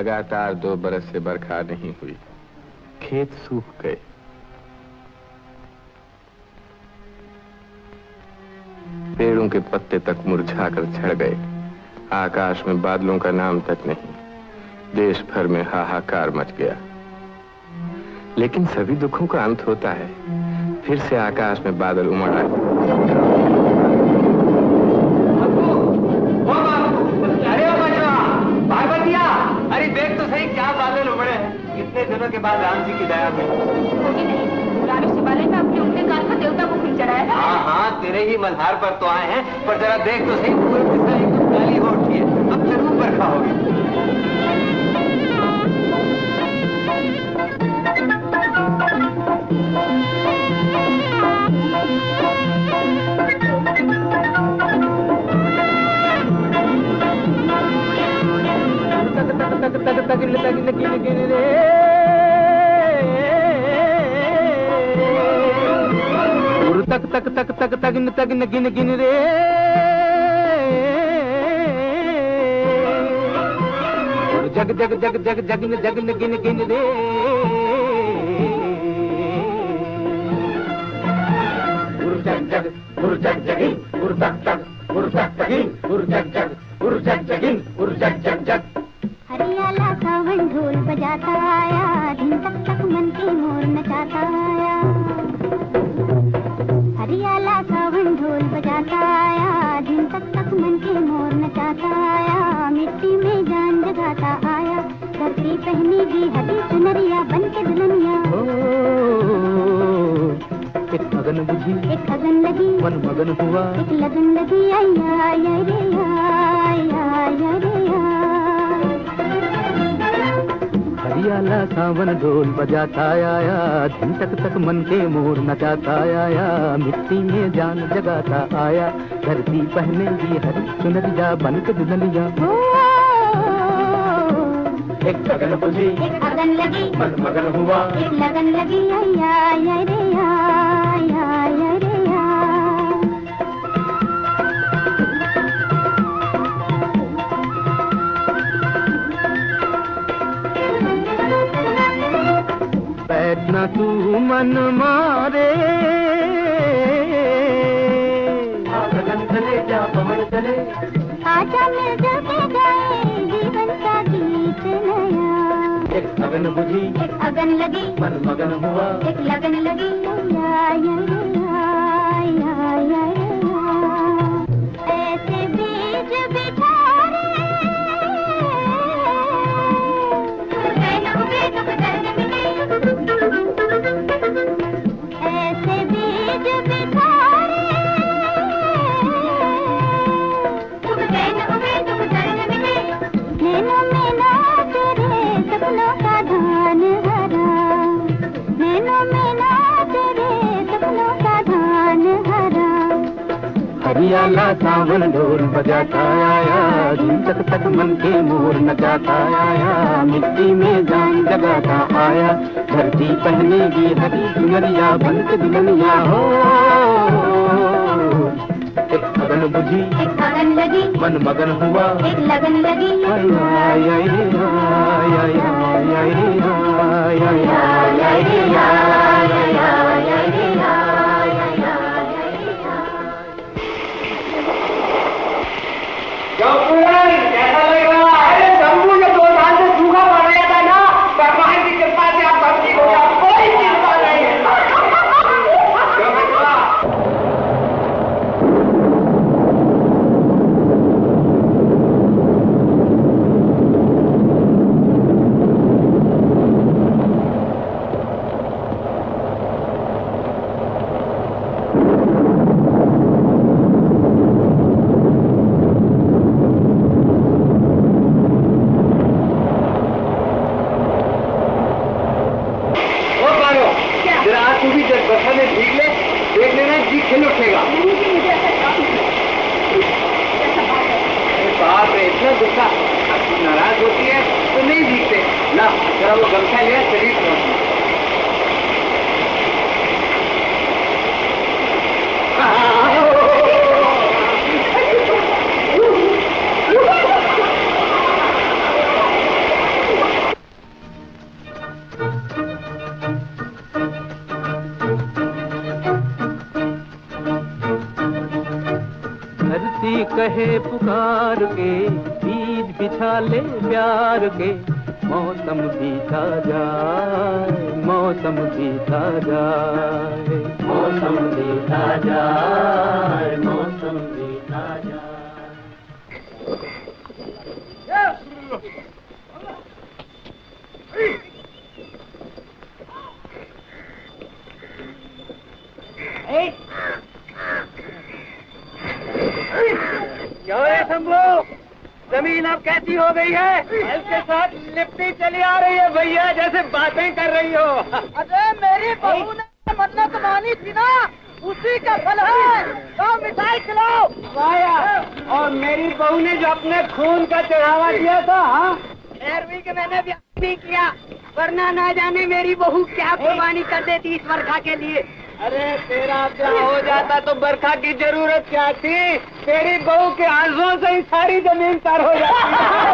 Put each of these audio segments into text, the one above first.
लगातार 2 बरस से बरखा नहीं हुई, खेत सूख गए। पेड़ों के पत्ते तक मुरझाकर झड़ गए। आकाश में बादलों का नाम तक नहीं। देश भर में हाहाकार मच गया। लेकिन सभी दुखों का अंत होता है। फिर से आकाश में बादल उमड़ आए। अरे देख तो सही क्या बादल उमड़े हैं। इतने दिनों के बाद राम जी की दया में। होगी नहीं, रानी शिवालय में अपने उंगली कान पर देवता को खींच चढ़ाया था। हाँ हाँ, तेरे ही मल्हार पर तो आए हैं, पर जरा देख तो सही पूरी दिशा एकदम काली हो उठी है। अब जरूर बरखा होगी। तक तक तक तगिन तगिन गिन गिन रे जग जग जग जग जगिन जगिन गिन गिन रे जग जग जग जगिन तक तक तगिन जग जग जगिन जग जग जग। हरियाला सावन ढोल बजाता आया, दिन तक तक मन के मोर नचाता आया। हरियाला सावन ढोल बजाता आया, दिन तक तक मन के मोर नचाता आया। मिट्टी में जान जगाता आया, धरती पहनेगी हरी चुनरिया बन के दुल्हनिया। एक अगन बुझी, एक अगन लगी, मन मगन हुआ, एक लगन लगी। आया आया रे आया आया रे हरियाला सावन ढोल बजाता आया, दिन तक तक मन के मोर नचाता आया। मिट्टी में जान जगाता आया, धरती पहनेगी हरी चुनरिया बन के दुल्हनिया। एक लगन बुझी, एक अगन लगी, मन मगन हुआ, एक लगन लगी। आया आया रे आया आया रे बैठना तू मन मारे, गगन चले जा पवन चले, आजा मिल के गाए जीवन का गीत नया। एक अगन बुझी, एक अगन लगी, मन मगन हुआ, एक लगन लगी। आया आया आया ऐसे बीज बिछारे ऐसे बीज बिछारे नैनों में नाच रे सपनों का धान हरा। नैनों में नाच रे सपनों का धान हरा। हरियाला सावन ढोल बजाता आया, दिन तक तक मन के मोर नचाता आया। मिट्टी में जान जगाता आया, धरती पहनेगी हरी चुनरिया बन के दुल्हनिया। हो एक अगन बुझी, एक अगन लगी, मन मगन हुआ, एक लगन लगी। आया आया आया आया आया आया कैसा लग रहा है? शंभू ने 2 साल से सूखा पड़ रहा था ना, भगवान की कृपा से आप सब ठीक हो गया, कोई चिंता नहीं है। कहे पुकार के, बीज बिछा ले प्यार के। मौसम बीता जाए, मौसम बीता जाए, मौसम बीता जाए, मौसम बीता जाए। क्यों है शंभू? जमीन अब कैसी हो गई है? इसके साथ लिपटी चली आ रही है भैया, जैसे बातें कर रही हो। अरे मेरी बहू ने मन्नत मानी थी ना, उसी का फल है। तो मिठाई खिलाओ। वाया, और मेरी बहू ने जो अपने खून का चढ़ावा दिया था, 11वीं के मैंने भी किया, वरना ना जाने मेरी बहू क्या कुर्बानी कर देती इस वर्षा के लिए। अरे तेरा ब्याह हो जाता तो बरखा की जरूरत क्या थी? तेरी बहू के आंसुओं से ही सारी जमीन तर हो जाती।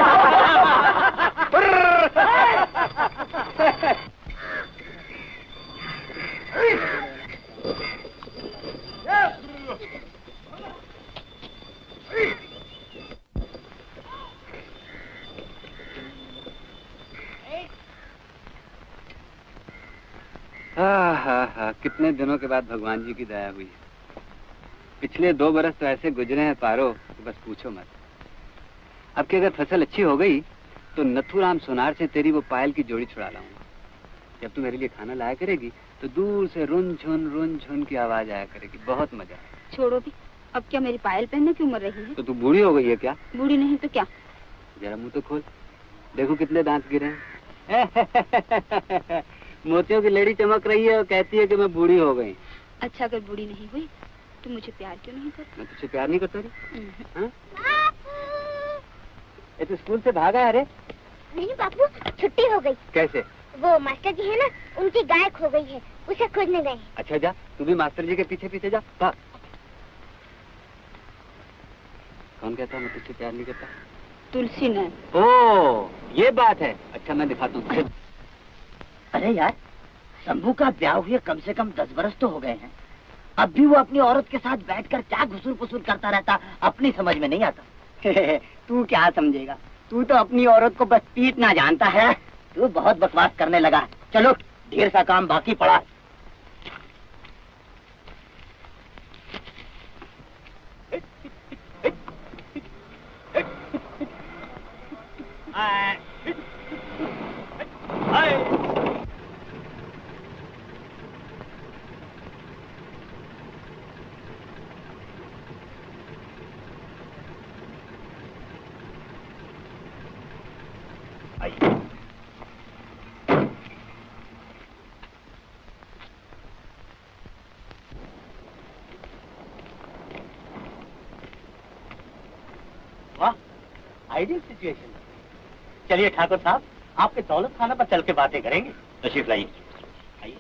कितने दिनों के बाद भगवान जी की दया हुई। पिछले 2 बरस तो ऐसे गुजरे हैं पारो, तो बस पूछो मत। अब की अगर फसल अच्छी हो गई तो नथुराम सोनार से तेरी वो पायल की जोड़ी छुड़ा लाऊंगा। जब तू मेरे लिए खाना लाया करेगी तो दूर से रुन झुन की आवाज आया करेगी, बहुत मजा आएगा। छोड़ो भी, अब क्या मेरी पायल पहनने की उम्र रही है? तो तू बूढ़ी हो गई है क्या? बूढ़ी नहीं तो क्या। जरा मुंह तो खोल, देखो कितने दांत गिरे हैं। मोतियों की लड़ी चमक रही है और कहती है कि मैं बूढ़ी हो गई। अच्छा, अगर बूढ़ी नहीं हुई तो मुझे प्यार क्यों नहीं करती? मैं तुझसे प्यार नहीं करता रही? ये तो स्कूल से भागा है रे? नहीं बापू, छुट्टी हो गई। कैसे? वो मास्टर जी है ना, उनकी गाय खो गई है, उसे खोजने गए। अच्छा जा, तू भी मास्टर जी के पीछे पीछे जा। भाग। कौन कहता मैं तुझसे प्यार नहीं करता? तुलसी ने। ओ, ये बात है। अच्छा मैं दिखाता हूँ। अरे यार, शंभू का ब्याह हुए कम से कम 10 बरस तो हो गए हैं। अब भी वो अपनी औरत के साथ बैठकर क्या घुसूर पुसूर करता रहता, अपनी समझ में नहीं आता। तू क्या समझेगा, तू तो अपनी औरत को बस पीटना जानता है। तू बहुत बकवास करने लगा। चलो, ढेर सा काम बाकी पड़ा। Ideal situation. चलिए ठाकुर साहब, आपके दौलत खाना पर चल के बातें करेंगे। तशरीफ लाइए। आइए।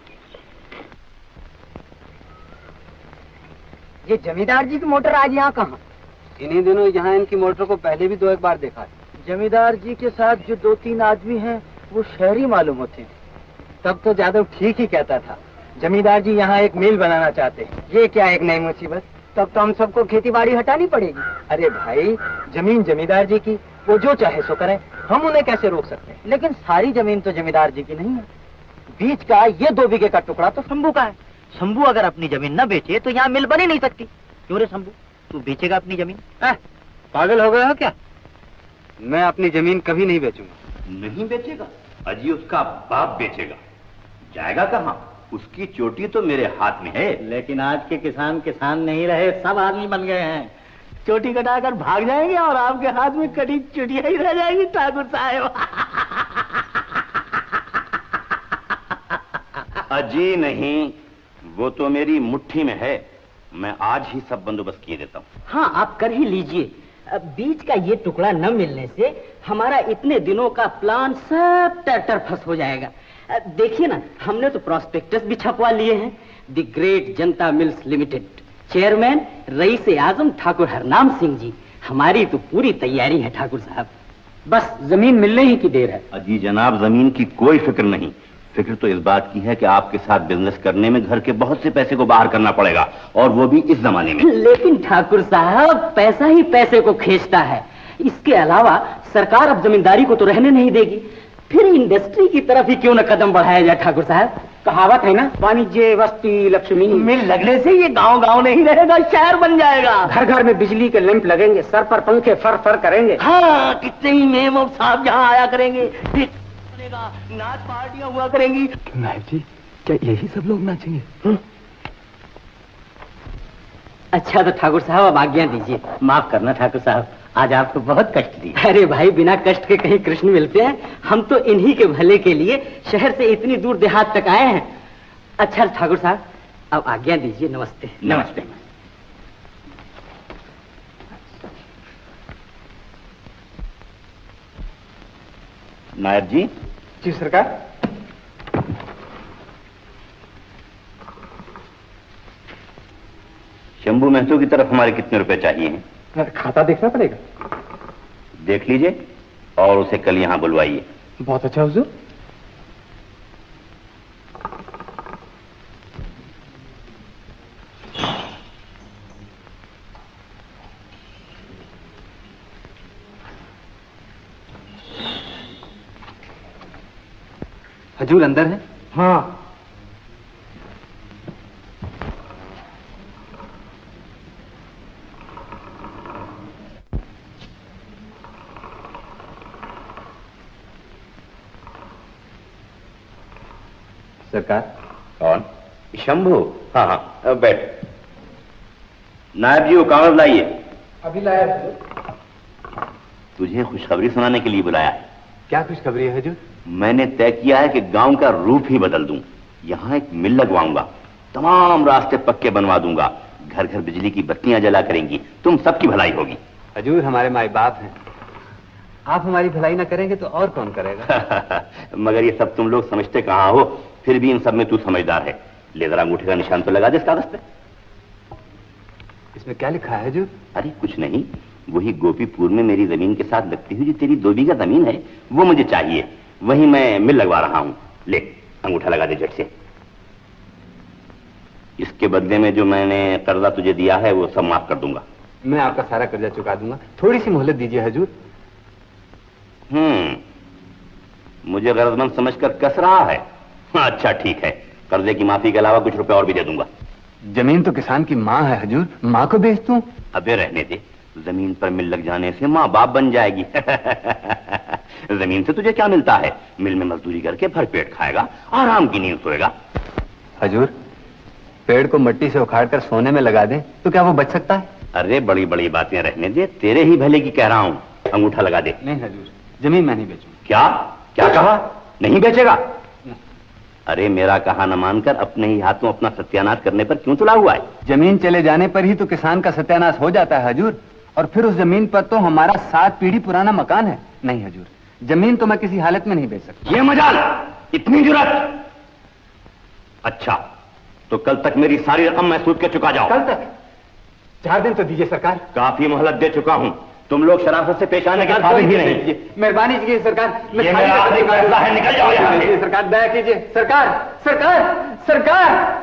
ये जमींदार जी की मोटर आज यहाँ कहाँ? इन्हीं दिनों यहाँ इनकी मोटर को पहले भी 2-1 बार देखा है। जमींदार जी के साथ जो 2-3 आदमी हैं, वो शहरी मालूम होते हैं। तब तो जादव ठीक ही कहता था। जमींदार जी यहाँ एक मिल बनाना चाहते हैं। ये क्या एक नई मुसीबत? तब तो हम सबको खेती बाड़ी हटानी पड़ेगी। अरे भाई, जमीन जमींदार जी की, वो जो चाहे सो करें, हम उन्हें कैसे रोक सकते हैं? लेकिन सारी जमीन तो जमींदार जी की नहीं है। बीच का ये 2 बीघे का टुकड़ा तो शंभू का है। शंभू अगर अपनी जमीन न बेचे तो यहाँ मिल बनी नहीं सकती। क्यों रे शंभू, तू बेचेगा अपनी जमीन? पागल हो गए हो क्या? मैं अपनी जमीन कभी नहीं बेचूंगा। नहीं बेचेगा? अजी उसका बाप बेचेगा। जाएगा कहाँ? उसकी चोटी तो मेरे हाथ में है। लेकिन आज के किसान किसान नहीं रहे, सब आदमी बन गए हैं। चोटी कटाकर भाग जाएंगे और आपके हाथ में कटी चुटिया ही रह जाएगी ठाकुर साहब। अजी नहीं, वो तो मेरी मुट्ठी में है। मैं आज ही सब बंदोबस्त किए देता हूँ। हाँ, आप कर ही लीजिए। अब बीच का ये टुकड़ा न मिलने से हमारा इतने दिनों का प्लान सब टर्टर फंस हो जाएगा। देखिए ना, हमने तो प्रॉस्पेक्टस भी छपवा लिए हैं। The great Janata mills limited, chairman Raees Azam Thakur Harnam Singh ji. हमारी तो पूरी तैयारी है ठाकुर साहब, बस जमीन मिलने ही की देर है। अजी जनाब, जमीन की कोई फिक्र नहीं। फिक्र तो इस बात की है कि आपके साथ बिजनेस करने में घर के बहुत से पैसे को बाहर करना पड़ेगा, और वो भी इस जमाने में। लेकिन ठाकुर साहब, पैसा ही पैसे को खींचता है। इसके अलावा सरकार अब जमींदारी को तो रहने नहीं देगी, फिर इंडस्ट्री की तरफ ही क्यों न कदम बढ़ाया जाए। ठाकुर साहब, कहावत है ना, वाणिज्य वस्ती लक्ष्मी। मिल लगने से ये गांव गांव नहीं रहेगा, शहर बन जाएगा। घर घर में बिजली के लैंप लगेंगे, सर पर पंखे फर फर करेंगे। हाँ, कितने ही मेम और साहब यहाँ आया करेंगे, नाच पार्टियां हुआ करेंगी। नायब जी, क्या यही सब लोग नाचेंगे? अच्छा तो ठाकुर साहब अब आज्ञा दीजिए। माफ करना ठाकुर साहब, आज आपको बहुत कष्ट दिया। अरे भाई, बिना कष्ट के कहीं कृष्ण मिलते हैं? हम तो इन्हीं के भले के लिए शहर से इतनी दूर देहात तक आए हैं। अच्छा ठाकुर साहब, अब आज्ञा दीजिए। नमस्ते। नमस्ते। नायब जी। जी सरकार। शंभू महतो की तरफ हमारे कितने रुपए चाहिए हैं? खाता देखना पड़ेगा। देख लीजिए और उसे कल यहाँ बुलवाइए। बहुत अच्छा हुजूर। हजूर अंदर है? हाँ। सरकार। कौन? शंभू? हाँ हाँ, बैठ। नायब जी, वो कागज लाइए। अभी लाया। तुझे खुशखबरी सुनाने के लिए बुलाया। क्या खुशखबरी है हजूर? मैंने तय किया है कि गांव का रूप ही बदल दूं। यहाँ एक मिल लगवाऊंगा, तमाम रास्ते पक्के बनवा दूंगा, घर घर बिजली की बत्तियां जला करेंगी, तुम सबकी भलाई होगी। हजूर, हमारे माई बाप हैं, आप हमारी भलाई ना करेंगे तो और कौन करेगा? मगर ये सब तुम लोग समझते कहाँ हो, फिर भी इन सब में तू समझदार है। ले जरा अंगूठे का निशान तो लगा दे इस कागज पे। इसमें क्या लिखा है हजूर? अरे कुछ नहीं, वही गोपीपुर में मेरी जमीन के साथ लगती हुई जो तेरी 2 बीघा जमीन है, वो मुझे चाहिए। वही मैं मिल लगवा रहा हूं। ले अंगूठा लगा दे झट से। इसके बदले में जो मैंने कर्जा तुझे दिया है वो सब माफ कर दूंगा। मैं आपका सारा कर्जा चुका दूंगा, थोड़ी सी मोहलत दीजिए हजूर। मुझे गरजमंद समझकर कस रहा है। अच्छा ठीक है, कर्जे की माफी के अलावा कुछ रुपए और भी दे दूंगा। जमीन तो किसान की माँ है हजूर, माँ को बेच दूं? अबे रहने दे, जमीन पर मिल लग जाने से माँ बाप बन जाएगी। जमीन से तुझे क्या मिलता है? मिल में मजदूरी करके भरपेट खाएगा, आराम की नींद सोएगा। हजूर, पेड़ को मिट्टी से उखाड़कर सोने में लगा दे तो क्या वो बच सकता है? अरे बड़ी बड़ी बातें रहने दे, तेरे ही भले की कह रहा हूं। अंगूठा लगा दे। नहीं हजूर, जमीन मैं नहीं बेचूंगा। क्या क्या कहा? नहीं बेचेगा? अरे मेरा कहा न मानकर अपने ही हाथों अपना सत्यानाश करने पर क्यों तुला हुआ है? जमीन चले जाने पर ही तो किसान का सत्यानाश हो जाता है हजूर, और फिर उस जमीन पर तो हमारा 7 पीढ़ी पुराना मकान है। नहीं हजूर, जमीन तो मैं किसी हालत में नहीं बेच सकता। ये मजाल, इतनी जुर्रत? अच्छा तो कल तक मेरी सारी रकम मैं सूद के चुका जाओ। कल तक? 4 दिन तो दीजिए सरकार। काफी मोहलत दे चुका हूं, तुम लोग शराफत से पेश आने के काबिल भी नहीं। मेहरबानी कीजिए सरकार। ये मेरा आखिरी फैसला है, निकल जाओ यहाँ से। सरकार दया कीजिए। सरकार सरकार सरकार।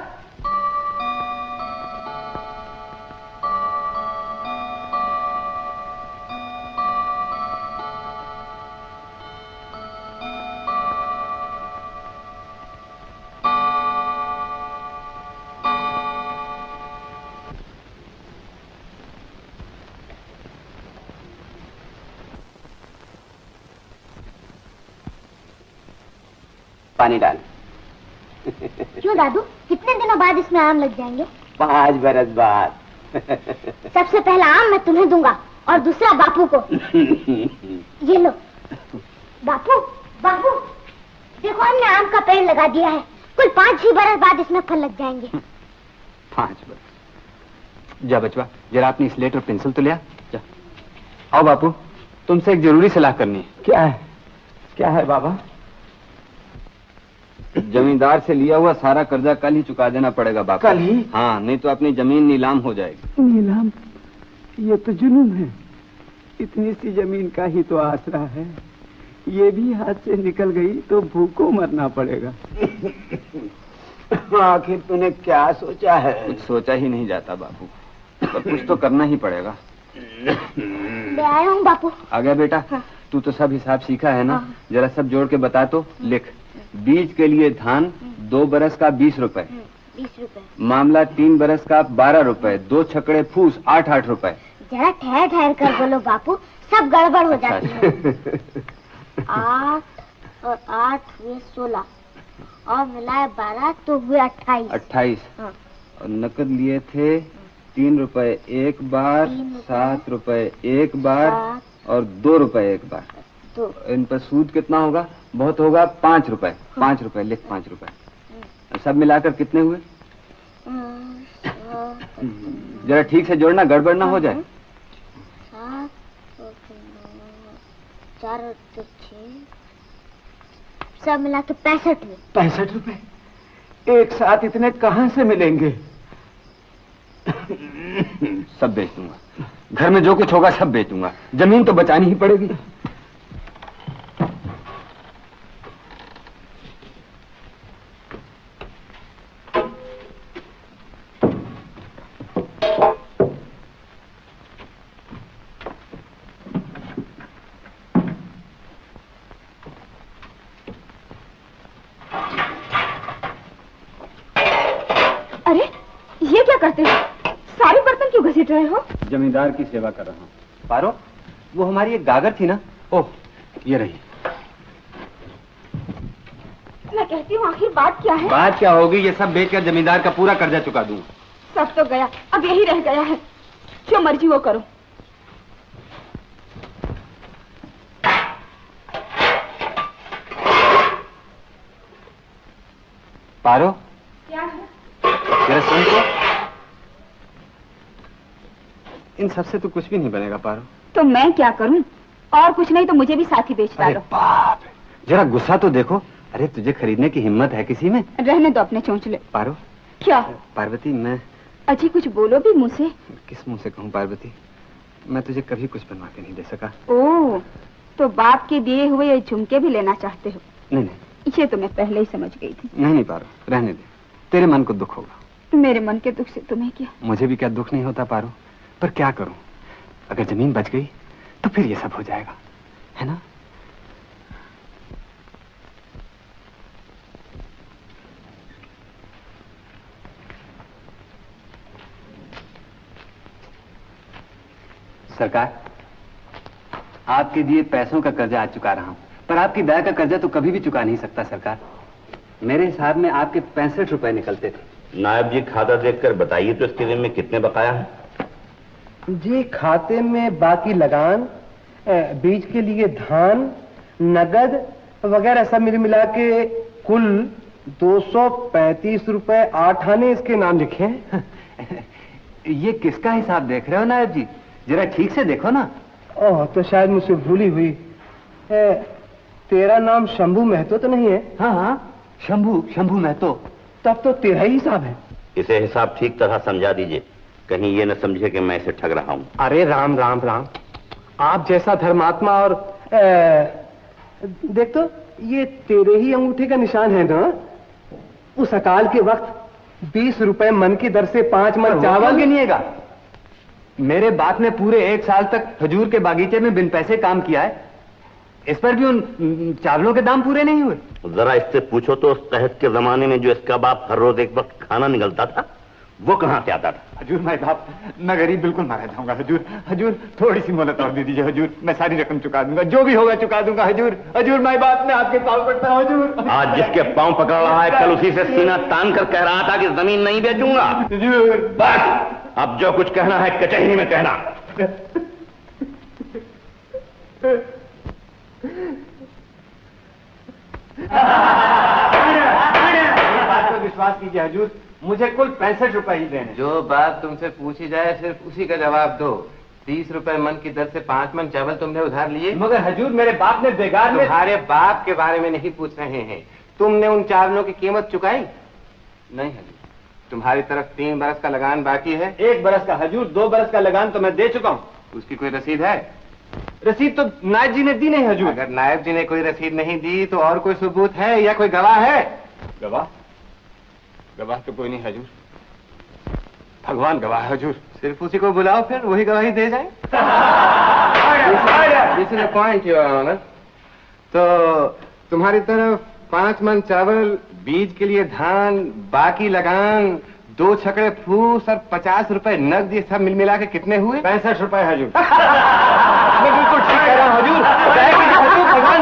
पानी डाल। क्यों दादू, कितने दिनों बाद इसमें आम लग जाएंगे? 5 बरस बाद। सबसे पहला आम मैं तुम्हें दूंगा और दूसरा बापू को। ये लो। बापू बापू, देखो हमने आम का पेड़ लगा दिया है, कुल 5 ही बरस बाद इसमें फल लग जाएंगे। 5 बरस? जा बचवा, जरा अपनी स्लेट और पेंसिल तो ले आ। जा। आओ बापू, तुमसे एक जरूरी सलाह करनी है। क्या है? क्या है बाबा? जमींदार से लिया हुआ सारा कर्जा कल ही चुका देना पड़ेगा बापू। कल ही? हाँ, नहीं तो अपनी जमीन नीलाम हो जाएगी। नीलाम? ये तो जुनून है। इतनी सी जमीन का ही तो आसरा है, ये भी हाथ से निकल गई तो भूखों मरना पड़ेगा। आखिर तूने क्या सोचा है? कुछ सोचा ही नहीं जाता बापू, पर कुछ तो करना ही पड़ेगा। मैं आया हूँ बापू। आ गया बेटा? हाँ। तू तो सब हिसाब सीखा है ना? हाँ। जरा सब जोड़ के बता तो। लिख, बीज के लिए धान 2 बरस का 20 रुपए, 20 रुपए। मामला 3 बरस का 12 रुपए, 2 छकड़े फूस 8-8 रुपए। जरा ठहर ठहर कर बोलो बापू, सब गड़बड़ हो जाती है। 8 और 8 हुए 16 और मिलाए 12 तो हुए 28। हाँ। और नकद लिए थे 3 रुपए एक बार, 7 रुपए एक बार और 2 रुपए एक बार। तो इन पर सूद कितना होगा? बहुत होगा 5 रुपए। 5 रुपए लिख, 5 रुपए। सब मिलाकर कितने हुए? जरा ठीक से जोड़ना, गड़बड़ ना हो जाए। 7 4 और 6 सब मिला के 65 हुए। 65 रुपए एक साथ इतने कहाँ से मिलेंगे? सब बेच दूंगा, घर में जो कुछ होगा सब बेच दूंगा, जमीन तो बचानी ही पड़ेगी। जमींदार की सेवा कर रहा हूँ। पारो, वो हमारी एक गागर थी ना? ओह, ये रही। मैं कहती हूँ आखिर बात क्या है? बात क्या होगी? ये सब बेचकर जमींदार का पूरा कर्जा चुका दूँ। सब तो गया, अब यही रह गया है। जो मर्जी वो करो। पारो, क्या है? जरा सुन तो। इन सबसे तो कुछ भी नहीं बनेगा पारो। तो मैं क्या करूं? और कुछ नहीं तो मुझे भी साथ ही बेच डालो। बाप, जरा गुस्सा तो देखो। अरे तुझे खरीदने की हिम्मत है किसी में? रहने दो अपने चौंचले। पारो, क्या? पार्वती, मैं अजी कुछ बोलो भी मुंह से। किस मुंह से कहूँ पार्वती? मैं तुझे कभी कुछ बनवा के नहीं दे सका। ओह, तो बाप के दिए हुए ये झुमके भी लेना चाहते हो? नहीं, ये तो मैं पहले ही समझ गई थी। नहीं पारो, रहने दे, तेरे मन को दुख होगा। मेरे मन के दुख से तुम्हें क्या? मुझे भी क्या दुख नहीं होता पारो, पर क्या करूं? अगर जमीन बच गई तो फिर ये सब हो जाएगा, है ना? सरकार, आपके दिए पैसों का कर्जा आज चुका रहा हूं, पर आपकी दया का कर्जा तो कभी भी चुका नहीं सकता सरकार। मेरे हिसाब में आपके 65 रुपए निकलते थे। नायब जी, खाता देखकर बताइए तो इसके दिन में कितने बकाया है? जी, खाते में बाकी लगान, बीज के लिए धान, नगद वगैरह सब मिला के कुल 235 रुपए 8 आने इसके नाम लिखे हैं। ये किसका हिसाब देख रहे हो नायब जी? जरा ठीक से देखो ना। ओह, तो शायद मुझसे भूली हुई। तेरा नाम शंभू महतो तो नहीं है? हाँ, शंभू महतो। तब तो तेरा ही हिसाब है। इसे हिसाब ठीक तरह समझा दीजिए, कहीं ये न समझे कि मैं इसे ठग रहा हूँ। अरे राम राम राम, आप जैसा धर्मात्मा। और देख तो, ये तेरे ही अंगूठे का निशान है ना? उस अकाल के वक्त 20 रुपए मन की दर से 5 मन चावल गिनिएगा। मेरे बाप ने पूरे 1 साल तक खजूर के बागीचे में बिन पैसे काम किया है, इस पर भी उन चावलों के दाम पूरे नहीं हुए। जरा इससे पूछो तो, उस तहत के जमाने में जो इसका बाप हर रोज एक वक्त खाना निकलता था, वो कहाँ से आता था? हजूर, मैं बाप, मैं गरीब बिल्कुल मारा जाऊंगा। हजूर थोड़ी सी मोहलत और दे दीजिए हजूर, मैं सारी रकम चुका दूंगा, जो भी होगा चुका दूंगा हजूर। मैं बाप, मैं आपके पाँव पड़ता हूँ हजूर। आज जिसके पाँव पकड़ रहा है, कल उसी से सीना तान कर कह रहा था कि जमीन नहीं बेचूंगा। हजूर, बस अब जो कुछ कहना है कचहरी में कहना। बात पर विश्वास कीजिए हजूर, मुझे कुल 65 रुपए ही देने। जो बात तुमसे पूछी जाए सिर्फ उसी का जवाब दो। 30 रुपए मन की दर से 5 मन चावल तुमने उधार लिए। मगर हजूर, मेरे बाप ने बेगार में। तुम्हारे बाप के बारे में नहीं पूछ रहे हैं, तुमने उन चावलों की कीमत चुकाई? नहीं हजूर, तुम्हारी तरफ 3 बरस का लगान बाकी है। 1 बरस का हजूर, 2 बरस का लगान तो मैं दे चुका हूँ। उसकी कोई रसीद है? रसीद तो नायब जी ने दी नहीं हजूर। अगर नायब जी ने कोई रसीद नहीं दी तो और कोई सबूत है या कोई गवाह है? गवाह? गवाह तो कोई नहीं हजूर, भगवान गवाह है हजूर। सिर्फ उसी को बुलाओ, फिर वही गवाही दे जाए। This is the point, Your Honor. तो तुम्हारी तरफ 5 मन चावल, बीज के लिए धान, बाकी लगान, 2 छकड़े फूस और 50 रुपए नकद, ये सब मिल मिला के कितने हुए? 65 रुपए हजूर। मैं बिल्कुल ठीक कह रहा हूँ हजूर। भगवान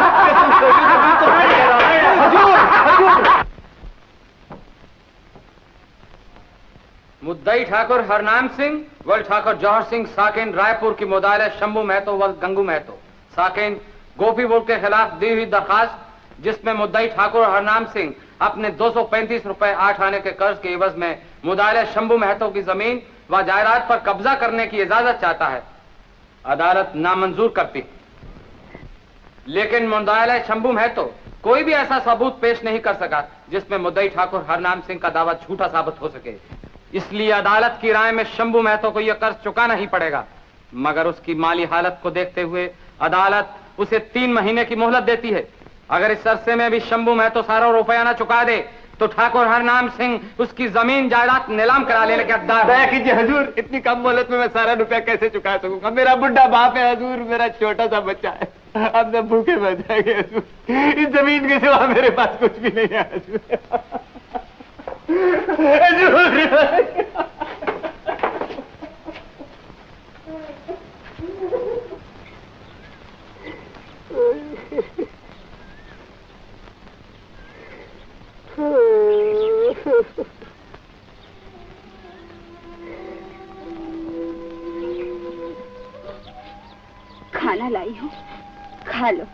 हजूर। मुद्दई ठाकुर हरनाम सिंह वल ठाकुर जौहर सिंह साकिन रायपुर की मुदायरे शंभू महतो वल गंगू महतो साकिन गोपी बोर्ड के खिलाफ दी हुई दरखास्त जिसमें मुद्दई ठाकुर हरनाम सिंह अपने 235 रुपए 8 आने के कर्ज के एवज में मुदायरे शंभू महतो की जमीन व जायदाद पर कब्जा करने की इजाजत चाहता है, अदालत नामंजूर करती। लेकिन मुदायरे शंभू महतो कोई भी ऐसा सबूत पेश नहीं कर सका जिसमें मुद्दई ठाकुर हरनाम सिंह का दावा झूठा साबित हो सके। इसलिए अदालत की राय में शंभू महतो को यह कर्ज चुकाना ही पड़ेगा, मगर उसकी माली हालत को देखते हुए अदालत उसे 3 महीने की मोहलत देती है। अगर इस अरसे में भी शंभू महतो सारा रुपया न चुका दे तो ठाकुर हरनाम सिंह उसकी जमीन जायदाद नीलाम करा लेने के हकदार। दया कीजिए हजूर, इतनी कम मोहलत में मैं सारा रुपया कैसे चुका सकूंगा? मेरा बुढ़ा बाप है हजूर, मेरा छोटा सा बच्चा है, अब मैं भूखे मर जाएंगे हजूर। इस जमीन के सिवा मेरे पास कुछ भी नहीं है हजूर। खाना लाई हूँ, खा लो।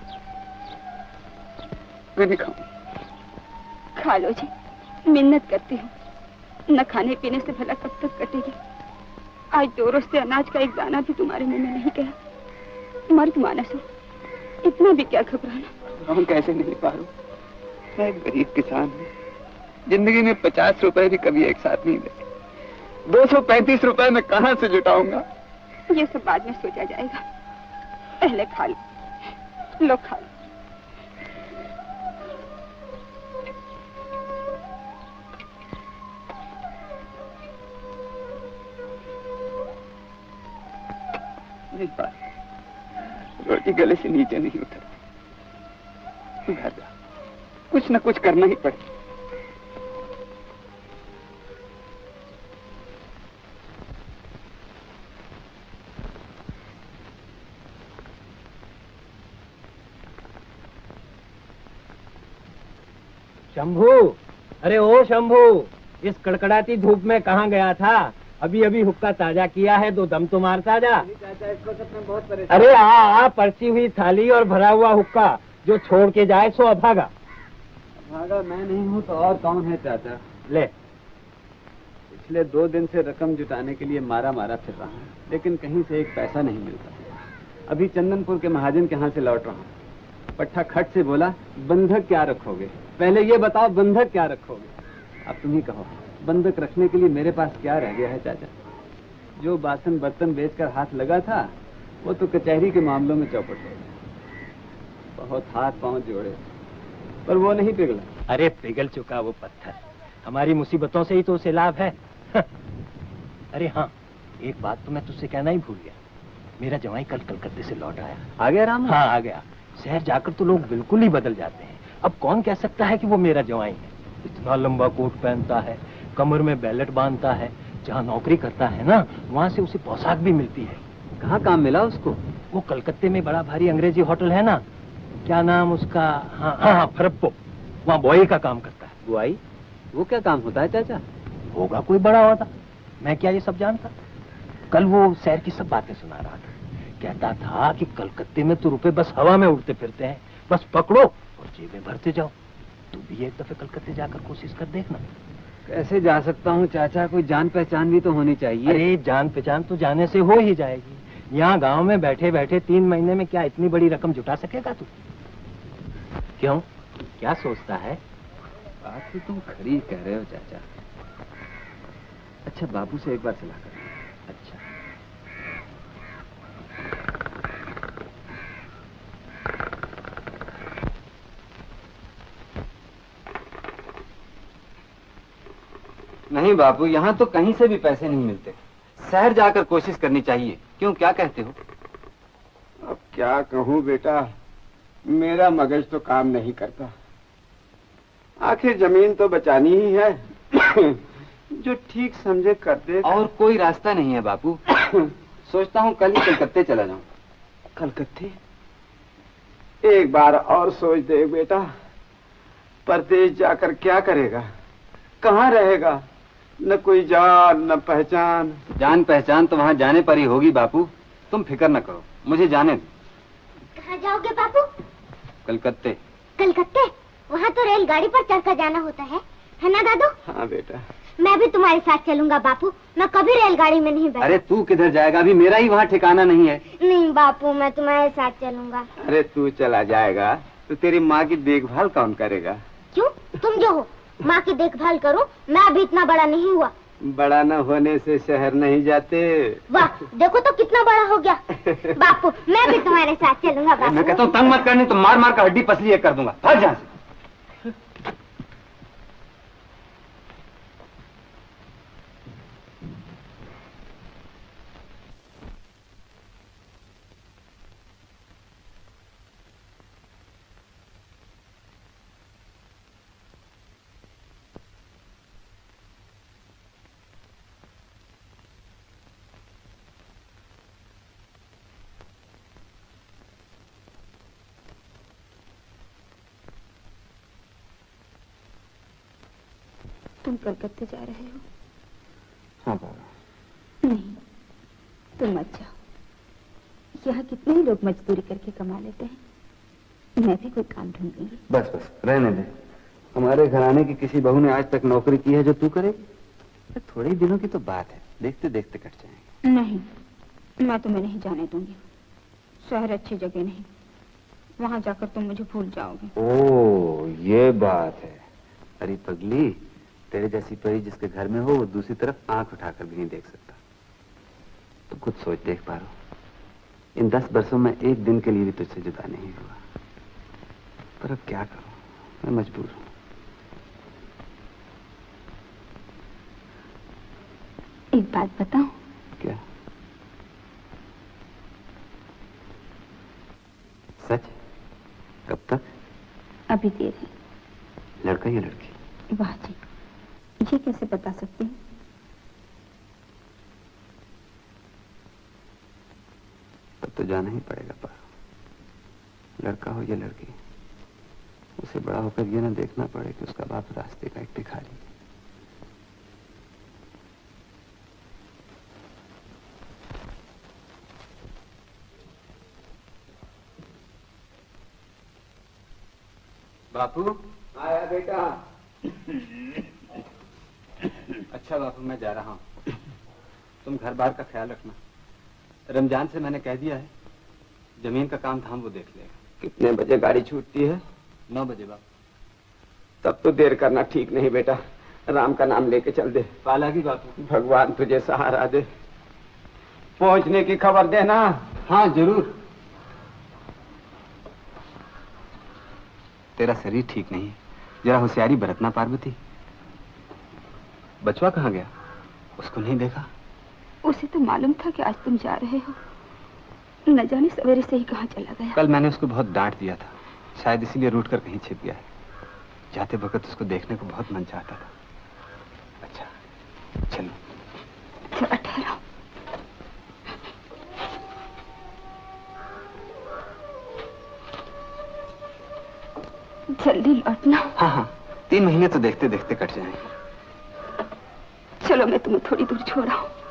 मैं नहीं खाऊं। खा लो जी, मिन्नत करती हूँ, न खाने पीने से भला कब तक कटेगी। आज 2 रोज से अनाज का एक दाना भी तुम्हारे मुंह में नहीं गया। मर्द मानस हो, इतना भी क्या घबराना। हम कैसे नहीं पा रहा, मैं एक गरीब किसान हूँ, जिंदगी में 50 रुपए भी कभी एक साथ नहीं देते। 235 रुपए मैं कहाँ से जुटाऊंगा? ये सब बाद में सोचा जाएगा, पहले खा लो, खा लो। नहीं पा, रोटी गले से नीचे नहीं उतर। घर जा, कुछ न कुछ करना ही पड़े। शंभू, अरे ओ शंभू, इस कड़कड़ाती धूप में कहाँ गया था? अभी अभी हुक्का ताजा किया है, 2 दम तो मारता जा। अरे आ परसी हुई थाली और भरा हुआ हुक्का, जो छोड़ के जाए सो अभागा। अभागा मैं नहीं हूँ तो और कौन है चाचा? ले, पिछले 2 दिन से रकम जुटाने के लिए मारा फिर रहा हूँ, लेकिन कहीं से एक पैसा नहीं मिलता। अभी चंदनपुर के महाजन के यहाँ से लौट रहा हूँ। पट्टा खट से बोला, बंधक क्या रखोगे? पहले ये बताओ, बंधक क्या रखोगे? अब तुम ही कहो, बंधक रखने के लिए मेरे पास क्या रह गया है चाचा? जो बासन बर्तन बेचकर हाथ लगा था वो तो कचहरी के मामलों में चौपट हो गया। बहुत हाथ पांव जोड़े पर वो नहीं पिघला। अरे पिघल चुका वो पत्थर, हमारी मुसीबतों से ही तो उसे लाभ है। अरे हाँ, एक बात तो मैं तुझसे कहना ही भूल गया, मेरा जवाई कल कलकत्ते से लौट आया। आ गया राम? हाँ आ गया। शहर जाकर तो लोग बिल्कुल ही बदल जाते हैं। अब कौन कह सकता है कि वो मेरा जवाई है? इतना लंबा कोट पहनता है, कमर में बैलेट बांधता है, जहाँ नौकरी करता है ना वहाँ से उसे पोशाक भी मिलती है। कहाँ काम मिला उसको? वो कलकत्ते में बड़ा भारी अंग्रेजी होटल है ना, क्या नाम उसका, हाँ फरप्पो, वहाँ बॉय का काम करता है। बुआई? वो क्या काम होता है चाचा? होगा कोई बड़ा होता, मैं क्या ये सब जानता? कल वो शहर की सब बातें सुना रहा था, कहता था कि कलकत्ते में तो रुपए बस हवा में उड़ते फिरते हैं, बस पकड़ो और जेब में भरते जाओ। तू भी एक दफे कलकत्ते जाकर कोशिश कर देखना। कैसे जा सकता हूँ चाचा, कोई जान पहचान भी तो होनी चाहिए। अरे जान पहचान तो जाने से हो ही जाएगी। यहाँ गांव में बैठे बैठे 3 महीने में क्या इतनी बड़ी रकम जुटा सकेगा तू? क्यों, क्या सोचता है? बात तो तुम खरी कह रहे हो चाचा। अच्छा बाबू से एक बार सलाह कर। अच्छा नहीं बापू, यहाँ तो कहीं से भी पैसे नहीं मिलते। शहर जाकर कोशिश करनी चाहिए। क्यों, क्या कहते हो? अब क्या कहूँ बेटा, मेरा मगज तो काम नहीं करता। आखिर जमीन तो बचानी ही है। जो ठीक समझे कर दे। और कोई रास्ता नहीं है बापू। सोचता हूँ कल ही कलकत्ते चला जाऊँ। कलकत्ते? एक बार और सोच दे बेटा, परदेश जाकर क्या करेगा, कहाँ रहेगा? न कोई जान न पहचान। जान पहचान तो वहाँ जाने पर ही होगी बापू, तुम फिक्र न करो, मुझे जाने दो। कहाँ जाओगे बापू? कलकत्ते। कलकत्ते? वहाँ तो रेलगाड़ी पर चढ़कर जाना होता है ना दादू? हाँ बेटा। मैं भी तुम्हारे साथ चलूंगा बापू, मैं कभी रेलगाड़ी में नहीं बैठा। अरे तू किधर जाएगा, अभी मेरा ही वहाँ ठिकाना नहीं है। नहीं बापू, मैं तुम्हारे साथ चलूंगा। अरे तू चला जाएगा तो तेरी माँ की देखभाल कौन करेगा? क्यों, तुम जो हो माँ की देखभाल करो, मैं अभी इतना बड़ा नहीं हुआ। बड़ा न होने से शहर नहीं जाते। वाह, देखो तो कितना बड़ा हो गया। बापू मैं भी तुम्हारे साथ चलूंगा। बापू मैं कहता हूँ तंग मत करनी तो मार मार कर हड्डी पसली कर दूंगा। भाग यहाँ से। तुम कलकत्ते जा रहे हो? हाँ बाबा। नहीं, तुम मत जाओ। यहाँ कितने ही लोग मजदूरी करके कमा लेते हैं। मैं भी कोई काम ढूंढूंगी। बस बस रहने दे। हमारे घराने की किसी बहू ने आज तक नौकरी की है जो तू करेगी? थोड़े ही दिनों की तो बात है, देखते देखते कट जाएंगे। नहीं, मैं तुम्हें नहीं जाने दूंगी। शहर अच्छी जगह नहीं, वहाँ जाकर तुम मुझे भूल जाओगे। ओ ये बात है। अरे पगली, तेरे जैसी परी जिसके घर में हो वो दूसरी तरफ आंख उठाकर भी नहीं देख सकता। तो खुद सोच, देख पा रहा हूं इन 10 वर्षों में एक दिन के लिए भी तुझसे जुदा नहीं हुआ। पर अब क्या करूं, मैं मजबूर हूं। एक बात बताऊं? क्या? सच? कब तक? अभी देर है। लड़का या लड़की? वाह जी, ये कैसे बता सकती हूँ? तब तो जाना ही पड़ेगा पारो। लड़का हो या लड़की, उसे बड़ा होकर ये ना देखना पड़े कि उसका बाप रास्ते का एक भिखारी। बापू आया बेटा। अच्छा बापू, मैं जा रहा हूँ। तुम घर बार का ख्याल रखना। रमजान से मैंने कह दिया है, जमीन का काम धाम वो देख लेगा। कितने बजे गाड़ी छूटती है? 9 बजे बापू। तब तो देर करना ठीक नहीं बेटा, राम का नाम लेके चल दे। पालागी बापू। भगवान तुझे सहारा दे। पहुंचने की खबर देना। हाँ जरूर। तेरा शरीर ठीक नहीं है, जरा होशियारी बरतना पार्वती। बचवा कहाँ गया? उसको नहीं देखा? उसे तो मालूम था कि आज तुम जा रहे हो, न जाने सवेरे से ही कहाँ चला गया। कल मैंने उसको बहुत डांट दिया था, शायद इसीलिए रूठ कर कहीं छिप गया है। जाते वक्त उसको देखने को बहुत मन चाहता था। अच्छा चलो। जरा ठहरो। जल्दी लौटना। हाँ हाँ, 3 महीने तो देखते देखते कट जाएंगे। चलो मैं तुम्हें थोड़ी दूर छोड़ रहा हूँ।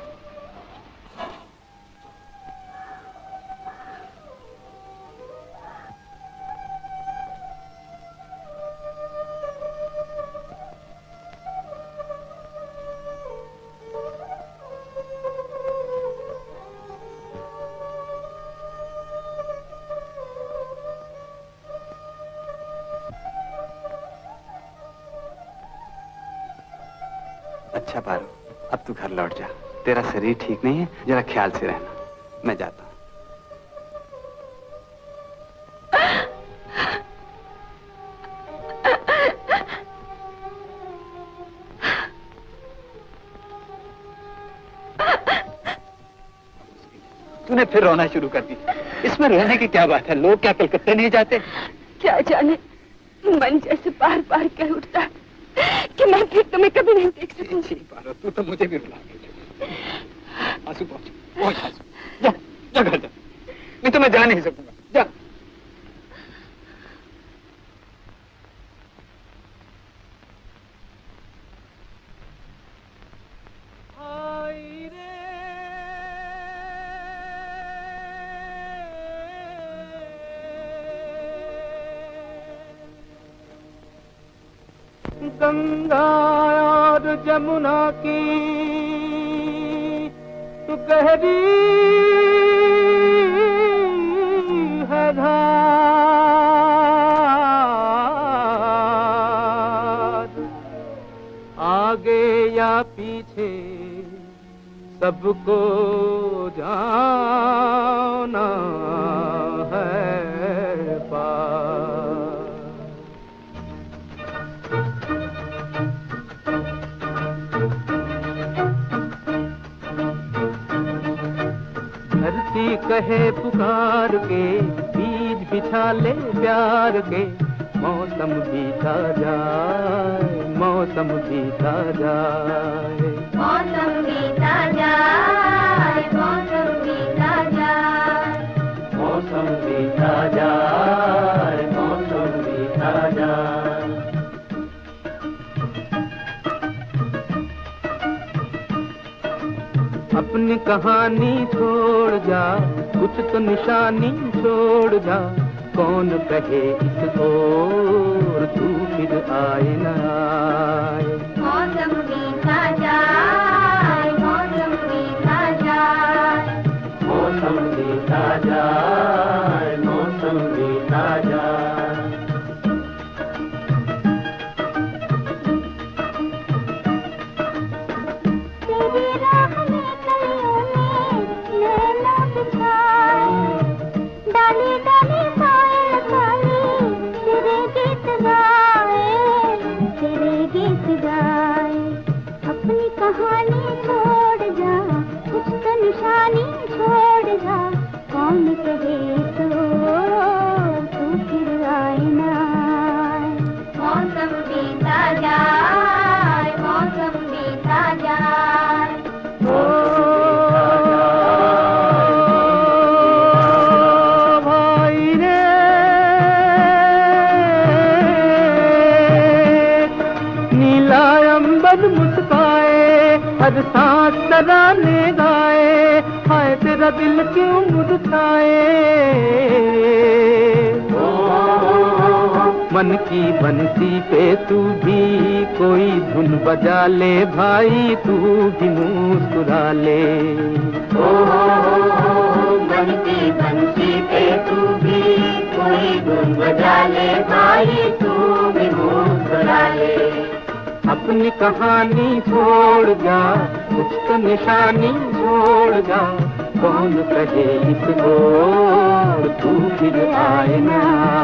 अच्छा पारो, अब तू घर लौट जा। तेरा शरीर ठीक नहीं है, जरा ख्याल से रहना। मैं जाता हूँ। फिर रोना शुरू कर दी। इसमें रोने की क्या बात है? लोग क्या कलकत्ते नहीं जाते? क्या जाने, मन जैसे बार बार कह उठता है कि मैं फिर तुम्हें कभी नहीं देख सकूंगी। पारो, तू तो मुझे भी रुला गई। आंसू पहुंच आंसू, जा जा घर जा, नहीं तो मैं जा नहीं सकूंगा। जा। गंगा और जमुना की तू गहरी है धार, आगे या पीछे सबको जाना है पार। धरती कहे पुकार के, बीज बिछा ले प्यार के, मौसम बीता जाए, मौसम बीता जाए, मौसम बीता जाए, मौसम बीता जाए, मौसम बीता जाए, मौसम बीता जाए। अपनी कहानी छोड़ जा, कुछ तो निशानी छोड़ जा, कौन कहे इस ओर तू फिर आए न आए। मौसम बीता जाए, मौसम बीता जाए, मौसम बीता जाए, मौसम बीता जाए। तेरी राह में कलियों में नैना बिछाए, डाली डाली पायल काली तेरे गीत गाए, तेरे गीत गाए। अपनी कहानी छोड़ जा, कुछ तो निशानी छोड़ जा, कौन कहे तो तू फिर आए ना आए। मौसम बीता जाए, मौसम बीता जाए, भाई रे नीला अंबर मुस्काए, हर सांस तराने गाए, हाय तेरा दिल क्यों मुरझाए। मन की बंसी पे तू भी कोई धुन बजा ले भाई, तू भी मुस्कुरा ले। मन की बंसी पे तू भी कोई धुन बजा ले भाई, तू भी मुस्कुरा ले। अपनी कहानी छोड़ जा, कुछ तो निशानी छोड़ जा, कौन कहे इस ओर तू फिर आए ना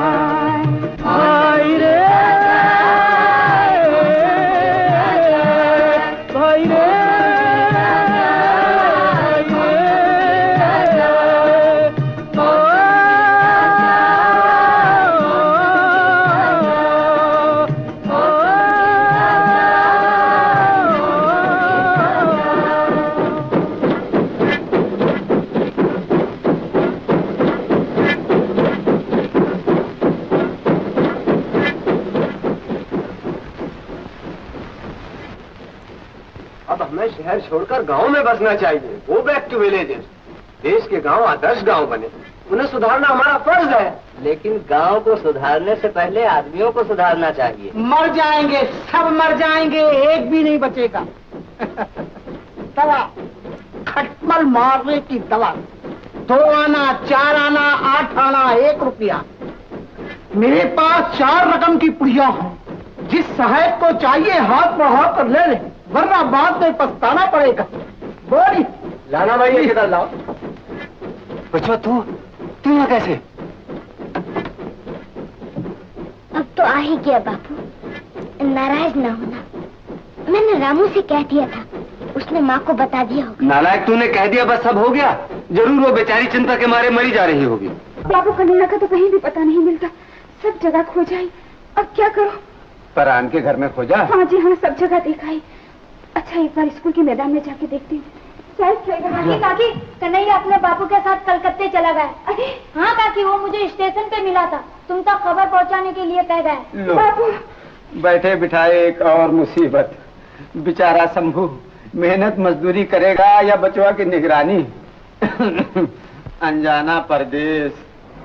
आए रे भाई रे। शहर छोड़कर गांव में बसना चाहिए। Go back to villages. देश के गांव आदर्श गांव बने, उन्हें सुधारना हमारा फर्ज है। लेकिन गांव को सुधारने से पहले आदमियों को सुधारना चाहिए। मर जाएंगे, सब मर जाएंगे, एक भी नहीं बचेगा। दवा, खटमल मारने की दवा, 2 आना, 4 आना, 8 आना, 1 रुपया। मेरे पास 4 रकम की पुड़िया है, जिस सहायक को चाहिए हाथ बढ़ा कर ले ले, वरना बाद में पछताना पड़ेगा। बोली लाना भाई, ये किधर लाओ। बच्चों तू यहाँ कैसे? अब तो आ ही गया बापू, नाराज ना होना। मैंने रामू से कह दिया था, उसने माँ को बता दिया होगा। नालायक, तूने कह दिया बस सब हो गया? जरूर वो बेचारी चिंता के मारे मरी जा रही होगी। बाबू कन्हैया का तो कहीं भी पता नहीं मिलता, सब जगह खोजा ही। अब क्या करो? परान के घर में खोजा? हाँ जी हाँ, सब जगह देखा ही। अच्छा एक बार स्कूल के मैदान में जाके देखती हूँ। काकी, कन्हैया अपने बापू के साथ कलकत्ते चला गया। अरे हाँ काकी, वो मुझे स्टेशन पे मिला था, तुम तक खबर पहुंचाने के लिए कह गए। बापू बैठे बिठाए एक और मुसीबत। बेचारा शंभू मेहनत मजदूरी करेगा या बचवा की निगरानी। अनजाना परदेश।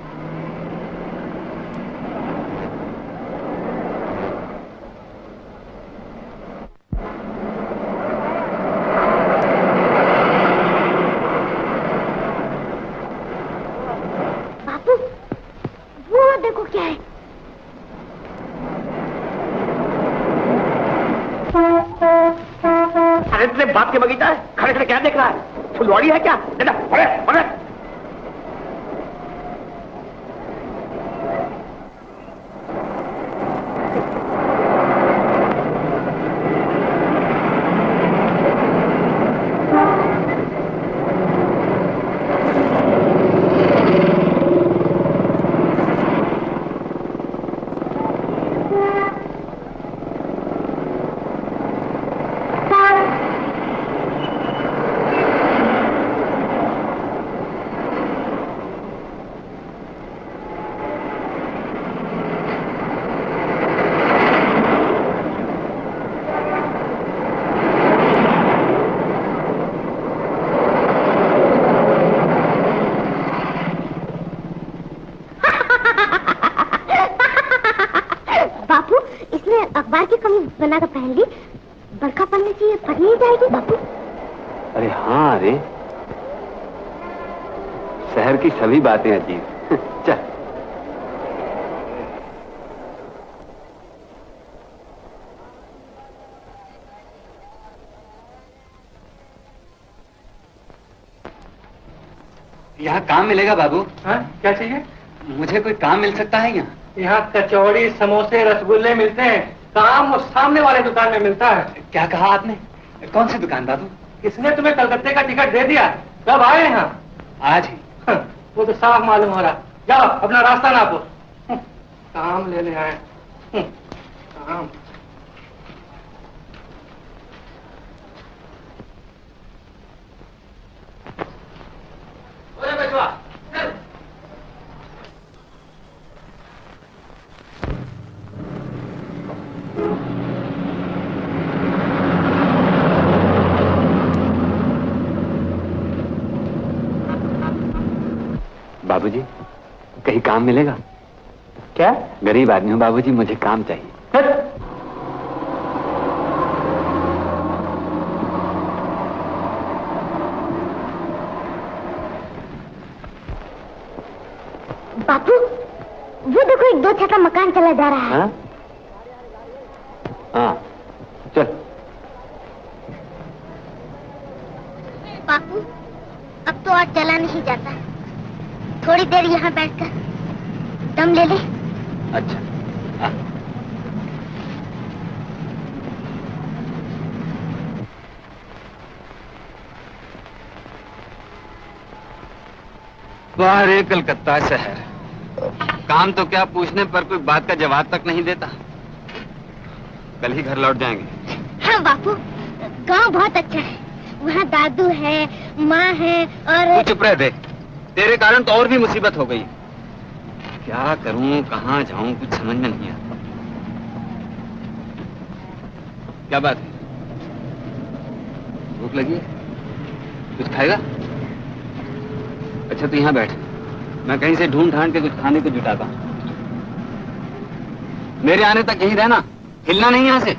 बापू वो देखो क्या है। अरे तेरे बाप के बगीचा है, खड़े खड़े क्या देख रहा है? फुलवाड़ी है क्या? बेटा पड़े पड़े। अखबार की कमीज बनाकर पहन ली, बरखा पड़ने से ये फट नहीं जाएगी बापू? अरे हाँ, अरे शहर की सभी बातें अजीब। चल यहाँ काम मिलेगा बाबू? हाँ, क्या चाहिए? मुझे कोई काम मिल सकता है यहाँ? यहाँ कचौड़ी समोसे रसगुल्ले मिलते हैं, काम उस सामने वाले दुकान में मिलता है। क्या कहा आपने? कौन सी दुकान बाबू? किसने तुम्हें कलकत्ते का टिकट दे दिया? कब आए यहाँ? आज ही। वो तो साफ मालूम हो रहा। जाओ अपना रास्ता नापो। काम लेने आए। काम। बाबूजी, कहीं काम मिलेगा? क्या? गरीब आदमी हूँ बाबूजी, मुझे काम चाहिए। बापू, वो देखो एक दो छत मकान चला जा रहा है। हाँ, चल। बापू, अब तो और चला नहीं जाता, थोड़ी देर यहाँ बैठकर दम ले ले। अच्छा। वाह रे कलकत्ता शहर, काम तो क्या पूछने पर कोई बात का जवाब तक नहीं देता। कल ही घर लौट जाएंगे। हाँ बापू, गांव बहुत अच्छा है, वहाँ दादू है, माँ है और चुप रह दे, तेरे कारण तो और भी मुसीबत हो गई। क्या करूं, कहाँ जाऊं, कुछ समझ में नहीं आता। क्या बात है? भूख लगी है? कुछ खाएगा? अच्छा तो यहाँ बैठ, मैं कहीं से ढूंढ ढांड के कुछ खाने को जुटाता हूं। मेरे आने तक यहीं रहना, हिलना नहीं यहाँ से।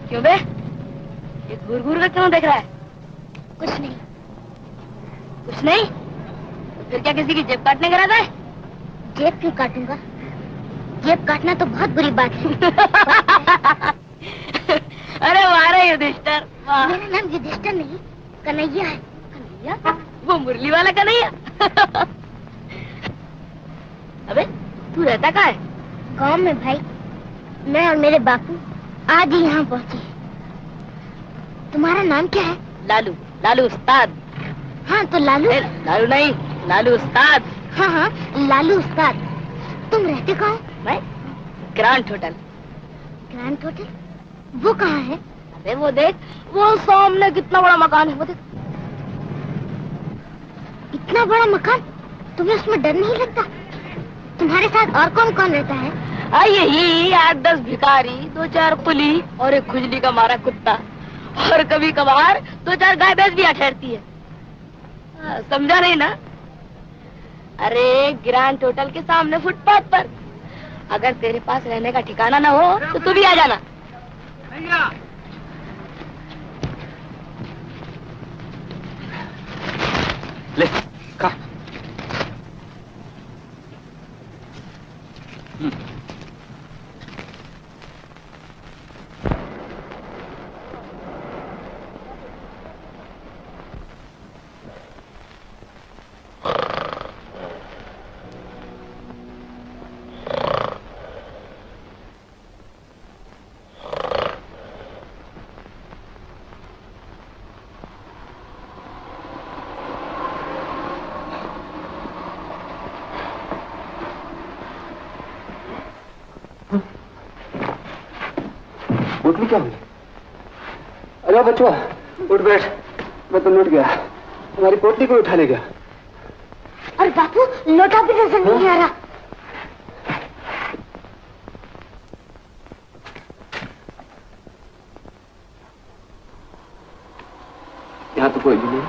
क्यों बे? ये घूर घूर कर क्यों देख रहा है? कुछ नहीं। कुछ नहीं? तो फिर क्या किसी की जेब काटने का इरादा है? जेब क्यों काटूंगा? जेब काटना तो बहुत बुरी बात है। अरे वाह युधिष्ठिर, वाह। मेरा नाम युधिष्ठिर नहीं, कन्हैया है। कन्हैया? वो मुरली वाला कन्हैया? अबे तू रहता कहाँ है? गांव में भाई। मैं और मेरे बापू आज ही यहाँ पहुँचे। तुम्हारा नाम क्या है? लालू। लालू उस्ताद। हाँ तो लालू। लालू नहीं, लालू उस्ताद। हाँ हाँ, लालू उस्ताद। तुम रहते कहाँ हो? मैं ग्रांट होटल। Grant hotel? वो कहाँ है? अबे वो देख, वो सामने कितना बड़ा मकान है, वो देख। इतना बड़ा मकान? तुम्हें उसमें डर नहीं लगता? तुम्हारे साथ और कौन कौन रहता है? यही 8-10 भिखारी, 2-4 कुली और एक खुजली का मारा कुत्ता, और कभी कभार 2-4 गाय भैंस भी यहाँ ठहरती है। समझा नहीं ना? अरे ग्रांट होटल के सामने फुटपाथ पर। अगर तेरे पास रहने का ठिकाना ना हो तो तू भी आ जाना। ले खा। पोटली क्या हुई? अरे बचवा उठ बैठ, मैं तो लौट गया। हमारी पोटली को उठा ले गया। और बापू लोटा भी नजर नहीं आ रहा। यहाँ तो कोई भी नहीं।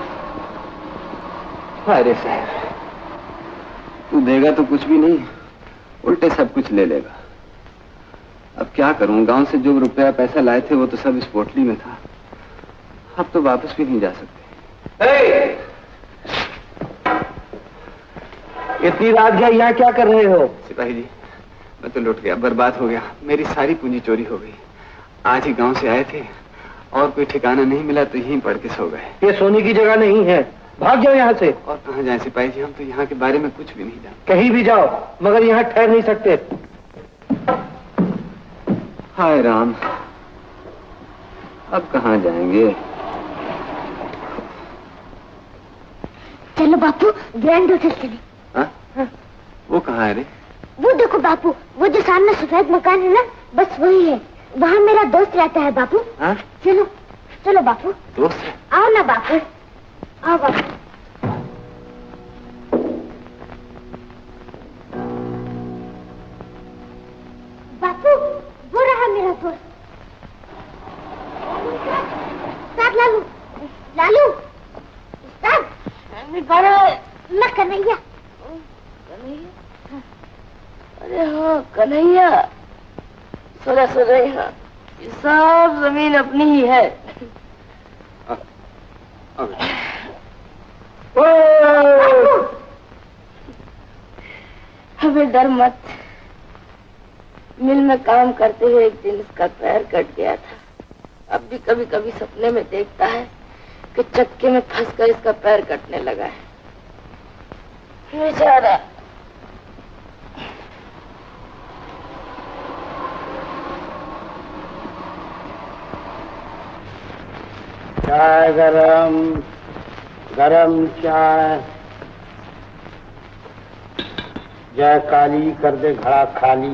अरे साहब, तू देगा तो कुछ भी नहीं, उल्टे सब कुछ ले लेगा। अब क्या करूं, गांव से जो रुपया पैसा लाए थे वो तो सब इस पोटली में था। अब तो वापस भी नहीं जा सकते। इतनी रात गया, यहाँ क्या कर रहे हो? सिपाही जी, मैं तो लुट गया, बर्बाद हो गया। मेरी सारी पूंजी चोरी हो गई। आज ही गांव से आए थे और कोई ठिकाना नहीं मिला तो यहीं पड़ के सो गए। ये सोने की जगह नहीं है, भाग जाओ यहाँ से। और कहाँ जाए सिपाही जी, हम तो यहाँ के बारे में कुछ भी नहीं जानते। कहीं भी जाओ, मगर यहाँ ठहर नहीं सकते। हाय राम, अब कहाँ जाएंगे? चलो बापू ग्रैंड होटल चले। हाँ? वो कहाँ है रे? वो देखो बापू, वो जो सामने सफेद मकान है ना, बस वही है। वहाँ मेरा दोस्त रहता है बापू। हाँ? चलो चलो बापू। दोस्त है? आओ ना बापू, आओ बापू। बापू वो रहा मेरा दोस्त। उस्ताद लालू। लालू उस्ताद। मैं कन्हैया। कन्हैया? अरे हाँ कन्हैया, सोचा यहाँ ये सब जमीन अपनी ही है। हमें डर मत, मिल में काम करते हुए एक दिन इसका पैर कट गया था। अब भी कभी कभी सपने में देखता है कि चक्के में फंसकर इसका पैर कटने लगा है। बेचारा। चाय गरम, गरम चाय। जय काली कर दे घड़ा खाली।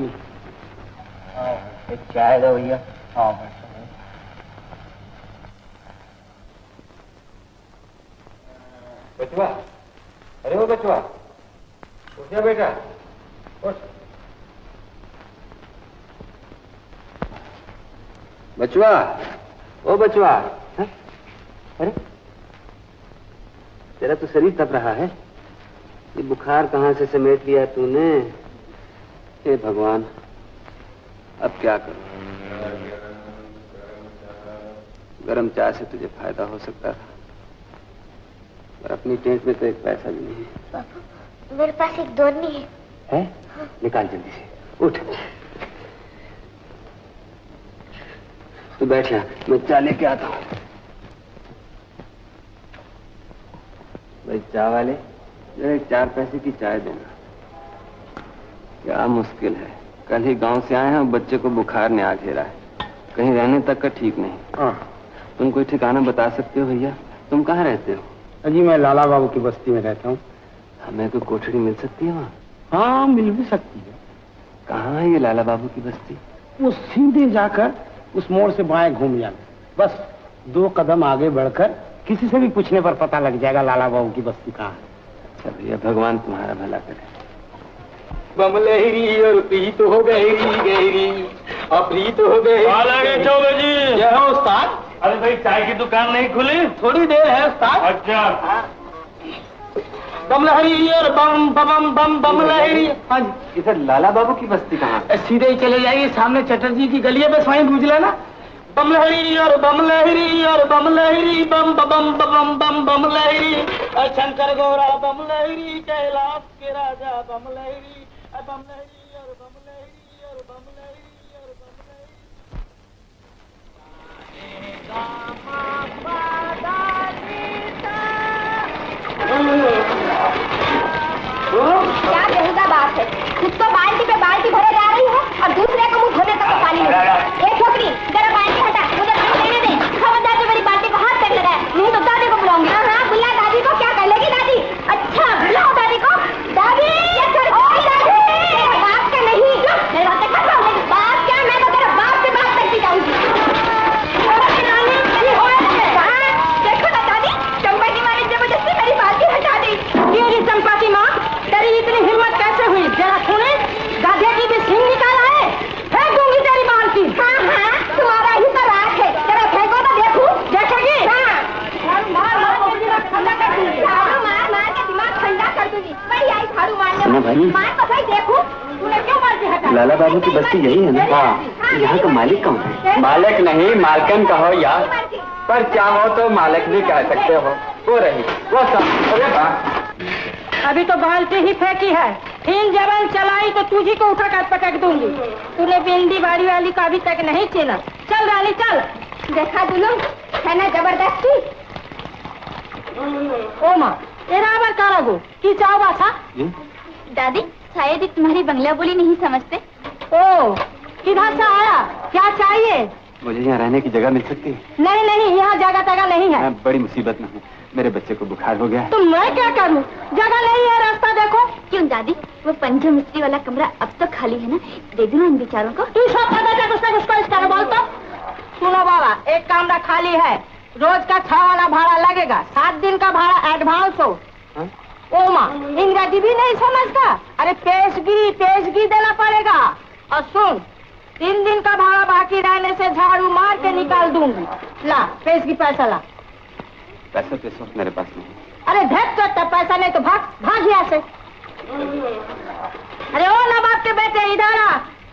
एक चाय दो भैया। हाँ बचवा, अरे वो बचवा, उठ जा बेटा, उठ। बचवा, ओ बचवा। अरे तेरा तो शरीर तप रहा है, ये बुखार कहाँ से समेट लिया तूने? हे भगवान, अब क्या करूं? गरम चाय से तुझे फायदा हो सकता था, पर अपनी टेंट में तो एक पैसा भी नहीं है। पापा, मेरे पास एक दोरनी है। है? निकाल जल्दी से, उठ। तू बैठ यहाँ, मैं चाय लेके आता हूँ। भाई चाय वाले, जरा एक 4 पैसे की चाय देना। क्या मुश्किल है, कल ही गांव से आए हैं और बच्चे को बुखार ने आ घेरा है, कहीं रहने तक का ठीक नहीं। तुम कोई ठिकाना बता सकते हो भैया? तुम कहाँ रहते हो? जी मैं लाला बाबू की बस्ती में रहता हूँ। हमें कोई कोठड़ी मिल सकती है वहाँ? हाँ मिल भी सकती है। कहाँ है ये लाला बाबू की बस्ती? वो सीधे जाकर उस मोड़ से बाएं घूम जाना, बस 2 कदम आगे बढ़कर किसी से भी पूछने पर पता लग जाएगा लाला बाबू की बस्ती कहाँ है। अच्छा भैया, भगवान तुम्हारा भला करे। बमलहरी और प्रीत हो गहरी गहरी, अप्रीत हो गई। क्या है उस्ताद? अरे भाई चाय की दुकान नहीं खुली? थोड़ी देर है उस्ताद। अच्छा। बमलहरी और बम बम बम बमलहरी। हाँ जी। इधर लाला बाबू की बस्ती कहाँ? सीधे ही चले जाइए, सामने चटर्जी की गली है, बस वहीं पूछ लेना। बमलहरी और बमलहरी और बमलहरी बम बम बम बम बमलहरी, शंकर गौरा बमलहरी, कैलाश के राजा बमलहरी, बमलहरी और बमलहरी और बमलहरी और क्या बेहुदा बात है, खुद तो बाल्टी पे बाल्टी भरे जा रही है और दूसरे को मुंह धोने तक पानी नहीं। एक छोकरी जरा बाल्टी हटा, मुझे पानी देने दे। खबरदार जो मेरी बाल्टी को हाथ तक लगाए, नहीं तो दादी को बुलाऊंगी। हाँ बुला दादी को। क्या कर लेगी दादी? अच्छा बुलाओ दादी को। दादी बात क्या नहीं, मेरे बात बात क्या, मैं तो तेरा बाप से बात करती जाऊंगी। देखो ना दादी, चंपा की माँ ने जबरदस्ती मेरी बाल्टी हटा दी। क्यों चंपा की माँ, तेरी इतनी हिम्मत कैसे हुई? जरा सुने, गाधे की भी सिंग निकाला है, फेंक दूंगी तेरी बाल्टी। हाँ हाँ तुम्हारा ही तो राज है, जरा फेंको तो देखूं। देखेगी? हाँ मार मार के दिमाग ठंडा कर दूंगी। बड़ी आई झाड़ू मारने वाली। मार तो भाई देखूं, तूने क्यों बाल्टी हटा? लाला बाबू की बस्ती यही है ना? हाँ। यहाँ का मालिक कौन है? मालिक नहीं, मालकिन कहो यार, पर चाहो तो मालिक भी कह सकते हो। वो रही वो सब। अरे वाह, अभी तो बाल्टी ही फेंकी है, फिर जबन चलाई तो तुझी को उठा कर पटक दूंगी। तूने बिंदी बाड़ी वाली का अभी तक नहीं छीना। चल रानी चल। देखा दुलम है ना जबरदस्ती। ओ माँ एराबर कारागो की चाव बासा? दादी शायद ही तुम्हारी बंगला बोली नहीं समझते। ओ किधर से आया, क्या चाहिए? मुझे यहाँ रहने की जगह मिल सकती है? नहीं नहीं, यहाँ जगह तगह नहीं है। मैं बड़ी मुसीबत में हूँ, मेरे बच्चे को बुखार हो गया है। तो मैं क्या करूँ, जगह नहीं है, रास्ता देखो। क्यों दादी, वो पंजा मिस्त्री वाला कमरा अब तक खाली है ना, दे दो ना इन बेचारों को। तू सब पता है उसको इस तरह बोलता। सुनो बाबा, एक कमरा खाली है, रोज का 6 वाला भाड़ा लगेगा, 7 दिन का भाड़ा एडवांस हो। ओ माँ इंग्रजी भी नहीं समझता? अरे पेशगी देना पड़ेगा। और सुन, 3 दिन का भाड़ा बाकी रहने से झाड़ू मार के निकाल दूंगी। ला पेशगी पैसा ला। पैसा मेरे पास नहीं। अरे भेज तो पैसा नहीं तो भाग यहाँ से। अरे ओ नवाब के बेटे इधर आ।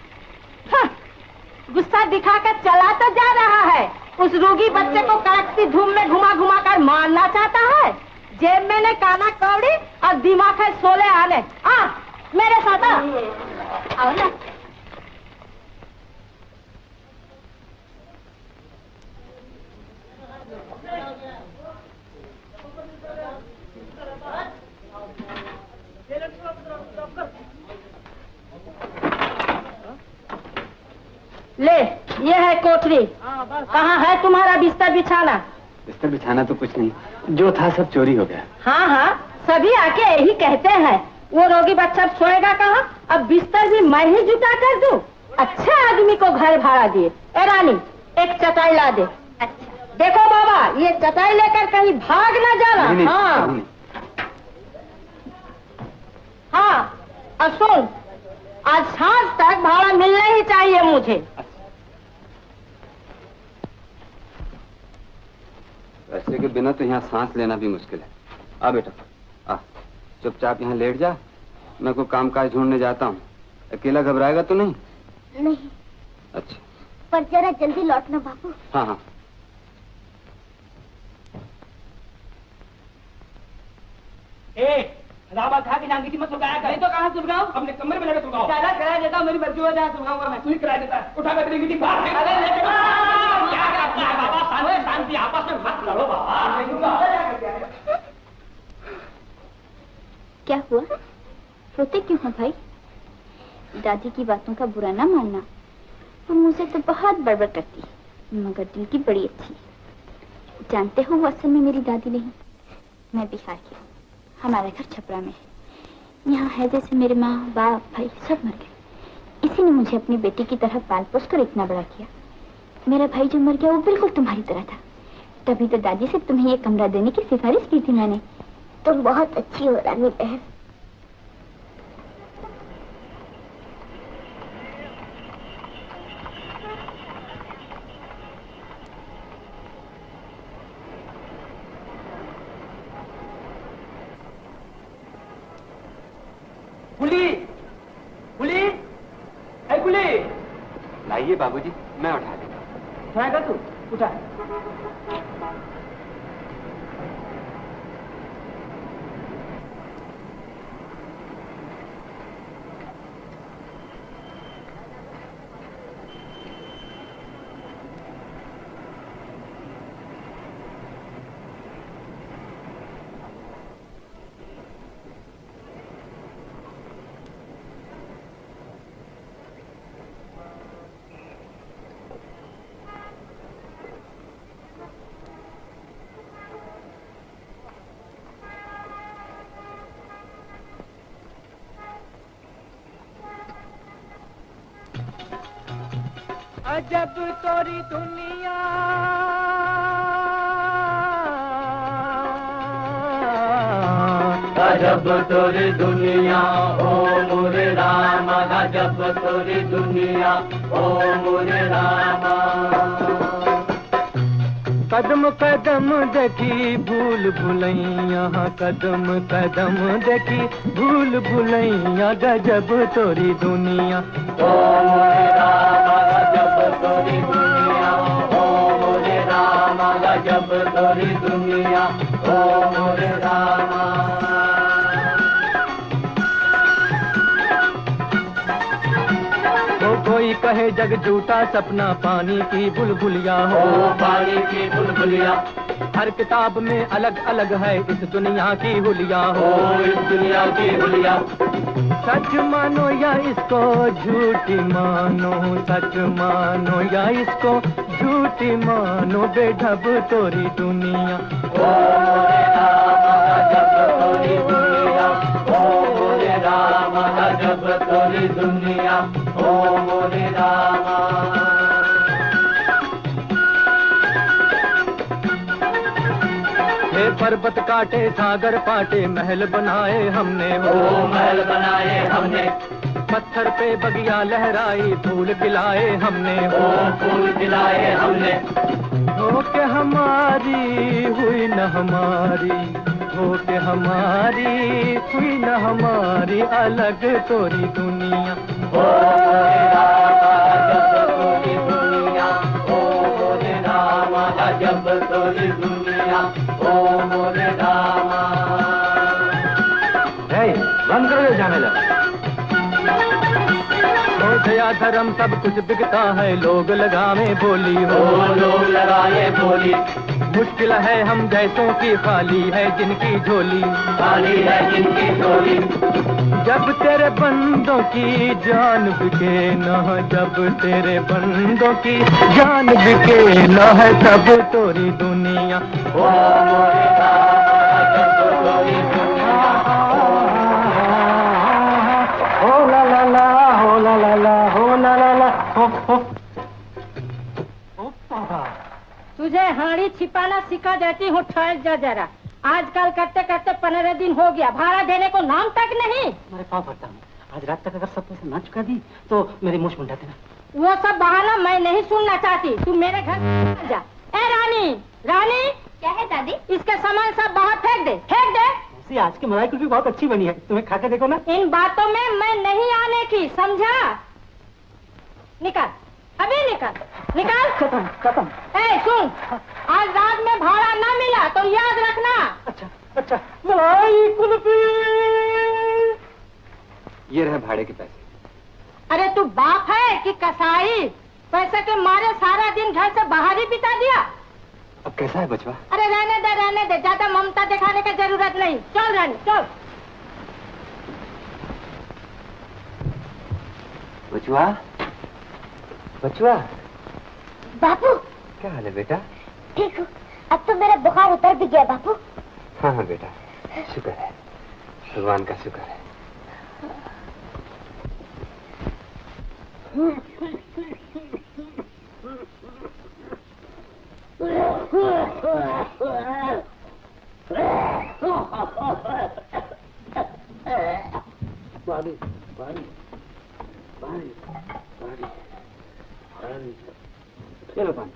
गुस्सा दिखाकर चला तो जा रहा है, उस रोगी बच्चे को कड़कती धूम में घुमा घुमा कर मारना चाहता है। जेब में ने काना कौड़ी और दिमाग है 16 आने। आ मेरे साथ आओ ना। ले ये है कोठरी। कहाँ है तुम्हारा बिस्तर बिछाना? बिस्तर बिछाना तो कुछ नहीं, जो था सब चोरी हो गया। हाँ हाँ सभी आके यही कहते हैं। वो रोगी बच्चा सोएगा कहाँ? अब बिस्तर भी मैं ही जुटा कर दूं? अच्छा आदमी को घर भाड़ा दिए। ए रानी एक चटाई ला दे। अच्छा देखो बाबा, ये चटाई लेकर कहीं भाग ना जाना। हाँ हाँ और सुन, आज सांझ तक भाड़ा मिलना ही चाहिए मुझे। पैसे के बिना तो यहाँ सांस लेना भी मुश्किल है। आ बेटा आ, चुपचाप यहाँ लेट जा, मैं कोई काम काज ढूंढने जाता हूँ। अकेला घबराएगा तो नहीं? नहीं। अच्छा पर जरा जल्दी लौटना बाबू। हाँ हाँ। रावत खा के जान की मत सुलगाया कर। नहीं तो कहाँ सुलगाऊं? अपने कमरे में लगे सुलगाओ। ज्यादा किराया देता हूँ, मेरी मर्जी हो जाए सुलगाऊंगा मैं। तू ही किराया देता है, उठा कर देंगी बाहर। अरे ले क्या करता है बाबा? शांति आपस में मत लड़ो बाबा। क्या हुआ? रोते क्यों हो भाई? दादी की बातों का बुरा ना मानना, वो मुझसे तो बहुत बड़बड़ करती है, मगर दिल की बड़ी अच्छी। जानते हो वो असल में मेरी दादी नहीं, मैं बिहार की हूँ। हमारा घर छपरा में है। यहाँ है जैसे मेरे माँ बाप भाई सब मर गए। इसी ने मुझे अपनी बेटी की तरह पाल पोस कर इतना बड़ा किया। मेरा भाई जो मर गया वो बिल्कुल तुम्हारी तरह था। तभी तो दादी से तुम्हें ये कमरा देने की सिफारिश की थी मैंने। तुम बहुत अच्छी हो रानी बहन। कुली, कुली, ऐ कुली। लाइए बाबूजी, मैं उठा देता। उठाएगा तू? उठा। अजब तोरी दुनिया, अजब तोरी दुनिया ओ मोरे रामा, अजब तोरी दुनिया ओ मोरे रामा। कदम कदम देखी भूल भुलैया, कदम कदम देखी भूल भुलैया, गजब तोरी दुनिया ओ मोरे रामा, गजब तोरी दुनिया ओ मोरे रामा, गजब तोरी दुनिया ओ मोरे रामा। कोई कहे जग झूठा सपना पानी की बुलबुलिया हो, पानी की बुलबुलिया। हर किताब में अलग अलग है इस दुनिया की हुलिया हो, इस दुनिया की हुलिया। सच मानो या इसको झूठी मानो, सच मानो या इसको झूठी मानो, बेढब तोरी दुनिया ओ मोरे रामा, गजब तोरी दुनिया ओ मोरे रामा, गजब तोरी दुनिया ओ मोरे रामा। हे पर्वत काटे सागर पाटे महल बनाए हमने, ओ महल बनाए हमने। पत्थर पे बगिया लहराई फूल खिलाए हमने, ओ फूल खिलाए हमने। हो के हमारी हुई न हमारी, हो के हमारी हुई न हमारी, अलग तोरी दुनिया ओ मोरे रामा, गजब तोरी दुनिया ओ मोरे रामा, गजब तोरी दुनिया ओ मोरे रामा। बंद करो ये झमेला। हो दया धर्म सब कुछ बिकता है, लोग लगावे बोली हो, लोग लगाए बोली। मुश्किल है हम जैसों की खाली है जिनकी झोली, खाली है जिनकी झोली। जब तेरे बंदों की जान बिके न, जब तेरे बंदों की जान बिके न है, तब तोरी दुनिया ओ मोरे रामा, गजब तोरी दुनिया हो ला ला ला, हो ला ला ला, हो ला ला ला, हो। तुझे हाड़ी छिपाना सिखा देती हूँ, ठहर जा जरा। आजकल करते करते 15 दिन हो गया, भाड़ा देने को नाम तक नहीं। मेरे पाँव पड़ता हूँ, आज रात तक अगर सब पैसे ना चुका दी तो मेरी मुझ मुंडा देना। वो सब बहाना मैं नहीं सुनना चाहती, तू मेरे घर जा। ए रानी, रानी। क्या है दादी? इसके सामान सब बाहर फेंक दे, फेंक दे। आज की मलाई कुल्फी बहुत अच्छी बनी है, तुम्हें खा के देखो ना। इन बातों में मैं नहीं आने की, समझा? निकाल, अभी निकाल, निकाल। खत्म खत्म। ए सुन, आज रात में भाड़ा न मिला तो याद रखना। अच्छा अच्छा, मलाई कुल्फी। ये रहे भाड़े के पैसे। अरे तू बाप है कि कसाई? पैसे के मारे सारा दिन घर से बाहर ही बिता दिया। अब कैसा है बचवा? अरे रहने दे, ज्यादा ममता दिखाने की जरूरत नहीं। चल रानी चल। बचवा, बचवा। बापू क्या हाल है बेटा? ठीक हूँ, अब तो मेरा बुखार उतर भी गया बापू। हाँ हाँ बेटा, शुक्र है, भगवान का शुक्र है। पानी पानी पानी पानी पानी, चलो पानी।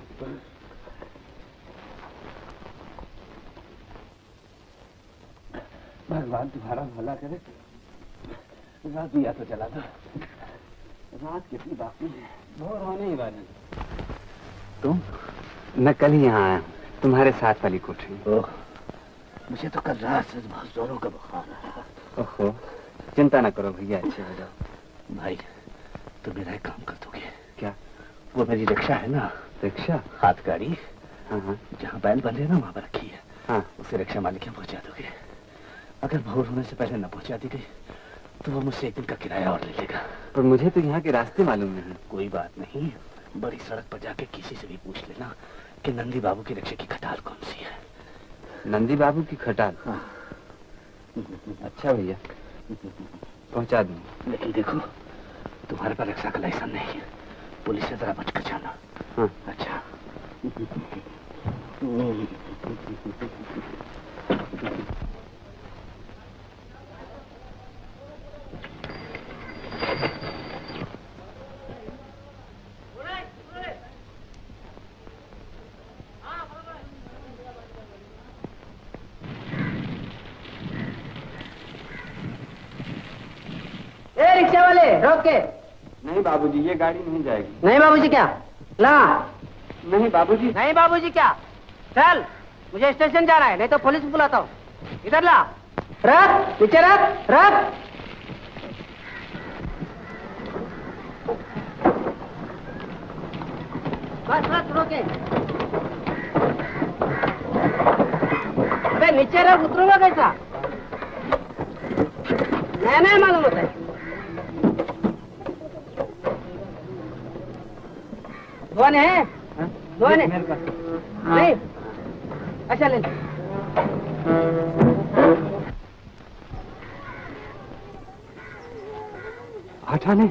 भगवान तुम्हारा भला करे, रात दिया तो जला दो। रात कितनी बाकी है, भोर होने ही वाली। तुम? मैं कल ही यहाँ आया, तुम्हारे साथ वाली कोठरी। ओह, मुझे तो कल रात से बहुत जोरों का बुखार है। ओहो, चिंता न करो भैया, अच्छे हो जाओ। भाई तुम मेरा एक काम कर दोगे क्या? वो मेरी रिक्शा है ना, रिक्शा? हाथ गाड़ी। हाँ हाँ, जहाँ बैल बंधे ना वहाँ पर रखी है। हाँ, उसे रिक्शा मालिक के पहुँचा दोगे। अगर भोर होने से पहले न पहुँचा दी गई तो वो मुझसे एक दिन का किराया और ले लेगा। पर मुझे तो यहाँ के रास्ते मालूम नहीं। कोई बात नहीं, बड़ी सड़क पर जाके किसी से भी पूछ लेना कि नंदी बाबू की रिक्शे की खटाल कौन सी है। नंदी बाबू की खटाल? हाँ। अच्छा भैया, पहुंचा दूँ। लेकिन देखो, तुम्हारे पास रिक्शा का लाइसेंस नहीं है, पुलिस से जरा बच कर जाना। हाँ। अच्छा। रिक्शा वाले रोक के। नहीं बाबूजी, ये गाड़ी नहीं जाएगी। नहीं बाबूजी क्या? ला। नहीं बाबूजी। नहीं बाबूजी क्या? चल, मुझे स्टेशन जाना है, नहीं तो पुलिस बुलाता हूँ। इधर ला। रख, नीचे रख, रख। बस बस रोके। अबे नीचे रख, उतरूंगा कैसा? नहीं मालूम होता है। धोन है? धोन है? नहीं? अच्छा ले। हटा नहीं।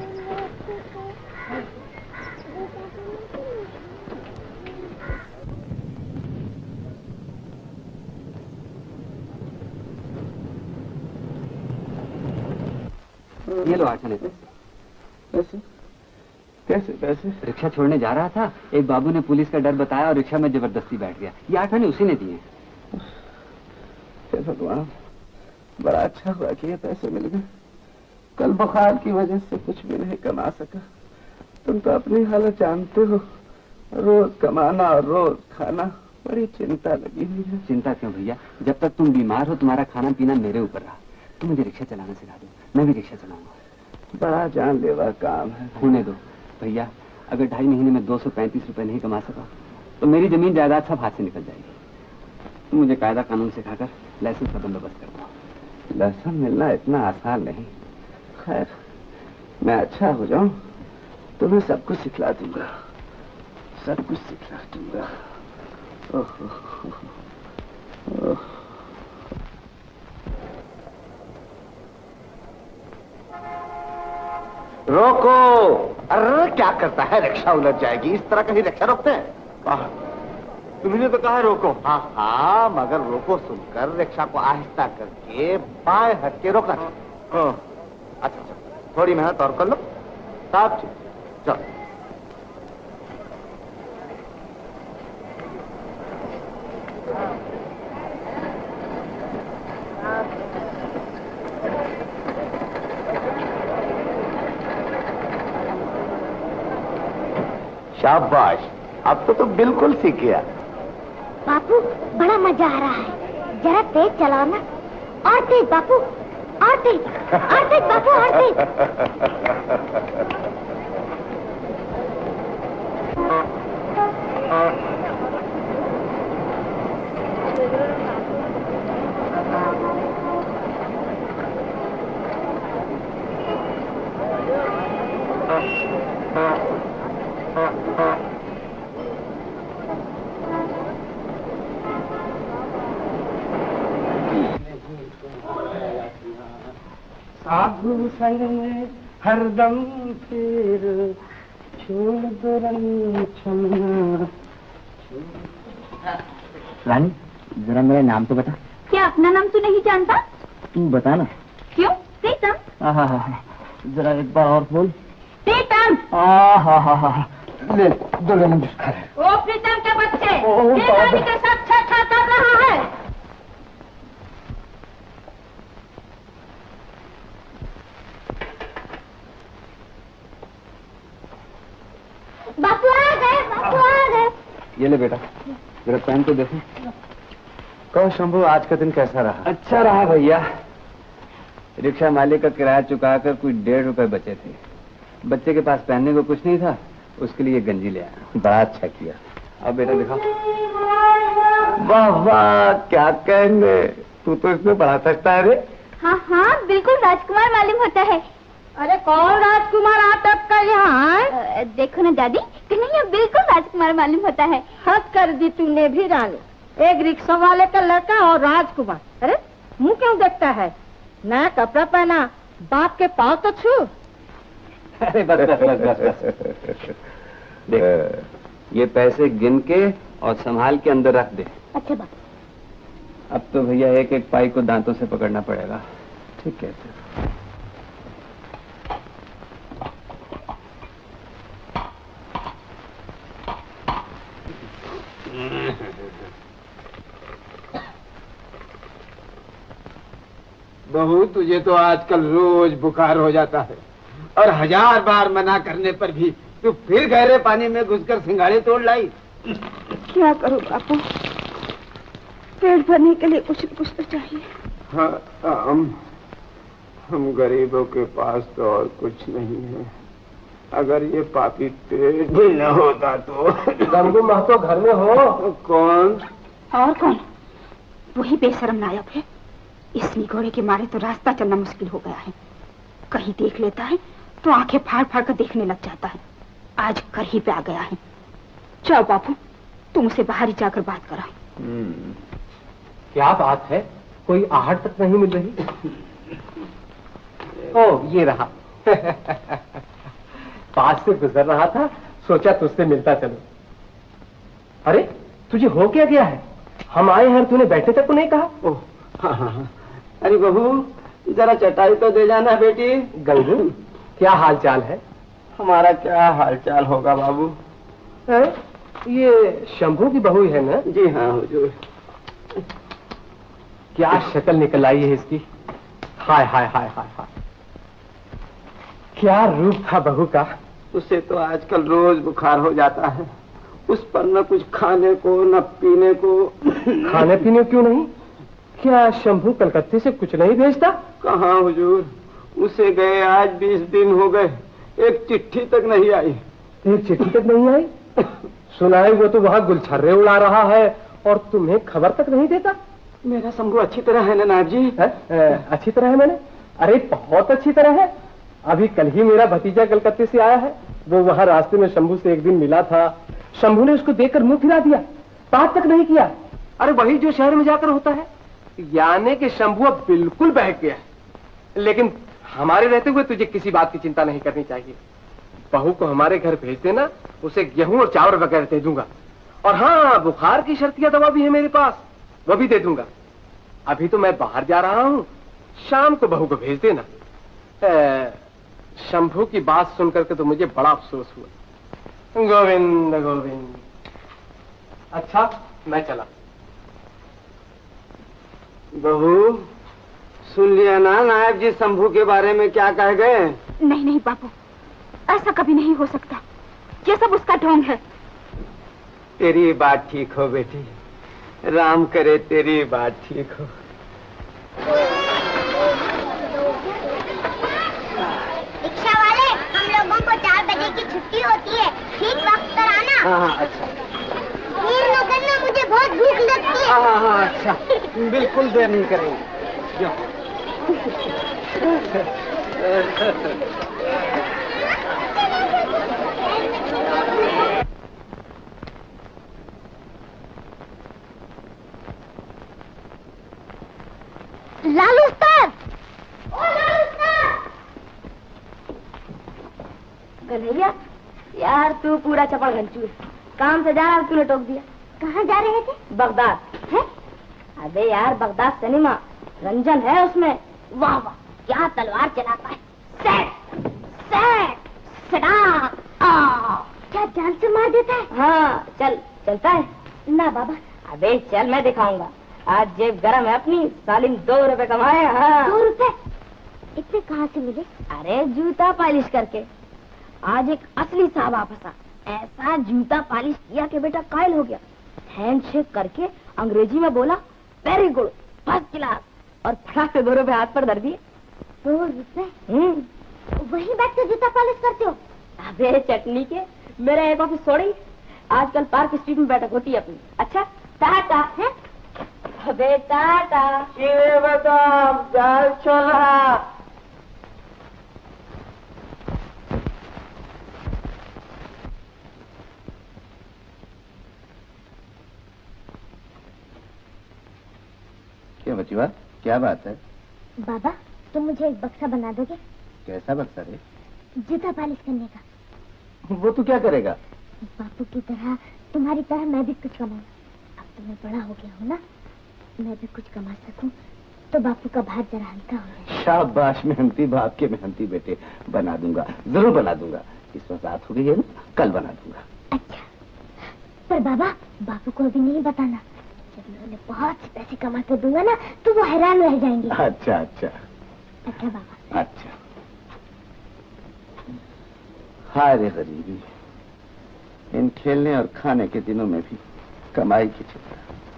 ये लो आठा नहीं। कैसे कैसे कैसे? रिक्शा छोड़ने जा रहा था, एक बाबू ने पुलिस का डर बताया और रिक्शा में जबरदस्ती बैठ गया। ये आठ आने उसी ने दिए। हे भगवान, बड़ा अच्छा हुआ कि ये पैसे मिल गए। कल बुखार की वजह से कुछ भी नहीं कमा सका। तुम तो अपनी हालत जानते हो, रोज कमाना और रोज खाना, बड़ी चिंता लगी हुई है। चिंता क्यों भैया, जब तक तुम बीमार हो तुम्हारा खाना पीना मेरे ऊपर रहा। तुम मुझे रिक्शा चलाना सिखा दो, मैं भी रिक्शा चलाऊंगा। बड़ा जानलेवा काम है। होने दो भैया, अगर 2.5 महीने में 235 रुपए नहीं कमा सका तो मेरी जमीन जायदाद सब हाथ से निकल जाएगी। तुम मुझे कायदा कानून सिखाकर लाइसेंस का बंदोबस्त कर दो। लाइसेंस मिलना इतना आसान नहीं। खैर, मैं अच्छा हो जाऊं तो मैं सब कुछ सिखला दूंगा, सब कुछ सिखला दूंगा। रोको! अरे क्या करता है, रिक्शा उलझ जाएगी। इस तरह कहीं रिक्शा रोकते हैं? तुमने तो कहा रोको। हाँ हाँ, मगर रोको सुनकर रिक्शा को आहिस्ता करके बाएं हट के रोकना चाहिए। अच्छा, थोड़ी मेहनत और कर लो, साफ चीज। चलो। शाबाश, अब तो बिल्कुल सीख गया। बापू बड़ा मजा आ रहा है, जरा तेज चलाओ ना। और तेज बापू, और तेज बापू, और तेज। साधु संग में हरदम फिर छोड़ दो रंग छलना। रानी जरा मेरा नाम तो बता। क्या अपना नाम तू नहीं जानता? तू बता ना। क्यों? प्रीतम। जरा एक बार और बोल। प्रीतम। ले दो लेमन जूस खा रहे। ओ प्रीतम के बच्चे, ये रानी के साथ छेड़छाड़ कर रहा है। बापू आ गए, बापू आ गए। ये ले बेटा, जरा पेन तो देखो। कहो शंभू, आज का दिन कैसा रहा? अच्छा रहा भैया। रिक्शा मालिक का किराया चुकाकर कुछ 1.5 रुपए बचे थे। बच्चे के पास पहनने को कुछ नहीं था, उसके लिए गंजी ले आया। बड़ा अच्छा किया। अब बेटा दिखाओ। वाह वाह, क्या कहने, तू तो इसमें बड़ा सस्ता है रे। हाँ हाँ, बिल्कुल राजकुमार मालूम होता है। अरे कौन राजकुमार आटक का यहाँ? देखो ना दादी, कन्हैया बिल्कुल राजकुमार मालूम होता है। हद कर दी तूने भी रानी। एक रिक्शा वाले का लड़का और राजकुमार। अरे मुंह क्यों देखता है? नया कपड़ा पहना, बाप के पाँव तो छू। अरे बस बस बस बस बस। देख, ये पैसे गिन के और संभाल के अंदर रख दे। अच्छा बाप। अब तो भैया एक एक पाई को दांतों से पकड़ना पड़ेगा। ठीक है। बहू, तुझे तो आजकल रोज बुखार हो जाता है और 1000 बार मना करने पर भी तू फिर गहरे पानी में घुसकर सिंघाड़े तोड़ लाई। क्या करूं बापू, पेट भरने के लिए कुछ न कुछ तो चाहिए। हाँ, हम गरीबों के पास तो और कुछ नहीं है। अगर ये पापी पेट भी न होता तो। गंगू महतो घर में हो? कौन? और कौन? वही बेशरम नायक है। इस निगोड़े के मारे तो रास्ता चलना मुश्किल हो गया है। कहीं देख लेता है तो आंखें फाड़ फाड़ कर देखने लग जाता है। आज घर ही पे आ गया है। चलो बापू, तुम उसे बाहर ही जाकर बात करा। क्या बात है, कोई आहट तक नहीं मिल रही? ओ ये रहा। पास से गुजर रहा था, सोचा तुझसे मिलता चलो। अरे तुझे हो क्या गया है? हम आए हैं, तूने बैठने तक को नहीं कहा। ओह हाँ। अरे बहू, जरा चटाई तो दे जाना बेटी। गंगू, क्या हालचाल है? हमारा क्या हालचाल होगा बाबू? ये शंभू की बहू है ना? जी हाँ हुजूर। क्या शक्ल निकल आई है इसकी। हाय हाय हाय हाय हाय, क्या रूप था बहू का। उसे तो आजकल रोज बुखार हो जाता है। उस पर न कुछ खाने को न पीने को। खाने पीने क्यों नहीं? क्या शंभू कलकत्ते से कुछ नहीं भेजता? कहाँ हुजूर, उसे गए आज 20 दिन हो गए, एक चिट्ठी तक नहीं आई। एक चिट्ठी तक नहीं आई? सुना है वो तो वहाँ गुलछर्रे उड़ा रहा है और तुम्हें खबर तक नहीं देता। मेरा शंभू अच्छी तरह है ना नाथ जी? अच्छी तरह है मैंने? अरे बहुत अच्छी तरह है। अभी कल ही मेरा भतीजा कलकत्ते से आया है। वो वहाँ रास्ते में शंभू से एक दिन मिला था। शंभू ने उसको देखकर मुंह फिरा दिया, बात तक नहीं किया। अरे वही जो शहर में जाकर होता है। यानी कि शंभू अब बिल्कुल बहक गया। लेकिन हमारे रहते हुए तुझे किसी बात की चिंता नहीं करनी चाहिए। बहू को हमारे घर भेज देना, उसे गेहूं और चावल वगैरह दे दूंगा। और हाँ, बुखार की शर्तिया दवा भी है मेरे पास, वो भी दे दूंगा। अभी तो मैं बाहर जा रहा हूँ, शाम को बहू को भेज देना। शंभू की बात सुनकर के तो मुझे बड़ा अफसोस हुआ। गोविंद गोविंद। अच्छा मैं चला। बहू, सुन लिया ना नायक जी शंभू के बारे में क्या कह गए? नहीं नहीं बापू, ऐसा कभी नहीं हो सकता। ये सब उसका ढोंग है। तेरी बात ठीक हो बेटी, राम करे तेरी बात ठीक हो। रिक्शा वाले, हम लोगों को 4 बजे की छुट्टी होती है, ठीक वक्त पर आना। हाँ अच्छा। देर न करना, मुझे बहुत भूख लगती है। हाँ अच्छा, बिल्कुल देर नहीं करेंगे। जो। लालू उस्ताद! ओ लालू उस्ताद! कन्हैया, यार तू पूरा चपड़ घंचू है। काम से जा रहा तूने टोक दिया। कहाँ जा रहे थे? बगदाद है? अबे यार बगदाद सिनेमा, रंजन है उसमें। वाह वाह, क्या तलवार चलाता है। सेट सेट सड़ा। क्या जान से मार देता है? हाँ चल, चलता है ना बाबा। अबे चल, मैं दिखाऊंगा। आज जेब गरम है अपनी, सालिम 2 रुपए कमाए। हाँ 2 रुपए? इतने कहाँ से मिले? अरे जूता पॉलिश करके। आज एक असली साहब फंसा, ऐसा जूता पॉलिश किया कि बेटा कायल हो गया। हैंडशेक करके अंग्रेजी में बोला वेरी गुड, फर्स्ट क्लास, और फटाक से 2 रुपए हाथ पर धर दिए। 2 रुपए? वही बैठ के जूता पॉलिश करते हो? अबे चटनी के, मेरा एक ऑफिस छोड़ी, आजकल पार्क स्ट्रीट में बैठक होती है अपनी। अच्छा टाटा है? अबे टाटा। ये बताओ जाल चला। क्या बचवा, क्या बात है? बाबा, तुम मुझे एक बक्सा बना दोगे? कैसा बक्सा रे? जूता पॉलिश करने का। वो तू क्या करेगा? बापू की तरह, तुम्हारी तरह मैं भी कुछ कमाऊं। अब तो मैं बड़ा हो गया हूँ ना, मैं भी कुछ कमा सकूं, तो बापू का भार जरा हल्का हो जाए। शाबाश मेहनती बाप के मेहनती बेटे, बना दूंगा, जरूर बना दूंगा। इस वक्त रात हो गई है ना, कल बना दूंगा। अच्छा, पर बाबा बापू को अभी नहीं बताना। जब मैं उन्हें बहुत से पैसे कमा कर दूंगा ना, तो वो हैरान रह जाएंगे। अच्छा अच्छा अच्छा बाबा। अच्छा। हाय रे गरीबी, इन खेलने और खाने के दिनों में भी कमाई की चिंता।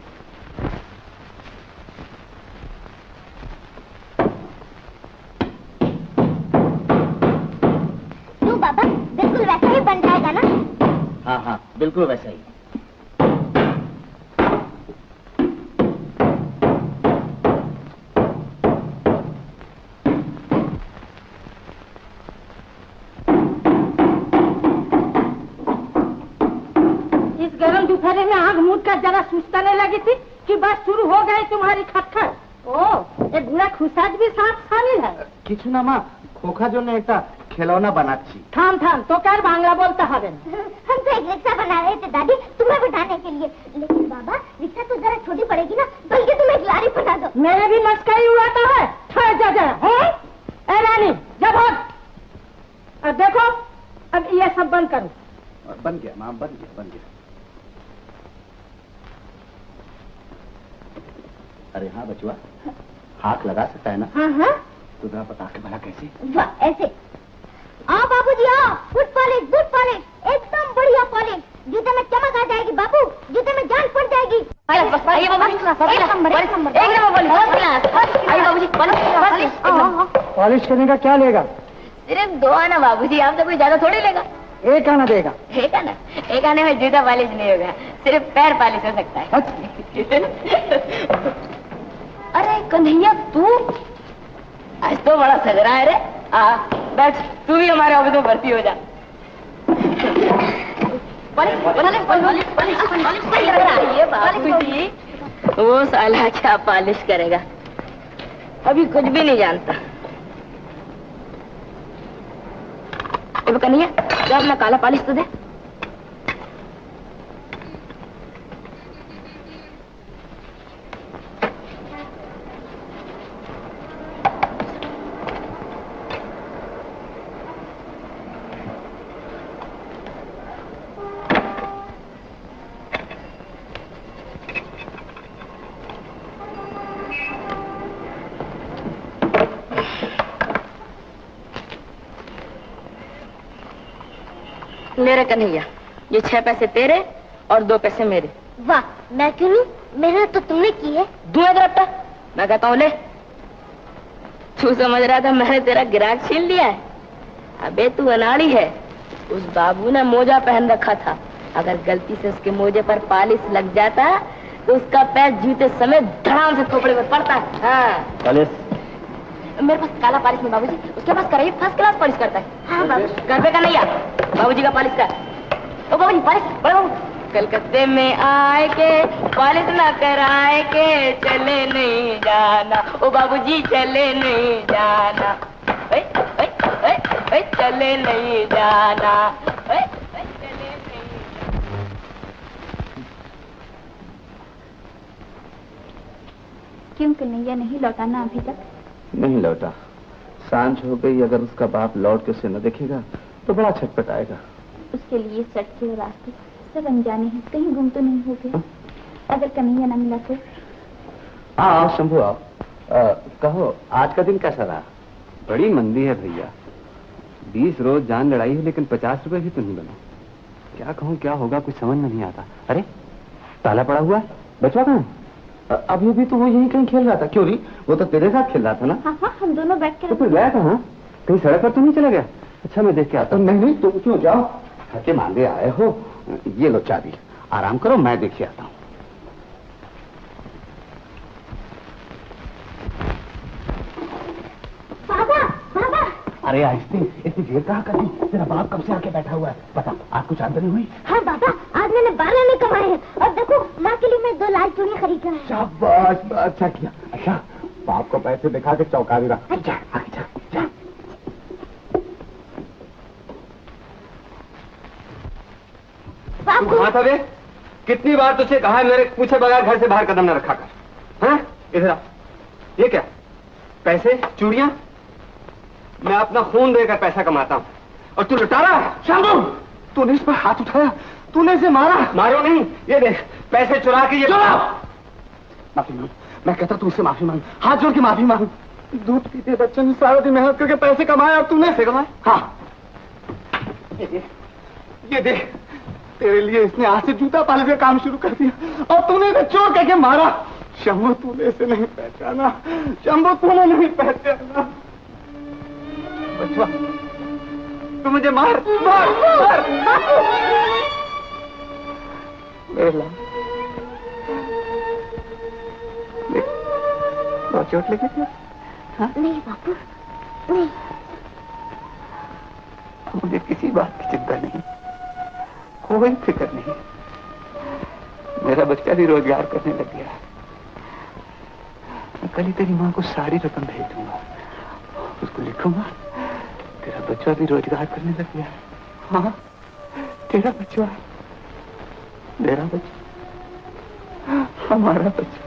तू बाबा बिल्कुल वैसा ही बन जाएगा ना? हाँ हाँ बिल्कुल वैसा ही। में आग मूड कर जरा सुस्ताने लगी थी कि बस शुरू हो गई तुम्हारी खटखट। ओ, ये बुरा खुशाज भी साथ शामिल है। কিছু না মা, খোকা জন্য একটা খেলনা বানাচ্ছি। थाम थाम, तो क्या बांग्ला बोलता है? हम तो एक रिक्शा बना रहे थे दादी, तुम्हें बिठाने के लिए। लेकिन बाबा रिक्शा तो जरा छोटी पड़ेगी ना, बल्कि तुम एक लारी बना दो। मेरे भी मस्करी उड़ाता है। ए रानी जब अब देखो, अब ये सब बंद करो। बन गया माँ, बन गया बन गया। अरे हाँ बचवा, हाथ लगा सकता है ना? हाँ हाँ। तो जरा बता के भला कैसे? वाह, ऐसे। आओ बाबूजी आओ, गुड पॉलिश, एकदम बढ़िया पॉलिश। जूते में चमक आ जाएगी बाबू, जूते में जान पड़ जाएगी। पॉलिश करने का क्या लेगा? सिर्फ 2 आना बाबूजी, आप तो कोई ज्यादा थोड़ी लेगा। 1 आना देगा। 1 आना? 1 आने में जूता पॉलिश नहीं होगा, सिर्फ पैर पॉलिश हो सकता है। अरे कन्हैया तू आज तो बड़ा सजरा है रे। बैठ, तू भी हमारे ऑफिस में भर्ती हो जा। वो साला क्या पॉलिश करेगा, अभी कुछ भी नहीं जानता। कन्हैया क्या अपना काला पॉलिश तो दे। ले रे कन्हैया, ये 6 पैसे तेरे और 2 पैसे मेरे। वाह, मैं क्यों लूं? मेहनत तो तुमने की है। दूं एक रट्टा? मैं कहता हूँ ले। तू समझ रहा था मैंने तेरा गिराक छीन लिया है? अबे तू अनाड़ी है। उस बाबू ने मोजा पहन रखा था, अगर गलती से उसके मोजे पर पालिश लग जाता तो उसका पैर जूते समेत धड़ाम से थोपड़े में पड़ता है। हाँ। पालिश? मेरे पास काला पालिश नहीं बाबूजी, उसके पास कराइए, फर्स्ट क्लास पालिश करता है। हाँ बाबू, घर पे का नहीं यार, बाबूजी का पालिश का। ओ बाबूजी पालिश, बड़े बाबू। कलकत्ते में आए के पालिश ना कराए के चले नहीं जाना, ओ बाबूजी चले नहीं जाना, ओए ओए ओए ओए चले नहीं जाना, ओए ओए चले नहीं। क्यों कन्हैया नहीं लौटाना अभी तक? नहीं लौटा। सांझ हो गई, अगर उसका बाप लौट के उसे न देखेगा तो बड़ा छटपटाएगा। उसके लिए सड़कें और रास्ते सब अनजाने हैं, कहीं गुम तो नहीं हो गए? अगर कन्हैया न मिला तो? आओ शंभू आओ। कहो आज का दिन कैसा रहा? बड़ी मंदी है भैया। 20 रोज जान लड़ाई है लेकिन 50 रुपए भी तो नहीं बना। क्या कहूँ क्या होगा कुछ समझ में नहीं आता। अरे ताला पड़ा हुआ है, बचवा कहाँ? अभी भी तो वो यही कहीं खेल रहा था। क्यों नहीं? वो तो तेरे साथ खेल रहा था ना। हाँ हाँ, हम दोनों बैठ तो फिर गया कहाँ? कहीं सड़क पर तो नहीं चला गया? अच्छा मैं देख के आता हूँ। नहीं तुम क्यों जाओ, थके मांगे आए हो। ये लो चाबी, आराम करो, मैं देख आता हूँ। बाबा बाबा। अरे आहिस्ते, इतनी देर कहाँ कर दी? तेरा बाप कब से आके बैठा हुआ है? बता, आज कुछ आमदनी हुई? हाँ बाबा, आज मैंने 12 नहीं कमाए हैं और देखो माँ के लिए मैं 2 लाल चूड़ियाँ खरीद कर। शाबाश, अच्छा किया। अच्छा बाप को पैसे दिखा के चौंका भी रहा। अच्छा अच्छा जा। तू कहाँ था बे? कितनी बार तुझे कहा है मेरे पूछे बगैर घर से बाहर कदम न रखा कर। हाँ इधर आ। ये क्या? पैसे, चूड़ियां? मैं अपना खून देकर पैसा कमाता हूँ और तू लुटा रहा है। शंभू, तूने इस पर हाथ उठाया, तूने इसे मारा? मारो नहीं, ये देख पैसे चुरा के ये। माफी मांग, मैं कहता तू इससे माफी मांग, हाथ जोड़ के माफी मांग। दूध पीते बच्चे ने सारा दिन मेहनत करके पैसे कमाए और तूने पैसे कमाए? हाँ। ये देख, तेरे लिए इसने आज से जूता पालने का काम शुरू कर दिया और तूने इसे चोर करके मारा। शंभू तूने इसे नहीं पहचाना, शंभू तूने नहीं पहचाना। बचवा तू मुझे मार मार मार। मेरे लाल, बहुत चोट लगी थी? हाँ? नहीं बापू नहीं। मुझे किसी बात की चिंता नहीं, कोई फिक्र नहीं। मेरा बच्चा भी रोजगार करने लग गया है। मैं कल ही तेरी माँ को सारी रकम भेज दूंगा, उसको लिखूंगा तेरा बच्चा भी रोजगार करने लग गया है। हाँ तेरा बच्चा, मेरा बच्चा, हमारा बच्चा।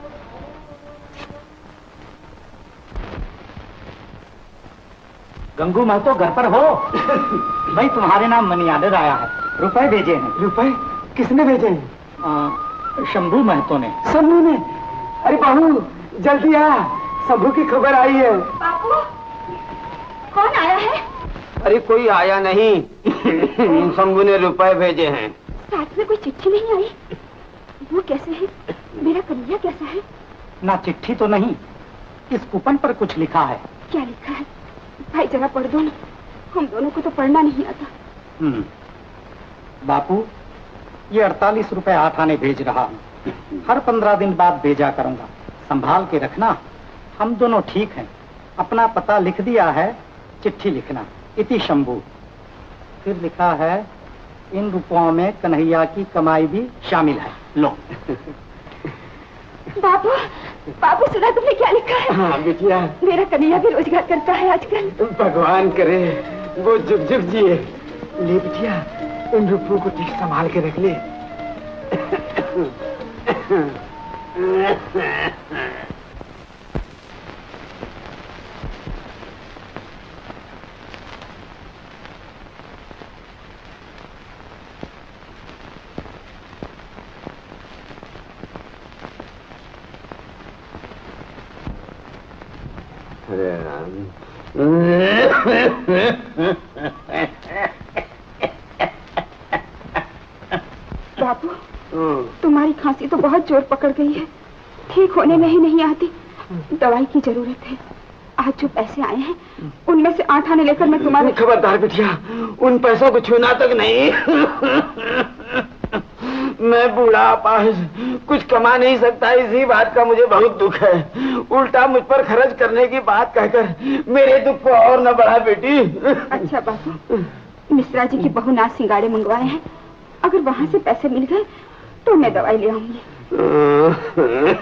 गंगू महतो घर पर हो? भाई तुम्हारे नाम मनी आर्डर आया है, रुपए भेजे हैं। रुपए किसने भेजे हैं? शंभू महतो ने। शंभू ने? अरे बहू जल्दी आ, शंभू की खबर आई है। बापू कौन आया है? अरे कोई आया नहीं, शंभू ने रुपए भेजे हैं। साथ में कोई चिट्ठी नहीं आई? वो कैसे है? मेरा कन्हैया कैसा है? ना चिट्ठी तो नहीं, इस कूपन पर कुछ लिखा है। क्या लिखा है? भाई जरा पढ़ दो ना, हम दोनों को तो पढ़ना नहीं आता। बापू ये 48 रुपए 8 आने भेज रहा हूँ, हर 15 दिन बाद भेजा करूंगा, संभाल के रखना। हम दोनों ठीक हैं, अपना पता लिख दिया है, चिट्ठी लिखना। इति शंभू। फिर लिखा है इन रुपयों में कन्हैया की कमाई भी शामिल है। लो। बाबू बाबू सुना तुमने क्या लिखा है? हाँ बिटिया, मेरा कन्हैया भी रोजगार करता है आजकल। भगवान करे वो जुग जुग जिए। ले बिटिया, इन रुपयों को ठीक संभाल के रख ले। बाबू तुम्हारी खांसी तो बहुत जोर पकड़ गई है, ठीक होने में ही नहीं आती। दवाई की जरूरत है। आज जो पैसे आए हैं उनमें से 8 आने लेकर मैं तुम्हारे। खबरदार बिटिया, उन पैसों को छूना तक नहीं। मैं बूढ़ा अपाहिज कुछ कमा नहीं सकता, इसी बात का मुझे बहुत दुख है। उल्टा मुझ पर खर्च करने की बात कहकर मेरे दुख को और न बढ़ा बेटी। अच्छा बाबू, मिश्रा जी की बहू नाच सिंगाड़े मंगवाए हैं, अगर वहाँ से पैसे मिल गए तो मैं दवाई ले आऊंगी।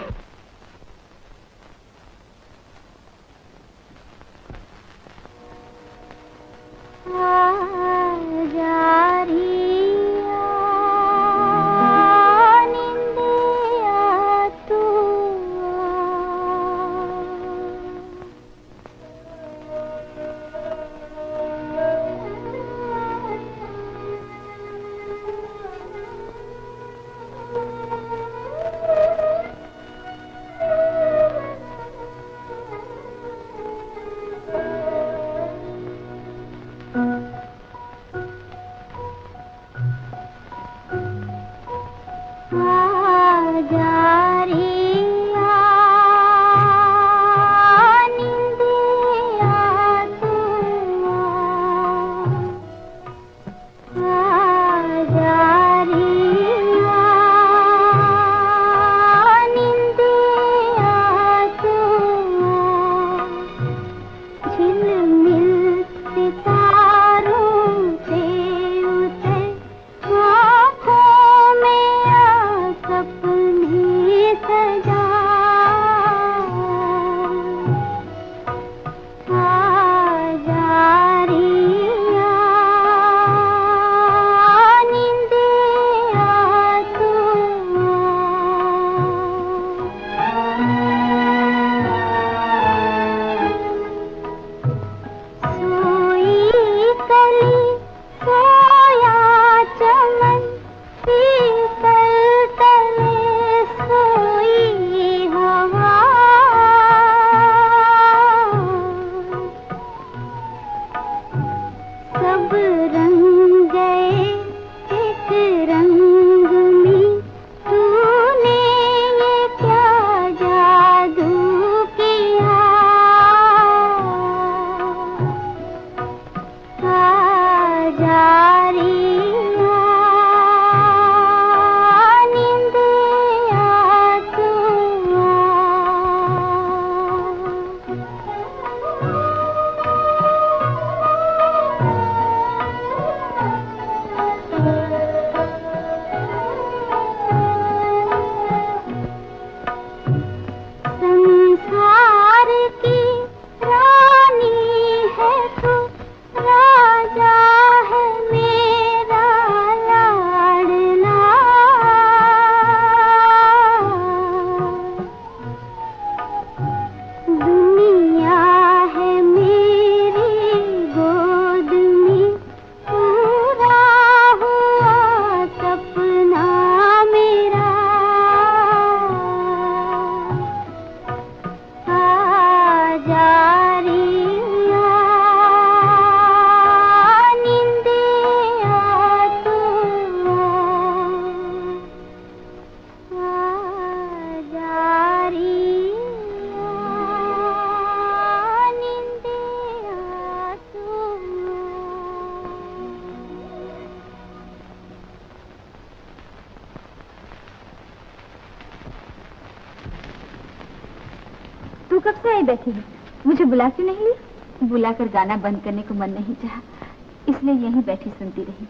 तू कब से आई बैठी है? मुझे बुला क्यों नहीं ली? बुलाकर गाना बंद करने को मन नहीं चाहा, इसलिए यहीं बैठी सुनती रही।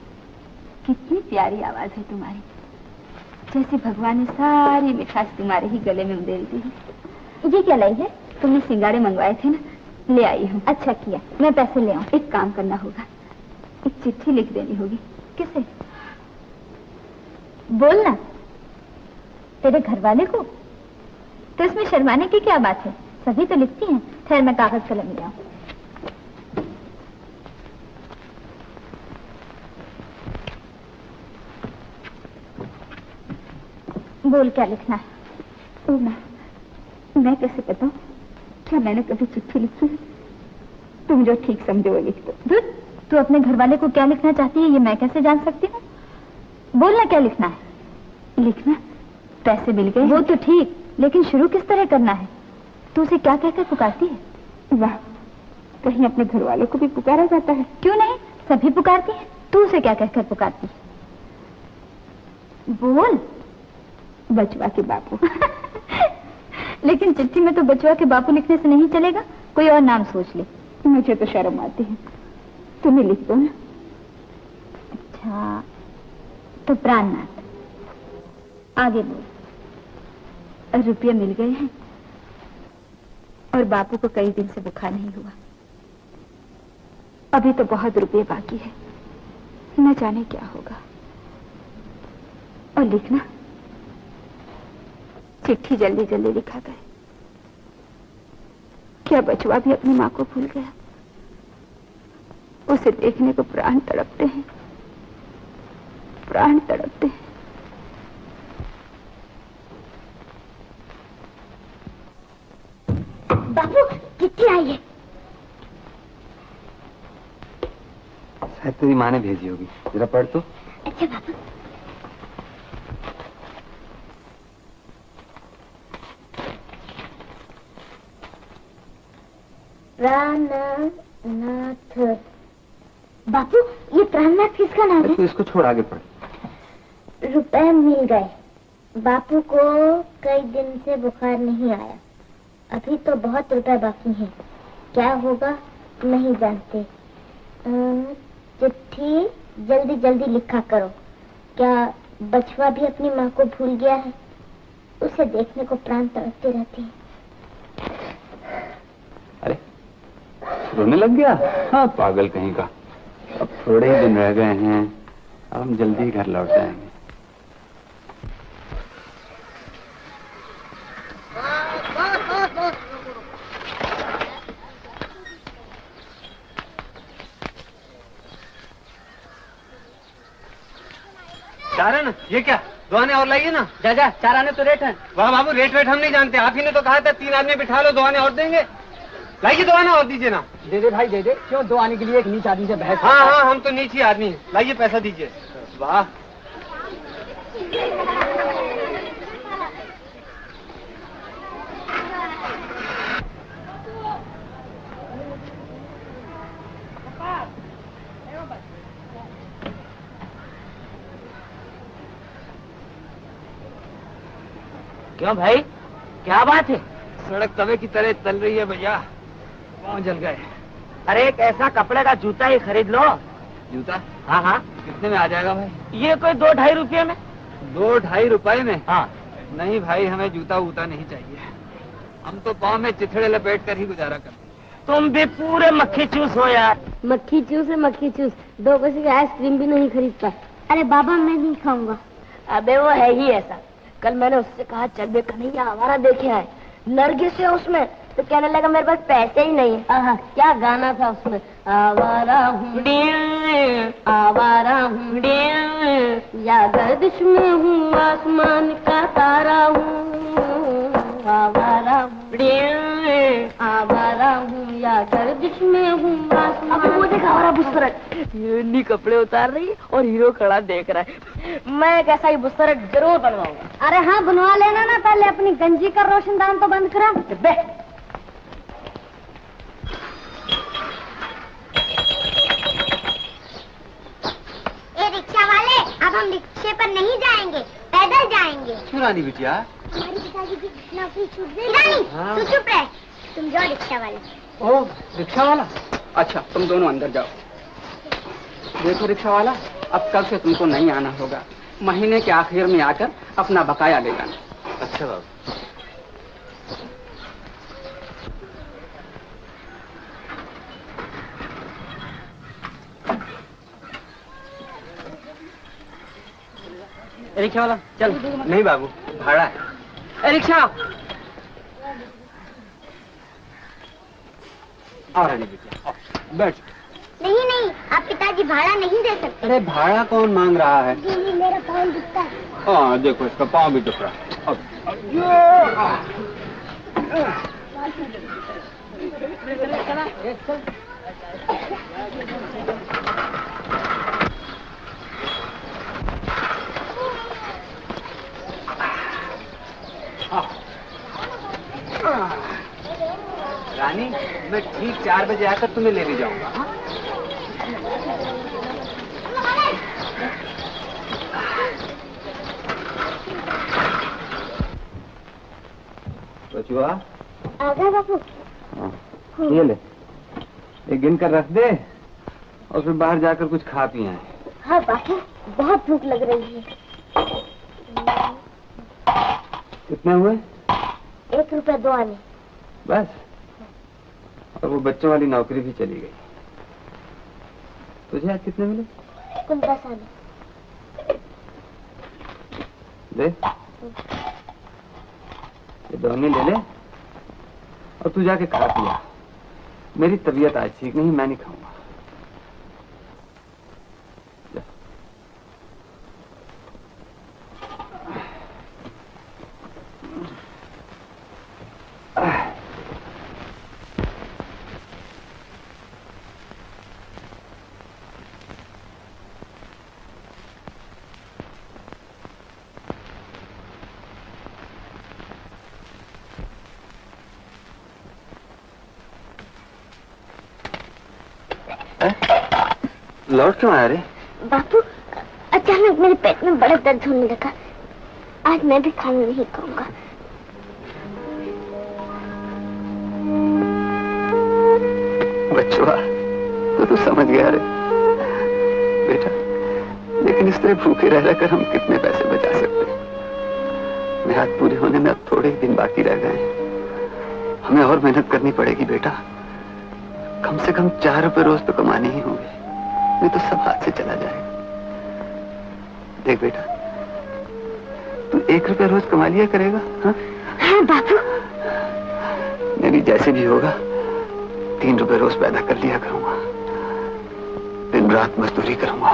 कितनी प्यारी आवाज है तुम्हारी, जैसे भगवान ने सारी मिठास तुम्हारे ही गले में उधेड़ दी है। ये क्या लाई है? तुमने सिंगाड़े मंगवाए थे ना, ले आई हूँ। अच्छा किया, मैं पैसे ले आऊँ। एक काम करना होगा, एक चिट्ठी लिख देनी होगी। किसे? बोलना। तेरे घर वाले को? तो इसमें शर्माने की क्या बात है, सभी तो लिखती हैं। खैर मैं कागज कलम ले आऊं। बोल क्या लिखना है? मैं कैसे बताऊं? क्या मैंने कभी चिट्ठी लिखी है? तुम जो ठीक समझो वो लिख दो। तू अपने घर वाले को क्या लिखना चाहती है ये मैं कैसे जान सकती हूँ? बोलना क्या लिखना है। लिखना पैसे मिल गए। वो तो ठीक, लेकिन शुरू किस तरह करना है? तू उसे क्या कहकर पुकारती है? वाह, कहीं अपने घर वालों को भी पुकारा जाता है? क्यों नहीं, सभी पुकारती हैं। तू उसे क्या कहकर पुकारती है? बोल। बचवा के बापू। लेकिन चिट्ठी में तो बचवा के बापू लिखने से नहीं चलेगा, कोई और नाम सोच ले। मुझे तो शर्म आती है, तुम्हें लिख दो ना। अच्छा, तो प्राणनाथ, आगे बोल। रुपये मिल गए हैं और बापू को कई दिन से बुखार नहीं हुआ। अभी तो बहुत रुपये बाकी है, न जाने क्या होगा। और लिखना, चिट्ठी जल्दी जल्दी लिखा करे। क्या बचवा भी अपनी माँ को भूल गया? उसे देखने को प्राण तड़पते हैं, प्राण तड़पते हैं। बाबू, चिट्ठी आई है। शायद तेरी माँ ने भेजी होगी, जरा पढ़ तो। अच्छा बाबू। प्राणनाथ। बापू, ये प्राणनाथ किसका नाम है? तू इसको छोड़, आगे पढ़। रुपए मिल गए। बापू को कई दिन से बुखार नहीं आया। अभी तो बहुत रुपए बाकी हैं। क्या होगा नहीं जानते। चिट्ठी जल्दी जल्दी लिखा करो। क्या बचवा भी अपनी माँ को भूल गया है? उसे देखने को प्राण तड़पते रहते हैं। अरे रोने लग गया? हाँ, पागल कहीं का। अब थोड़े ही दिन रह गए हैं, अब हम जल्दी ही घर लौट जाएंगे। चार है ना? ये क्या, 2 आने और लाइए ना। जा जा, 4 आने तो रेट है। वाह बाबू, रेट वेट हम नहीं जानते। आप ही ने तो कहा था 3 आदमी बिठा लो, 2 आने और देंगे। लाइए 2 आने और दीजिए ना। दे दे भाई, दे दे। क्यों 2 आने के लिए एक नीच आदमी से बहस? हाँ हाँ, हम तो नीची आदमी हैं। लाइए पैसा दीजिए। वाह, क्यों भाई, क्या बात है? सड़क तवे की तरह तल रही है भैया, पाँव जल गए। अरे एक ऐसा कपड़े का जूता ही खरीद लो। जूता? हाँ हाँ। कितने में आ जाएगा भाई? ये कोई 2-2.5 रुपये में। 2-2.5 रुपए में? हाँ। नहीं भाई, हमें जूता वूता नहीं चाहिए। हम तो पाँव में चिथड़े लपेट कर ही गुजारा करते हैं। तुम भी पूरे मक्खी चूस हो यार। मक्खी चूस है मक्खी चूस। 2 पैसे की आइसक्रीम भी नहीं खरीदता। अरे बाबा, मैं नहीं खाऊंगा। अबे वो है ही ऐसा। कल मैंने उससे कहा चल बे कन्हैया हमारा देखे आए, नरगिस है उसमें, तो कहने लगा मेरे पास पैसे ही नहीं है। क्या गाना था उसमें, आवारा हूँ आवारा हूँ, या गर्दिश में हूँ आसमान का तारा हूँ, आवारा हूँ आवारा हूँ, या गर्दिश में हूँ आसमान। अब वो देखा हमारा बुस्तरट, ये कपड़े उतार रही है और हीरो खड़ा देख रहा है। मैं एक ऐसा ही बुस्तरट जरूर बनवाऊंगा। अरे हाँ, बनवा लेना ना, पहले अपनी गंजी का रोशनदान तो बंद करा। ए रिक्शा वाले, अब हम रिक्शे पर नहीं जाएंगे, पैदल जाएंगे। क्यों रानी बिटिया? हमारी पिताजी की नौकरी छूट गई। रानी, तू चुप रह, तुम जाओ रिक्शा वाले। ओ, रिक्शा वाला? अच्छा, तुम दोनों अंदर जाओ। देखो रिक्शा वाला, अब कल से तुमको नहीं आना होगा। महीने के आखिर में आकर अपना बकाया ले जाना। अच्छा बाबू। रिक्शा वाला चल। नहीं बाबू, भाड़ा है। रिक्शा और रानी बिटिया बैठ। नहीं नहीं, आप पिताजी भाड़ा नहीं दे सकते। अरे भाड़ा कौन मांग रहा है? जी, मेरा पाँव दुखता है। हाँ देखो, इसका पाँव भी दुख रहा है। मैं ठीक 4 बजे आकर तुम्हें लेने जाऊंगा। हाँ? बचुआ आ गए बापू। ये ले, ये गिन कर रख दे और फिर बाहर जाकर कुछ खा पी आए। हाँ बापू, बहुत भूख लग रही है। कितने हुए? 1 रुपया 2 आने। बस? और वो बच्चों वाली नौकरी भी चली गई। तुझे आज कितने मिले? कुल 10 आने। दे, ये दोनों ले ले और तू जाके खा पिया। मेरी तबीयत आज ठीक नहीं, मैं नहीं खाऊंगा। लौट क्यों आया रे? बापू, अचानक मेरे पेट में बड़ा दर्द होने लगा। आज मैं भी खाना नहीं खाऊंगा। बच्चुआ, तो समझ गया रे बेटा, लेकिन इस तरह भूखे रह रहकर हम कितने पैसे बचा सकते हैं? मेहनत पूरी होने में अब थोड़े ही दिन बाकी रह गए। हमें और मेहनत करनी पड़ेगी बेटा। कम से कम 4 रुपए रोज तो कमाने ही होंगे, नहीं तो सब हाथ से चला जाएगा। देख बेटा, तू 1 रुपया रोज कमा लिया करेगा? हाँ? हाँ बापू। मैं भी जैसे भी होगा 3 रुपए रोज पैदा कर लिया करूंगा। दिन रात मजदूरी करूंगा।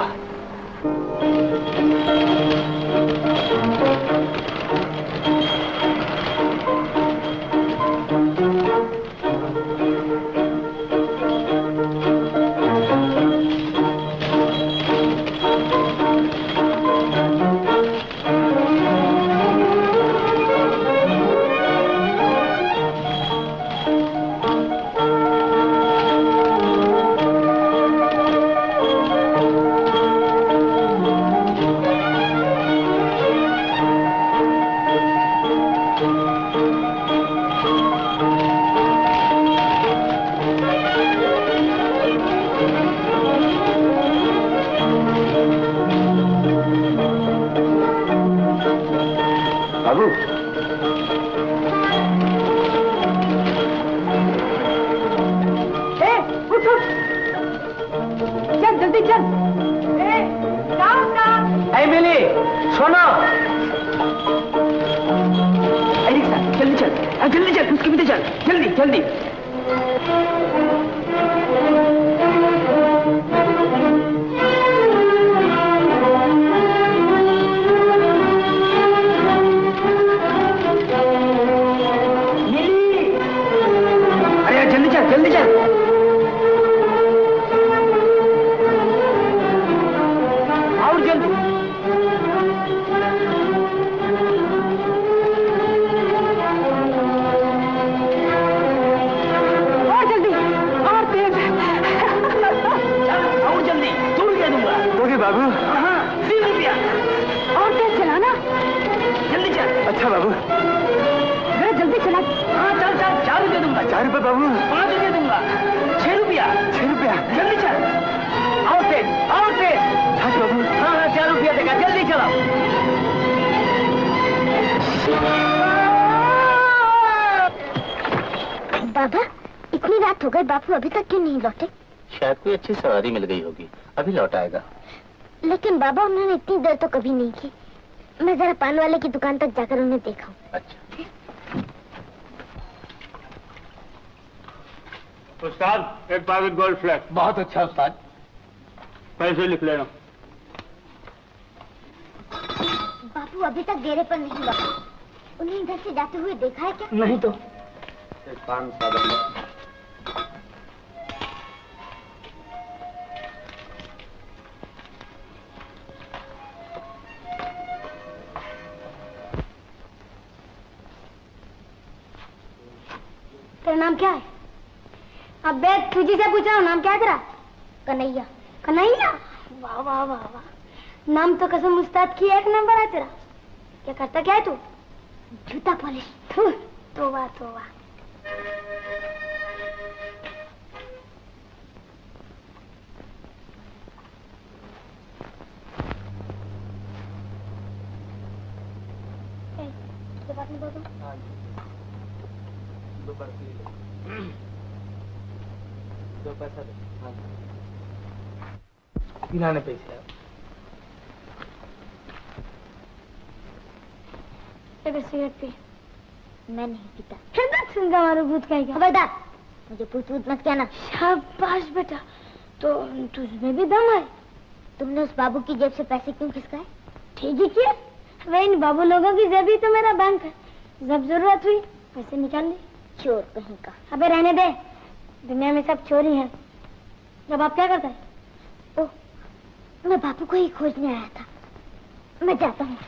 बाबा, इतनी रात हो गई, बापू अभी तक क्यों नहीं लौटे? शायद कोई अच्छी सवारी मिल गई होगी, अभी लौट आएगा। लेकिन बाबा, उन्होंने इतनी देर तो कभी नहीं की। मैं जरा पान वाले की दुकान तक जाकर उन्हें देखा हूँ। अच्छा। उस्ताद, एक पैकेट गोल्ड फ्लैग। बहुत अच्छा उस्ताद। पैसे लिख लेना। बापू अभी तक डेरे पर नहीं लौटे। उन्हें इधर से जाते हुए देखा है क्या? नहीं तो। तेरा नाम क्या है? अबे तुझी से पूछा नाम क्या है तेरा? कन्हैया। कन्हैया? वाह वाह वाह वाह, नाम तो कसम उस्ताद की एक नंबर है तेरा। क्या करता क्या है तू? जूता पॉलिश। तोबा तोबा। दो पैसा दे। किनाने पैसे सिगरेट पी। मैं नहीं पीता। सुनगा मारो भूत का। खबरदार मुझे भूत मत कहना। शाबाश बेटा, तो तुझमें भी दम है। तुमने उस बाबू की जेब से पैसे क्यों खिसकाए? ठीक ही किया, वे इन बाबू लोगों की जेब ही तो मेरा बैंक है। जब जरूरत हुई पैसे निकाल ली। चोर कहीं का। अबे रहने दे, दुनिया में सब चोर ही है। जब आप क्या करता है? ओह, मैं बापू को ही खोजने आया था। मैं जाता हूँ।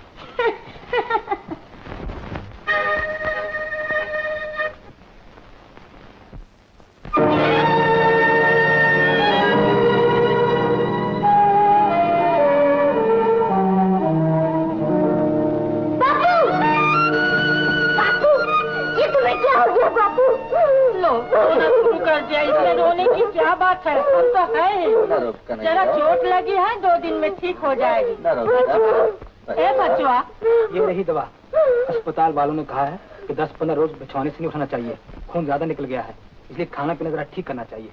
इसमें रोने की क्या बात है? हम तो है। जरा चोट लगी है, 2 दिन में ठीक हो जाएगी। ए बचवा, ये रही दवा। अस्पताल वालों ने कहा है कि 10-15 रोज बिछौने से नहीं उठाना चाहिए। खून ज्यादा निकल गया है, इसलिए खाना पीना जरा ठीक करना चाहिए।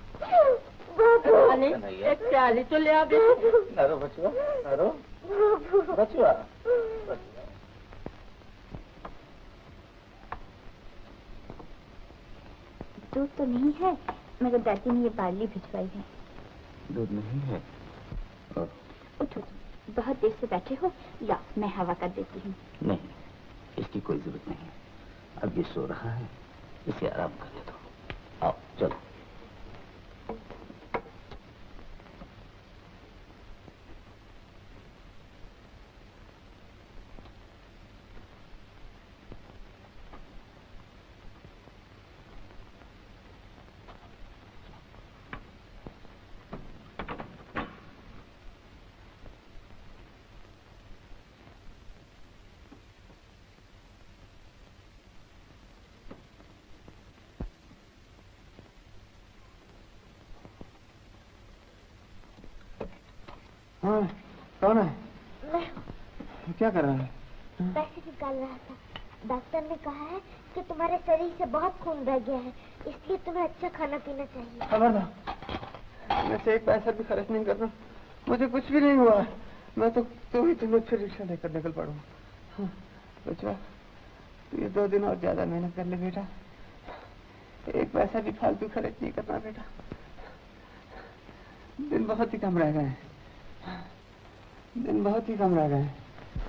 एक प्याली तो ले आ। नरो बचवा, नरो बचवा। दूध तो नहीं है, मगर दादी ने ये बार्ली भिजवाई है। दूध नहीं है? उठो, बहुत देर से बैठे हो, लाओ मैं हवा कर देती हूँ। नहीं, इसकी कोई जरूरत नहीं है। अब ये सो रहा है, इसे आराम करने दो। आओ चलो। हाँ, कौन है? मैं क्या कर रहा है? पैसे निकाल रहा था। डॉक्टर ने कहा है कि तुम्हारे शरीर से बहुत खून बह गया है, इसलिए तुम्हें अच्छा खाना पीना चाहिए। खबरदार, मैं से एक पैसा भी खर्च नहीं कर रहा। मुझे कुछ भी नहीं हुआ। मैं तो ही तुम्हें फिर रिक्शा लेकर निकल पड़ूँ। हाँ, बचवा, तू ये 2 दिन और ज्यादा मेहनत कर ले बेटा। एक पैसा भी फालतू खर्च नहीं करना बेटा। दिन बहुत ही कम रह गए हैं। दिन बहुत ही कम रह गए हैं।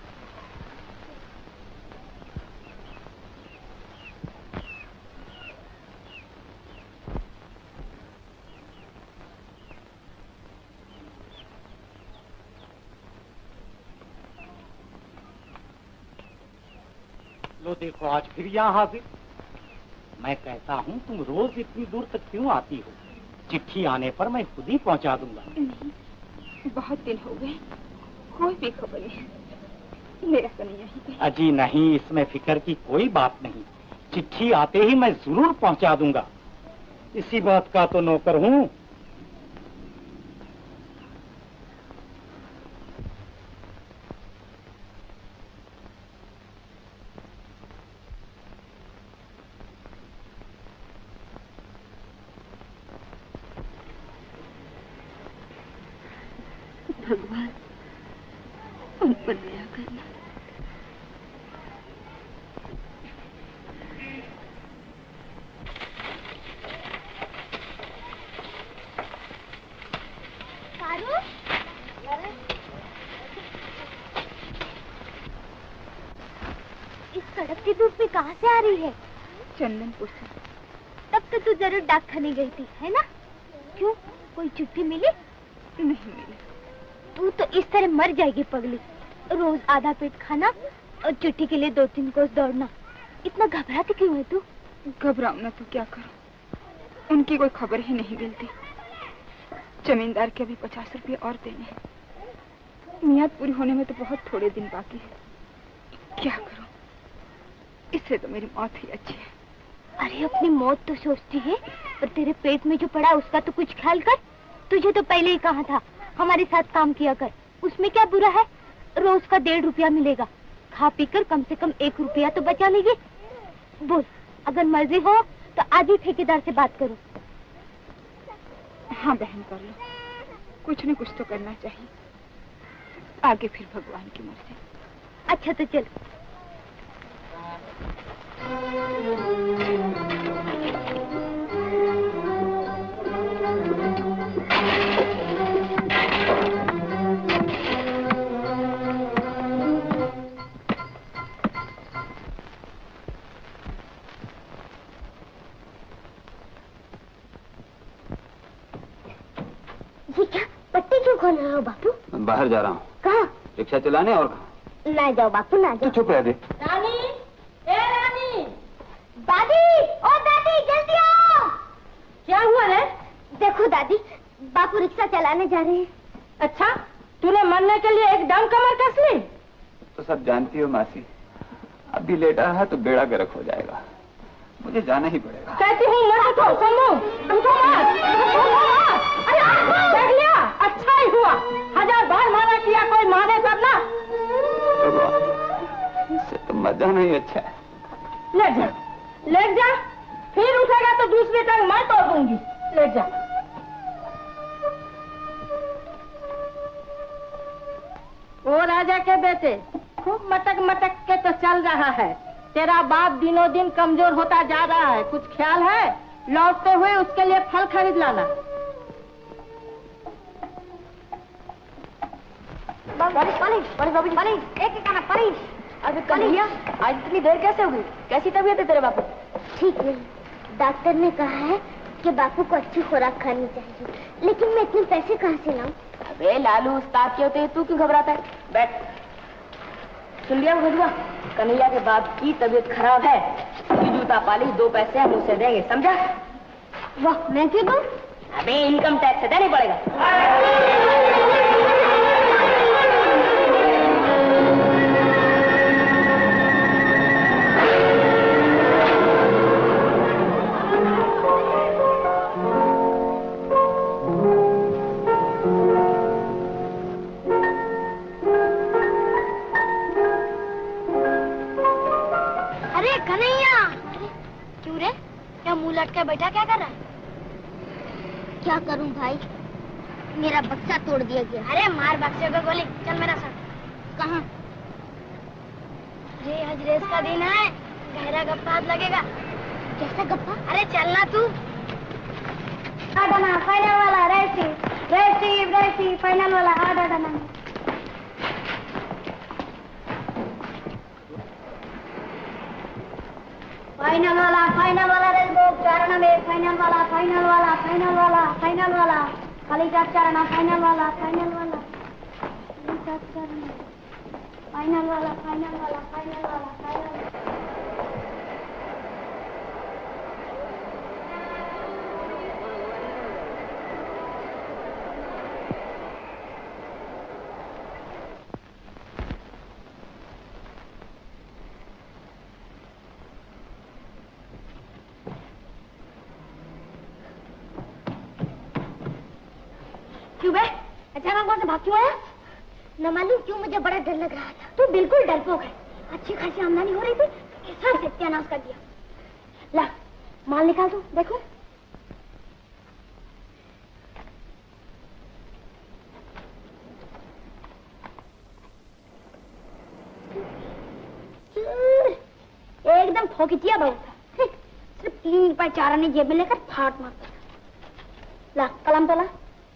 लो देखो, आज फिर यहाँ हाजिर। मैं कहता हूँ तुम रोज इतनी दूर तक क्यों आती हो? चिट्ठी आने पर मैं खुद ही पहुँचा दूंगा। नहीं, बहुत दिन हो गए, कोई भी खबर नहीं। मेरा कन्हैया ही। अजी नहीं, इसमें फिक्र की कोई बात नहीं। चिट्ठी आते ही मैं जरूर पहुंचा दूंगा। इसी बात का तो नौकर हूँ। भगवान उन पर दया करना। इस कड़कती धूप में कहाँ से आ रही है? चंदनपुर से। तब तो तू जरूर डाकखाने गई थी, है ना? क्यों, कोई चिट्ठी मिली? नहीं मिली। तू तो इस तरह मर जाएगी पगली। रोज आधा पेट खाना और चिट्ठी के लिए 2-3 कोस दौड़ना। इतना घबराती क्यों है तू? घबराऊं ना तो क्या करूं? उनकी कोई खबर ही नहीं मिलती। जमींदार के अभी 50 रुपये और देने हैं। मियाद पूरी होने में तो बहुत थोड़े दिन बाकी है। क्या करूं? इससे तो मेरी मौत ही अच्छी है। अरे अपनी मौत तो सोचती है, पर तेरे पेट में जो पड़ा उसका तो कुछ ख्याल कर। तुझे तो पहले ही कहा था हमारे साथ काम किया कर। उसमें क्या बुरा है? रोज का 1.5 रुपया मिलेगा। खा पी कर कम से कम 1 रुपया तो बचा लेगी। बोल, अगर मर्जी हो तो आज ही ठेकेदार से बात करो। हाँ बहन, कर लो। कुछ न कुछ तो करना चाहिए। आगे फिर भगवान की मर्जी। अच्छा तो चल। ये क्या पट्टी क्यों खोल रहे हो बापू? मैं बाहर जा रहा हूँ। कहाँ? रिक्शा चलाने और कहाँ? ना जाओ बापू, ना जाओ। चुप रह दे। रानी, ए रानी, दादी, ओ दादी जल्दी आओ। क्या हुआ रे? देखो दादी, बापू रिक्शा चलाने जा रहे हैं। अच्छा, तूने मरने के लिए एकदम कमर कस ली? तो सब जानती हो मासी, अभी लेटा रहा तो बेड़ा गर्क हो जाएगा। मुझे जाना ही पड़ेगा। कहती हूँ मत उठो, सुनो, उठो मत। अरे देख लिया, अच्छा ही हुआ। 1000 बार माना किया, कोई माने तब ना। इससे तो मजा नहीं अच्छा है। लेट जा, लेट जा। फिर उठेगा तो दूसरी टांग मैं तोड़ दूंगी। लेट जा। ओ राजा के बेटे, खूब मटक मटक के तो चल रहा है। तेरा बाप दिनों दिन कमजोर होता जा रहा है। कुछ ख्याल है? लौटते हुए उसके लिए फल खरीद लाना। पानी। अरे कन्हैया, आज इतनी देर कैसे हो गई? कैसी तबीयत है तेरे बापू? ठीक नहीं, डॉक्टर ने कहा है कि बापू को अच्छी खुराक खानी चाहिए, लेकिन मैं इतने पैसे कहाँ से लाऊं? अबे लालू, उस्ताद के होते तू क्यों घबराता है? बैठ। सुन लिया भगवा, कन्हैया के बाप की तबीयत खराब है। जूता पालिश 2 पैसे हम उसे देंगे, समझा? वाह, मैं क्यों दूं? अबे इनकम टैक्स से देना पड़ेगा। लटके बैठा क्या कर रहा है? क्या करूं भाई, मेरा बक्सा तोड़ दिया गया। अरे मार बक्से को गोली, चल मेरा साथ। कहाँ? ये आज रेस का दिन है, गहरा गप्पा हाथ लगेगा। कैसा गप्पा? अरे चलना तू। आडाना फाइनल वाला रेसी रेसी रेसी फाइनल वाला आडाना। फाइनल वाला रेस बुक चारण में फाइनल वाला खाली चारण फाइनल वाला फाइनल वाला क्यों बे? अचानक वहां से भाग क्यों आया? न मालूम क्यों, मुझे बड़ा डर लग रहा था। तू बिल्कुल डरपोक है। अच्छी खासी आमदनी हो रही थी, कैसा सत्यानाश कर दिया। ला माल निकाल दो, देखो। एकदम फोकितिया बहुत था। सिर्फ 3 रुपए 4 आने जेब में लेकर फाट मारता। ला कलम तो ला।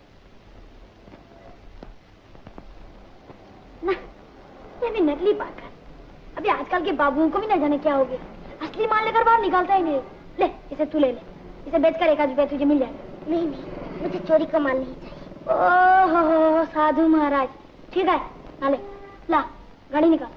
ना, ये भी नकली बात है। अभी आजकल के बाबुओं को भी न जाने क्या हो गया। असली माल लेकर बाहर निकालता ही नहीं। ले इसे तू ले ले, इसे बेचकर 1 रुपया तुझे मिल जाएगा। नहीं नहीं, मुझे चोरी का माल नहीं चाहिए। ओहो साधु महाराज, ठीक है ना, ले ला गाड़ी निकाल।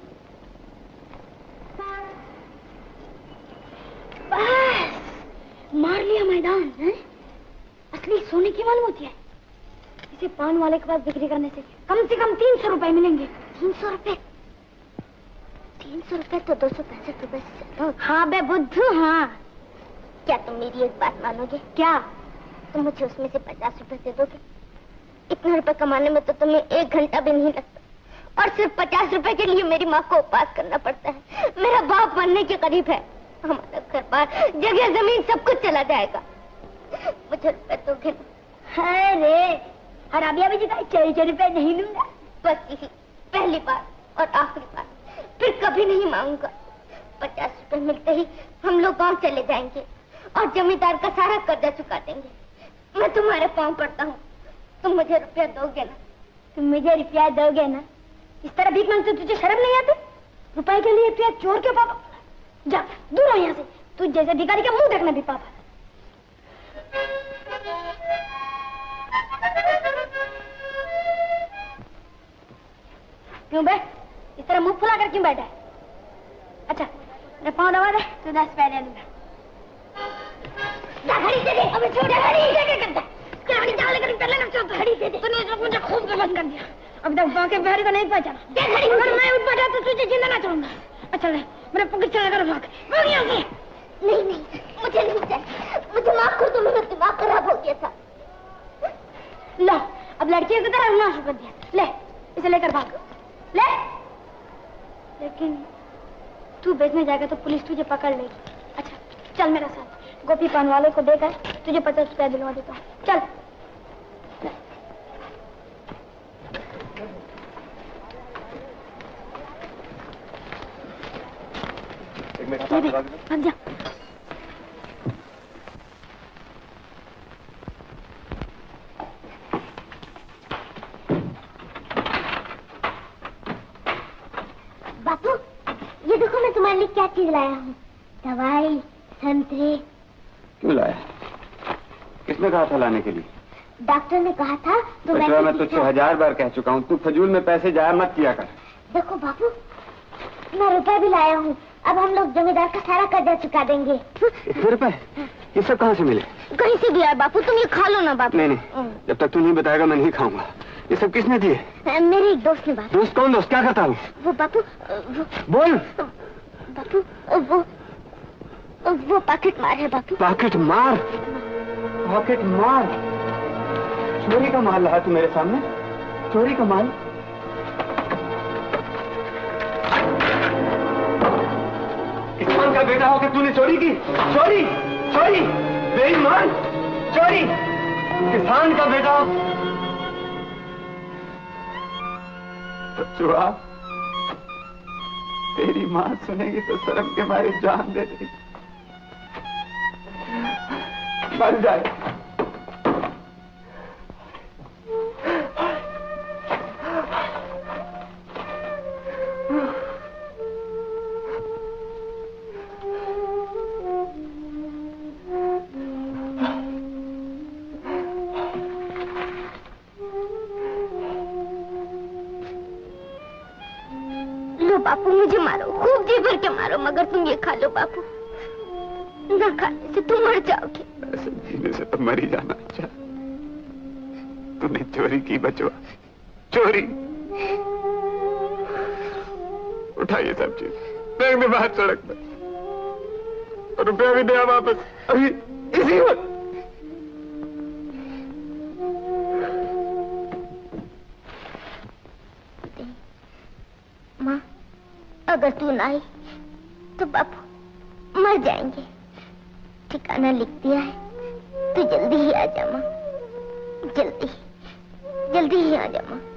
बस मार लिया मैदान है? असली सोने की मालूम होती है। इसे पान वाले के पास बिक्री करने से कम 300 रुपए मिलेंगे। 300 रुपए? 300 रुपए तो 265 रुपए से ज्यादा। हाँ बे बुद्धू हाँ। क्या तुम मेरी एक बात मानोगे? क्या? तुम मुझे उसमें से 50 रुपए दे दोगे? इतने रुपए कमाने में तो तुम्हें 1 घंटा भी नहीं लगता, और सिर्फ 50 रुपए के लिए मेरी माँ को उपवास करना पड़ता है। मेरा बाप मरने के करीब है। हमारा घर बार, जगह जमीन सब कुछ चला जाएगा। मुझे रुपए दोगे? अरे हराबिया भी जितना 4 रुपए नहीं लूंगा। बस यही पहली बार और आखिरी बार, फिर कभी नहीं मांगूंगा। 50 रुपए मिलते ही हम लोग गांव चले जाएंगे और जमींदार का सारा कर्जा चुका देंगे। मैं तुम्हारे पांव पड़ता हूँ, तुम मुझे रुपया दोगे ना? तुम मुझे रुपया दोगे ना? इस तरह भीख मांगते तुझे शर्म नहीं आती? रुपए के लिए तू चोर के पापा? जा दूर हो यहाँ से। तू जैसे भिखारी का मुंह देखना भी पापा। क्यों बे इस तरह मुंह फुला कर क्यों बैठा है? अच्छा मेरे पाँव दबा दे तो 10 पैसे दूंगा। घड़ी दे दे। अबे छोड़ घड़ी दे दे करता घड़ी क्या लेकर पहले ना चलता। घड़ी दे दे। तूने मुझे खूब गलत कर दिया। अब तक बाकी बिहारी को नहीं पहचाना। दे घड़ी। अगर मैं उठ बैठा तो तुझे जिंदा ना छोड़ूंगा। अच्छा ले मेरे पकड़ चला कर भाग यहाँ से। नहीं नहीं मुझे नहीं चाहिए। मुझे माफ कर दो, मेरा दिमाग खराब हो गया था। लो अब लड़कियों की तरह ना शुक्र दिया। ले इसे लेकर भाग ले। लेकिन तू बेचने जाएगा तो पुलिस तुझे पकड़ लेगी। अच्छा चल मेरे साथ, गोपी पान वाले को देकर तुझे 50 रुपया दिलवा देता हूँ। चल। भाग जा। बापू ये देखो मैं तुम्हारे लिए क्या चीज लाया हूँ। दवाई, संतरे। क्यों लाया? किसने कहा था लाने के लिए? डॉक्टर ने कहा था तो मैं तुझसे 1000 बार कह चुका हूँ, तू फजूल में पैसे जाया मत किया कर। देखो बापू मैं रुपया भी लाया हूँ। अब हम लोग जमींदार का सारा कर्जा चुका देंगे। इतने रुपए? ये सब कहाँ से मिले? कहीं से भी आए बापू, तुम ये खा लो ना बापू। नहीं जब तक तू नहीं बताएगा मैं नहीं खाऊंगा। ये सब किसने दिए? मेरे एक दोस्त ने बापू। दोस्त? कौन दोस्त? क्या करता हूँ? वो बापू बोल। बापू वो पॉकेट मार है बापू। पॉकेट मार? पॉकेट मार? चोरी का माल लाया तू मेरे सामने? चोरी का माल? किसान का बेटा होकर तूने चोरी की? चोरी चोरी बेईमान चोरी। किसान का बेटा चुरा। तेरी माँ सुनेगी तो शर्म के मारे जान दे देगी। मर जाए। बापू मुझे मारो, खूब जी भर के मारो, मगर तुम ये खा लो बापू। ना खाने से तुम मर जाओगे। ऐसे जीने से तो मर ही जाना अच्छा। तूने चोरी की बचवा, चोरी। उठा ये सब चीज, फेंक दे बाहर सड़क पर। रुपया भी दे वापस अभी इसी वक्त। माँ अगर तू ना आई तो बापू मर जाएंगे। ठिकाना लिख दिया है, तू जल्दी ही आ जा माँ, जल्दी ही आ जा माँ।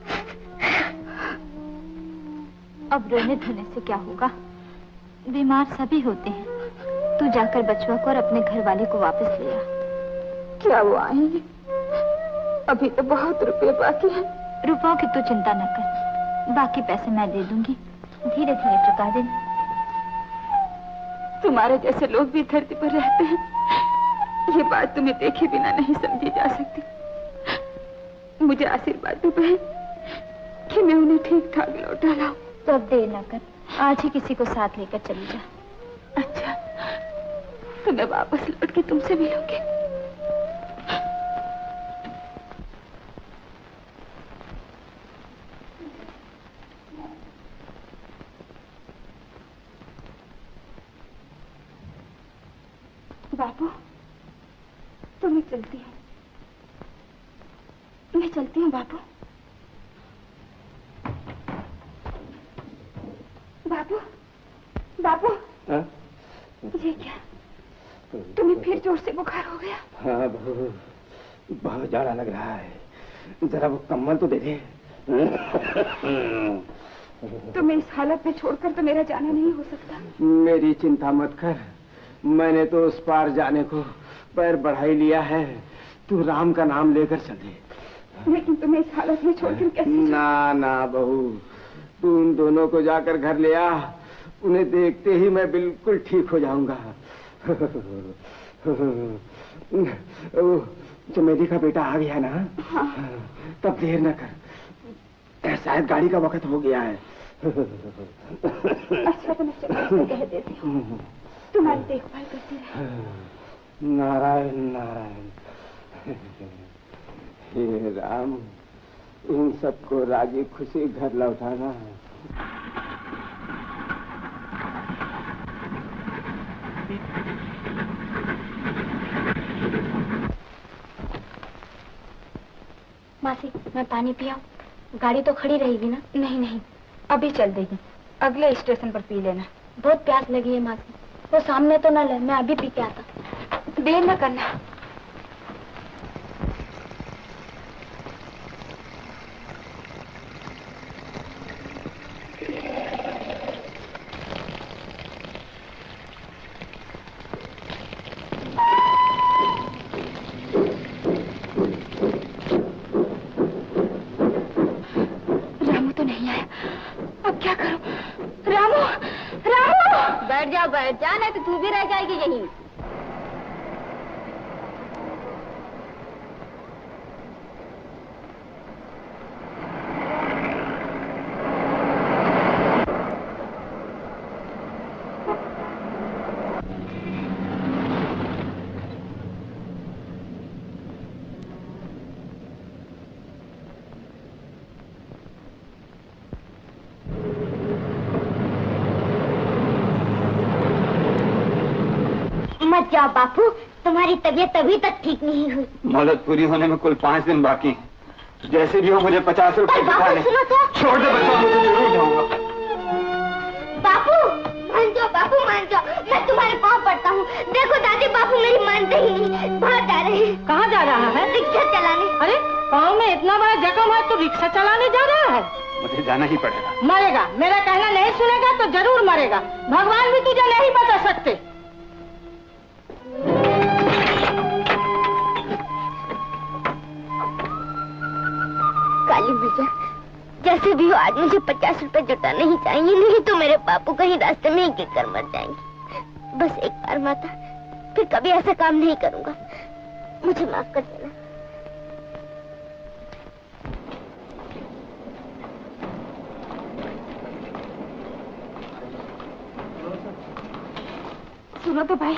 अब रोने धोने से क्या होगा? बीमार सभी होते हैं। तू जाकर बचवा को और अपने घर वाले को वापस ले आ। क्या वो आएंगे? अभी तो बहुत रुपए बाकी है। रुपयों की तू चिंता न कर, बाकी पैसे मैं दे दूंगी, धीरे धीरे चुका देना। तुम्हारे जैसे लोग भी धरती पर रहते हैं, ये बात तुम्हें देखे बिना नहीं समझी जा सकती। मुझे आशीर्वाद दो बहन कि मैं उन्हें ठीक ठाक लौटा लाऊं। तो अब देर न कर, आज ही किसी को साथ लेकर चली जा। अच्छा तो मैं वापस लौट के तुमसे मिलूंगी। बापू, तो मैं चलती हूँ, मैं चलती हूँ बापू। बापू, बापू, ये क्या? तुम्हें फिर जोर से बुखार हो गया? हाँ बहू, बहुत जाड़ा लग रहा है, जरा वो कम्बल तो दे दे। तुम्हें इस हालत में छोड़कर तो मेरा जाना नहीं हो सकता। मेरी चिंता मत कर, मैंने तो उस पार जाने को पैर बढ़ा ही लिया है। तू राम का नाम लेकर चले। लेकिन तुम्हें इस हालत में छोड़कर कैसे? ना ना बहू, तू उन दोनों को जाकर घर ले आ, उन्हें देखते ही मैं बिल्कुल ठीक हो जाऊंगा। चमेली का बेटा आ गया ना? हाँ। तब देर न कर, शायद गाड़ी का वक्त हो गया है। अच्छा तो मैं चमेली से कह देती हूँ, तुम्हारी देखभाल करती रहे। नारायण नारायण। हे राम, इन सबको राजी खुशी घर लौटाना। मासी, मैं पानी पियाऊं? गाड़ी तो खड़ी रहेगी ना? नहीं नहीं, अभी चल देगी, अगले स्टेशन पर पी लेना। बहुत प्यास लगी है मासी, वो सामने तो न ले, मैं अभी पी के आता। देर न करना। रामू तो नहीं आया, अब क्या करूं? रामू, रामू! बैठ जा, नहीं तो तू भी रह जाएगी यहीं। मत जाओ बापू, तुम्हारी तबीयत अभी तक ठीक नहीं हुई। मोहलत पूरी होने में कुल 5 दिन बाकी हैं। जैसे भी हो मुझे 50 रुपए दिखाने। सुनो तो। छोड़ दे बच्चा, मुझे जरूर जाऊंगा। बापू मान जाओ, बापू मान जाओ, मैं तुम्हारे पाँव पड़ता हूँ। देखो दादी, बापू मेरी मानते ही नहीं, बाहर जा रहे हैं। कहाँ जा रहा है? रिक्शा चलाने। अरे पाँव में इतना बड़ा जख्म है तो रिक्शा चलाने जा रहा है? मुझे जाना ही पड़ेगा। मरेगा, मेरा कहना नहीं सुनेगा तो जरूर मरेगा। भगवान भी तुझे नहीं बचा सकते। काली भैया, जैसे भी हो आज मुझे 50 रुपए जुटाने ही चाहिए, नहीं तो मेरे बापू कहीं रास्ते में ही गिर कर मर जाएंगे। बस एक बार माता, फिर कभी ऐसा काम नहीं करूंगा, मुझे माफ कर देना। सुनो तो भाई,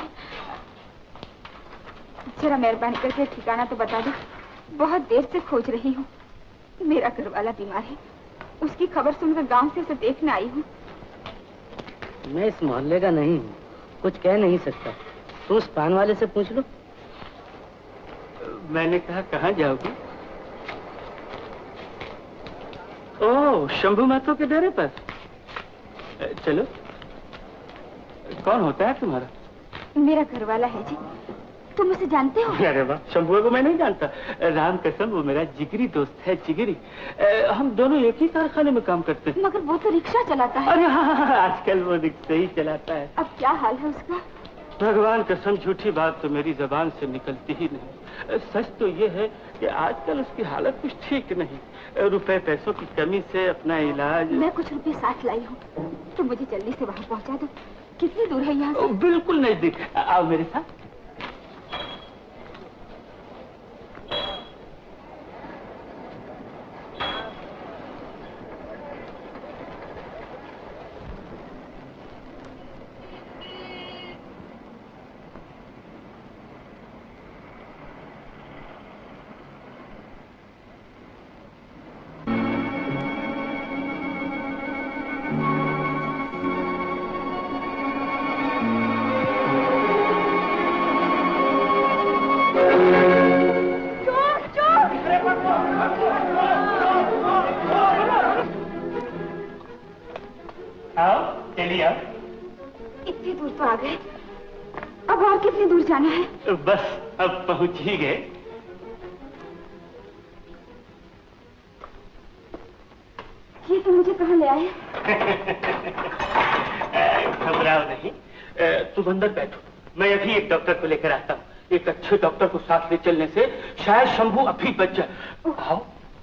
जरा मेहरबानी करके ठिकाना तो बता दो, बहुत देर से खोज रही हूँ। मेरा घर वाला बीमार है, उसकी खबर सुनकर गांव से उसे देखने आई हूँ। मैं इस मोहल्ले का नहीं हूँ, कुछ कह नहीं सकता। तुम उस पान वाले से पूछ लो। मैंने कहा कहाँ जाओगी? ओह, शंभू महतो के डेरे पर। चलो। कौन होता है तुम्हारा? मेरा घर वाला है जी, तुम उसे जानते हो? अरे वाह, शंभू को मैं नहीं जानता। राम कसम, वो मेरा जिगरी दोस्त है, जिगरी। हम दोनों एक ही कारखाने में काम करते हैं। मगर वो तो रिक्शा चलाता है। अरे हाँ, आजकल वो रिक्शा ही चलाता है। अब क्या हाल है उसका? भगवान कसम, झूठी बात तो मेरी जबान से निकलती ही नहीं। सच तो ये है कि आजकल उसकी हालत कुछ ठीक नहीं। रुपए पैसों की कमी से अपना इलाज। मैं कुछ रुपए साथ लाई हूँ, तो मुझे जल्दी से वहाँ पहुँचा दो। कितनी दूर है यहाँ से? बिल्कुल नजदीक। आओ मेरे साथ। आओ चलिए आओ। इतनी दूर तो आ गए, अब और कितनी दूर जाना है? बस अब पहुंच ही गए। ये तो मुझे कहाँ ले आए? घबराओ नहीं, तुम अंदर बैठो, मैं अभी एक डॉक्टर को लेकर आता हूँ। एक अच्छे डॉक्टर को साथ ले चलने से शायद शंभू अभी बच जाए। आओ।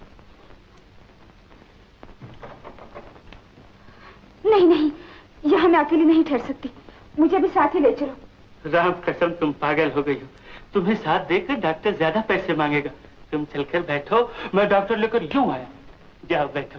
नहीं नहीं, यहाँ मैं अकेली नहीं ठहर सकती, मुझे भी साथ ही ले चलो। राम कसम तुम पागल हो गई हो, तुम्हें साथ देकर डॉक्टर ज्यादा पैसे मांगेगा। तुम चलकर बैठो, मैं डॉक्टर लेकर यूं आया। जाओ बैठो।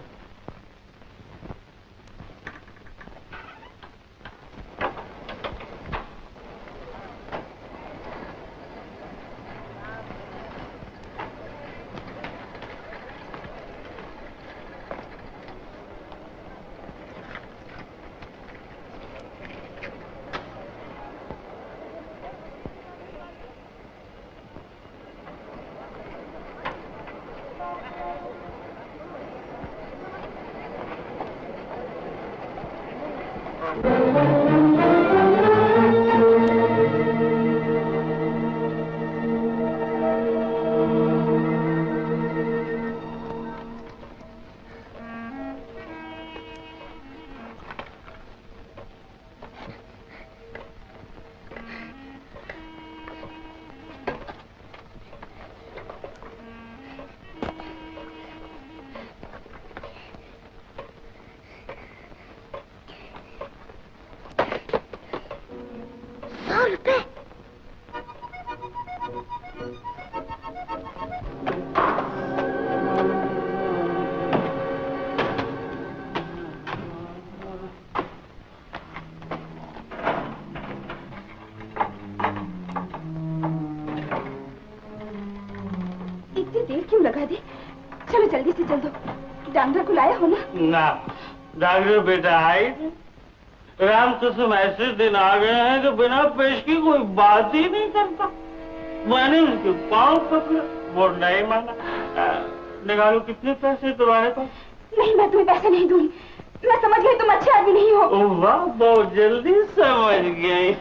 ना डॉक्टर बेटा आई, राम कसम ऐसे दिन आ गए हैं कि बिना पेश की कोई बात ही नहीं करता। मैंने उसके पाँव पकड़े, वो नहीं माना। निकालो कितने पैसे तुम्हारे पास? नहीं, मैं तुम्हें पैसे नहीं दूंगी। मैं समझ गई तुम अच्छे आदमी नहीं हो। वाह, बहुत जल्दी समझ गई।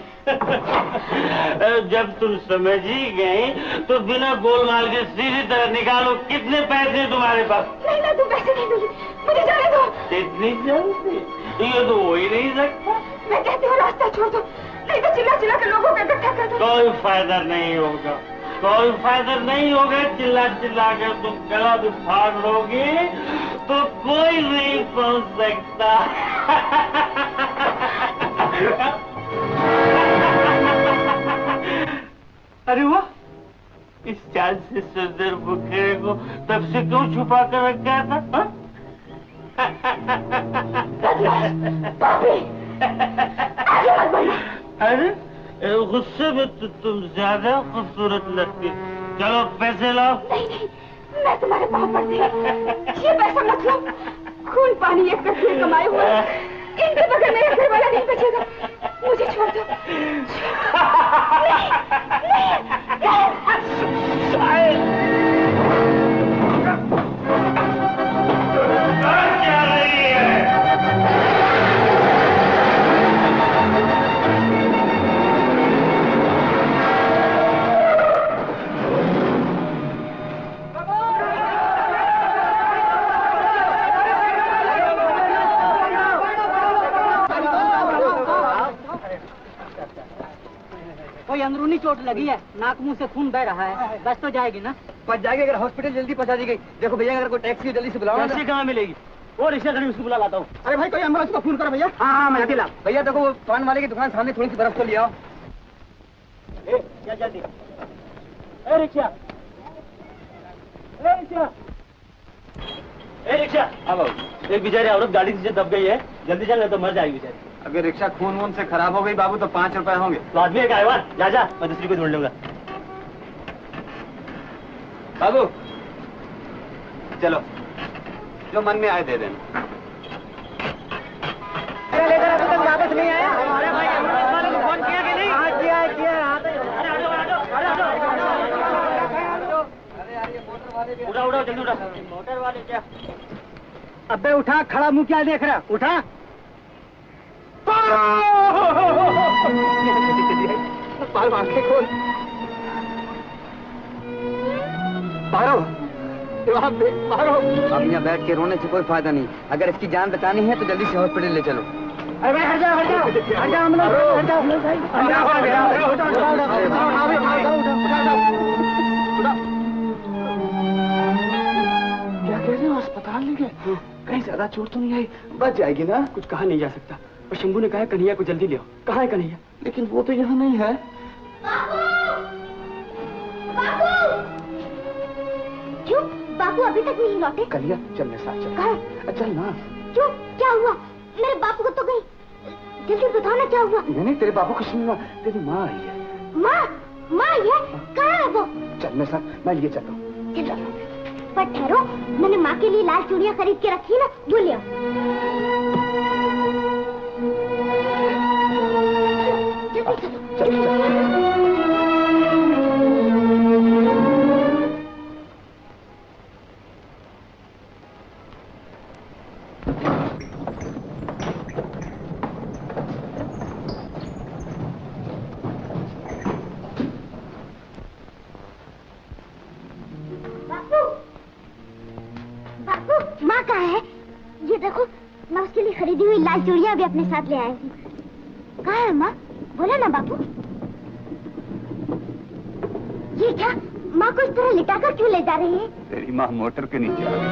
जब तुम समझ ही गई तो बिना गोलमाल के सीधी तरह निकालो कितने पैसे तुम्हारे पास? नहीं, मैं तुम पैसे नहीं दूंगी, मुझे जाने दो। इतनी जल्दी? ये तो हो ही नहीं सकता। मैं कहती हूँ रास्ता छोड़ दो, नहीं तो चिल्ला चिल्ला के लोगों को इकट्ठा कर दो। कोई फायदा नहीं होगा, कोई फायदा नहीं होगा। चिल्ला चिल्ला कर तुम गला भी फाड़ लोगे तो कोई नहीं पहुंच सकता। अरे वाह, इस चाल से सुंदर बुखेरे को तब से क्यों छुपा कर रखा था? अरे गुस्से में तो तुम ज्यादा खूबसूरत लगती। चलो पैसे लाओ। नहीं नहीं, मैं तुम्हारे पाँव पड़ती हूँ। ये पैसा मत लो, खून पानी एक करके कमाए हुए, इनके बगैर मेरा घर वाला नहीं बचेगा। मुझे छोड़ दो। क्या रही है? कोई अंदरूनी चोट लगी है, नाक मुंह से खून बह रहा है, बस तो जाएगी ना? बच जाएगी अगर हॉस्पिटल जल्दी पहुंचा दी गई। देखो भैया, अगर कोई टैक्सी जल्दी से बुलाओ। टैक्सी कहाँ मिलेगी? वो रिक्शा खड़ी, उसको बुला लाता हूँ। अरे भाई, कोई एम्बुलेंस को फोन करो भैया। हाँ, मैं अभी ला। भैया देखो, वो पान वाले की दुकान सामने थोड़ी सी बर्फ तो ले आओ। क्या जल्दी? Rickshaw, rickshaw. हाँ, एक बेचारी औरत गाड़ी से दब गई है, जल्दी चल, तो मर जाएगी बेचारी। अगर रिक्शा खून वून से खराब हो गई बाबू तो 5 रुपए होंगे। तो आदमी है क्या? जा जा, मैं दूसरी को ढूंढ लूंगा। बाबू चलो, जो मन में आए दे देना। लेकर अभी तक वापस नहीं आया। अरे भाई, एम्बुलेंस वाले को फोन किया कि नहीं? हाँ, किया है, किया है। उठा उठा, जल्दी उठा। मोटर वाले क्या? अबे उठा, खड़ा मुंह क्या देख रहा? उठा। पारो आंखें खोल। पारो, पारो। अब यहाँ बैठ के रोने से कोई फायदा नहीं। अगर इसकी जान बचानी है तो जल्दी से हॉस्पिटल ले चलो। अरे भाई हट जाओ, हट जाओ, हट जाओ, हम लोग हट जाओ, क्या कह रहे हो? अस्पताल ले गए? कहीं ज्यादा चोट तो नहीं आई? बच जाएगी ना? कुछ कहा नहीं जा सकता। और शंभू ने कहा कन्हैया को जल्दी ले आओ। कहाँ है कन्हैया? लेकिन वो तो यहाँ नहीं है। क्यों बापू अभी तक नहीं लौटे? कन्हैया चल मेरे साथ चल। कहाँ? चल ना। क्यों, क्या हुआ? मेरे बापू को तो गई। जल्दी बताओ ना क्या हुआ? नहीं, तेरे बापू कुछ नहीं हुआ। तेरी माँ आई है। माँ? माँ आई है? कहाँ है वो? चल मेरे साथ, मैं लिए चल रहा हूँ। पर ठहरो, मैंने माँ के लिए लाल चूड़ियाँ खरीद के रखी ना, वो ले आओ। माँ कहाँ है? ये देखो, मैं उसके लिए खरीदी हुई लाल चूड़ियाँ भी अपने साथ ले आई हूँ। कहाँ है माँ? बोला ना बापू। ये क्या? माँ को इस तरह लिटाकर क्यों ले जा रही है? तेरी माँ मोटर के नीचे आ गई।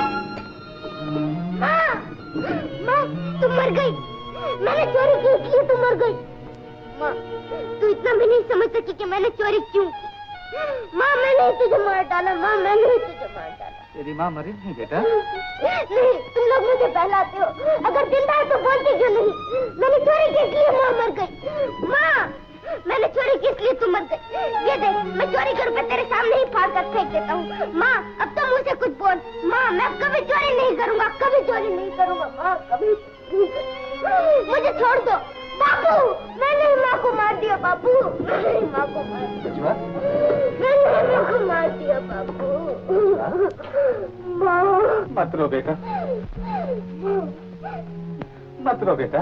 माँ, माँ, तुम मर गई। मैंने चोरी की इसलिए तुम मर गई। माँ, तू इतना भी नहीं समझ सकी कि मैंने चोरी क्यों की। माँ, मैंने ही तुझे मार डाला। माँ, मैंने ही तुझे मार डाला। तेरी माँ मरी नहीं बेटा? नहीं, तुम लोग मुझे बहलाते हो। अगर जिंदा है तो बोलते क्यों नहीं? मैंने चोरी की इसलिए माँ मर गई। माँ, मैंने चोरी की इसलिए तुम मर गई। ये देख, मैं चोरी के रुपए तेरे सामने ही फाड़ कर फेंक देता हूँ। माँ, अब तो मुझसे कुछ बोल। माँ, मैं कभी चोरी नहीं करूँगा, कभी चोरी नहीं करूँगा। माँ, कभी मुझे छोड़ दो। बापू, मैंने ही माँ को मार दिया। बापू, मैंने ही माँ को मार दिया। मैंने माँ को मार दिया। बापू, मत रो बेटा, मत रो बेटा।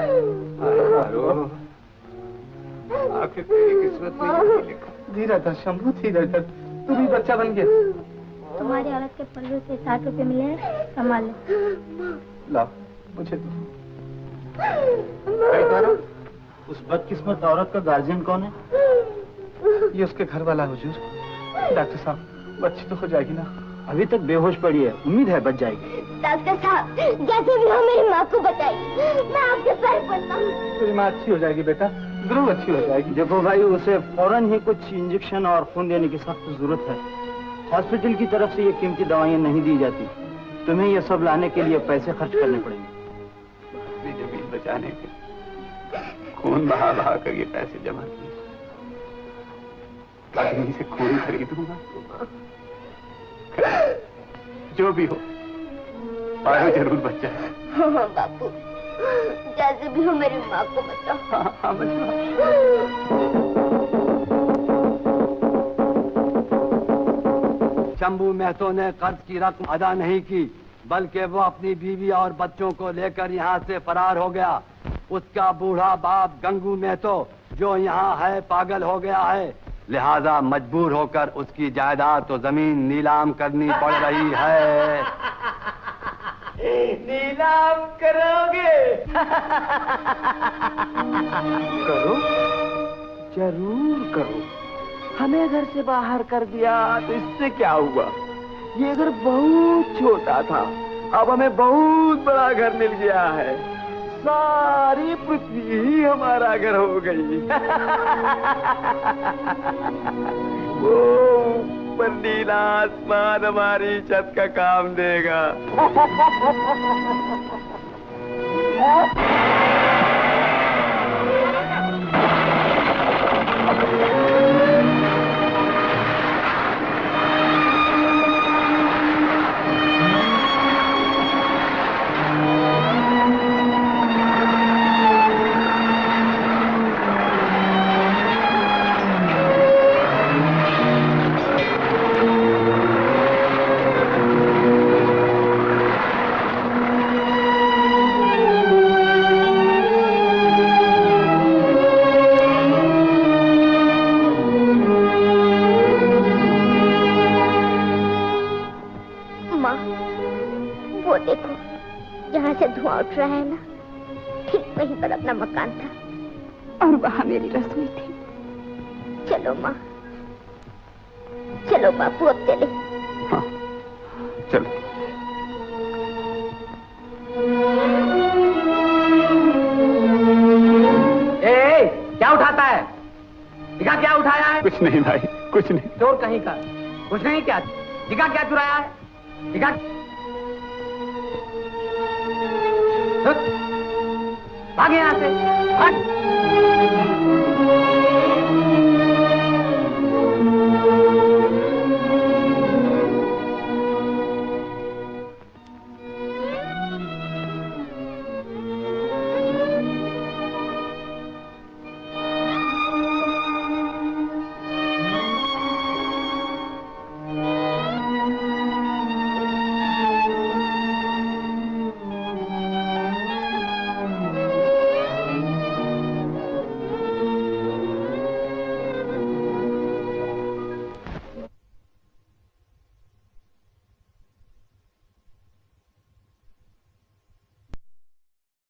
आखिर तेरी किस्मत में यही लिखा। धीरज धर शंभू, धीरज धर। तू भी बच्चा बन गया। तुम्हारी औरत के पल्लू से 60 रुपए मिले हैं, संभाल लो। लाओ, मुझे दो। उस बदकिस्मत औरत का गार्जियन कौन है? ये उसके घर वाला हुजूर। डॉक्टर साहब, बच्ची तो हो जाएगी ना? अभी तक बेहोश पड़ी है, उम्मीद है बच जाएगी। डॉक्टर साहब, जैसे भी हो मेरी माँ को बताइए। मैं आपके पैर पड़ता हूँ। तेरी माँ अच्छी हो जाएगी बेटा, जरूर अच्छी हो जाएगी। देखो भाई, उसे फौरन ही कुछ इंजेक्शन और खून देने की सख्त जरूरत है। हॉस्पिटल की तरफ से ये कीमती दवाइयाँ नहीं दी जाती। तुम्हें ये सब लाने के लिए पैसे खर्च करने पड़ेंगे। जमीन बचाने के खून बहा बहा कर ये पैसे जमा किए। आदमी से खून खरीदूंगा। जो भी हो, पारो जरूर बच जाए। हाँ बापू, जैसे भी हो मेरी माँ को बचाओ। हाँ हाँ बचाओ। शंभू महतो ने कर्ज की रकम अदा नहीं की, बल्कि वो अपनी बीवी और बच्चों को लेकर यहाँ से फरार हो गया। उसका बूढ़ा बाप गंगू महतो जो यहाँ है पागल हो गया है, लिहाजा मजबूर होकर उसकी जायदाद तो जमीन नीलाम करनी पड़ रही है। नीलाम करोगे? करो, जरूर करो। हमें घर से बाहर कर दिया तो इससे क्या हुआ? ये घर बहुत छोटा था, अब हमें बहुत बड़ा घर मिल गया है। सारी पृथ्वी ही हमारा घर हो गई। वो ऊपर नीला आसमान हमारी छत का काम देगा। धुआं उठ रहा है ना, ठीक वहीं पर अपना मकान था और वहाँ मेरी रसोई थी। चलो माँ, चलो बापू अब चले। हाँ, चलो। क्या उठाता है? दिखा क्या उठाया है? कुछ नहीं भाई, कुछ नहीं। चोर कहीं का, कुछ नहीं। क्या दिखा क्या चुराया है? दिखा। भाग यहाँ से, भाग।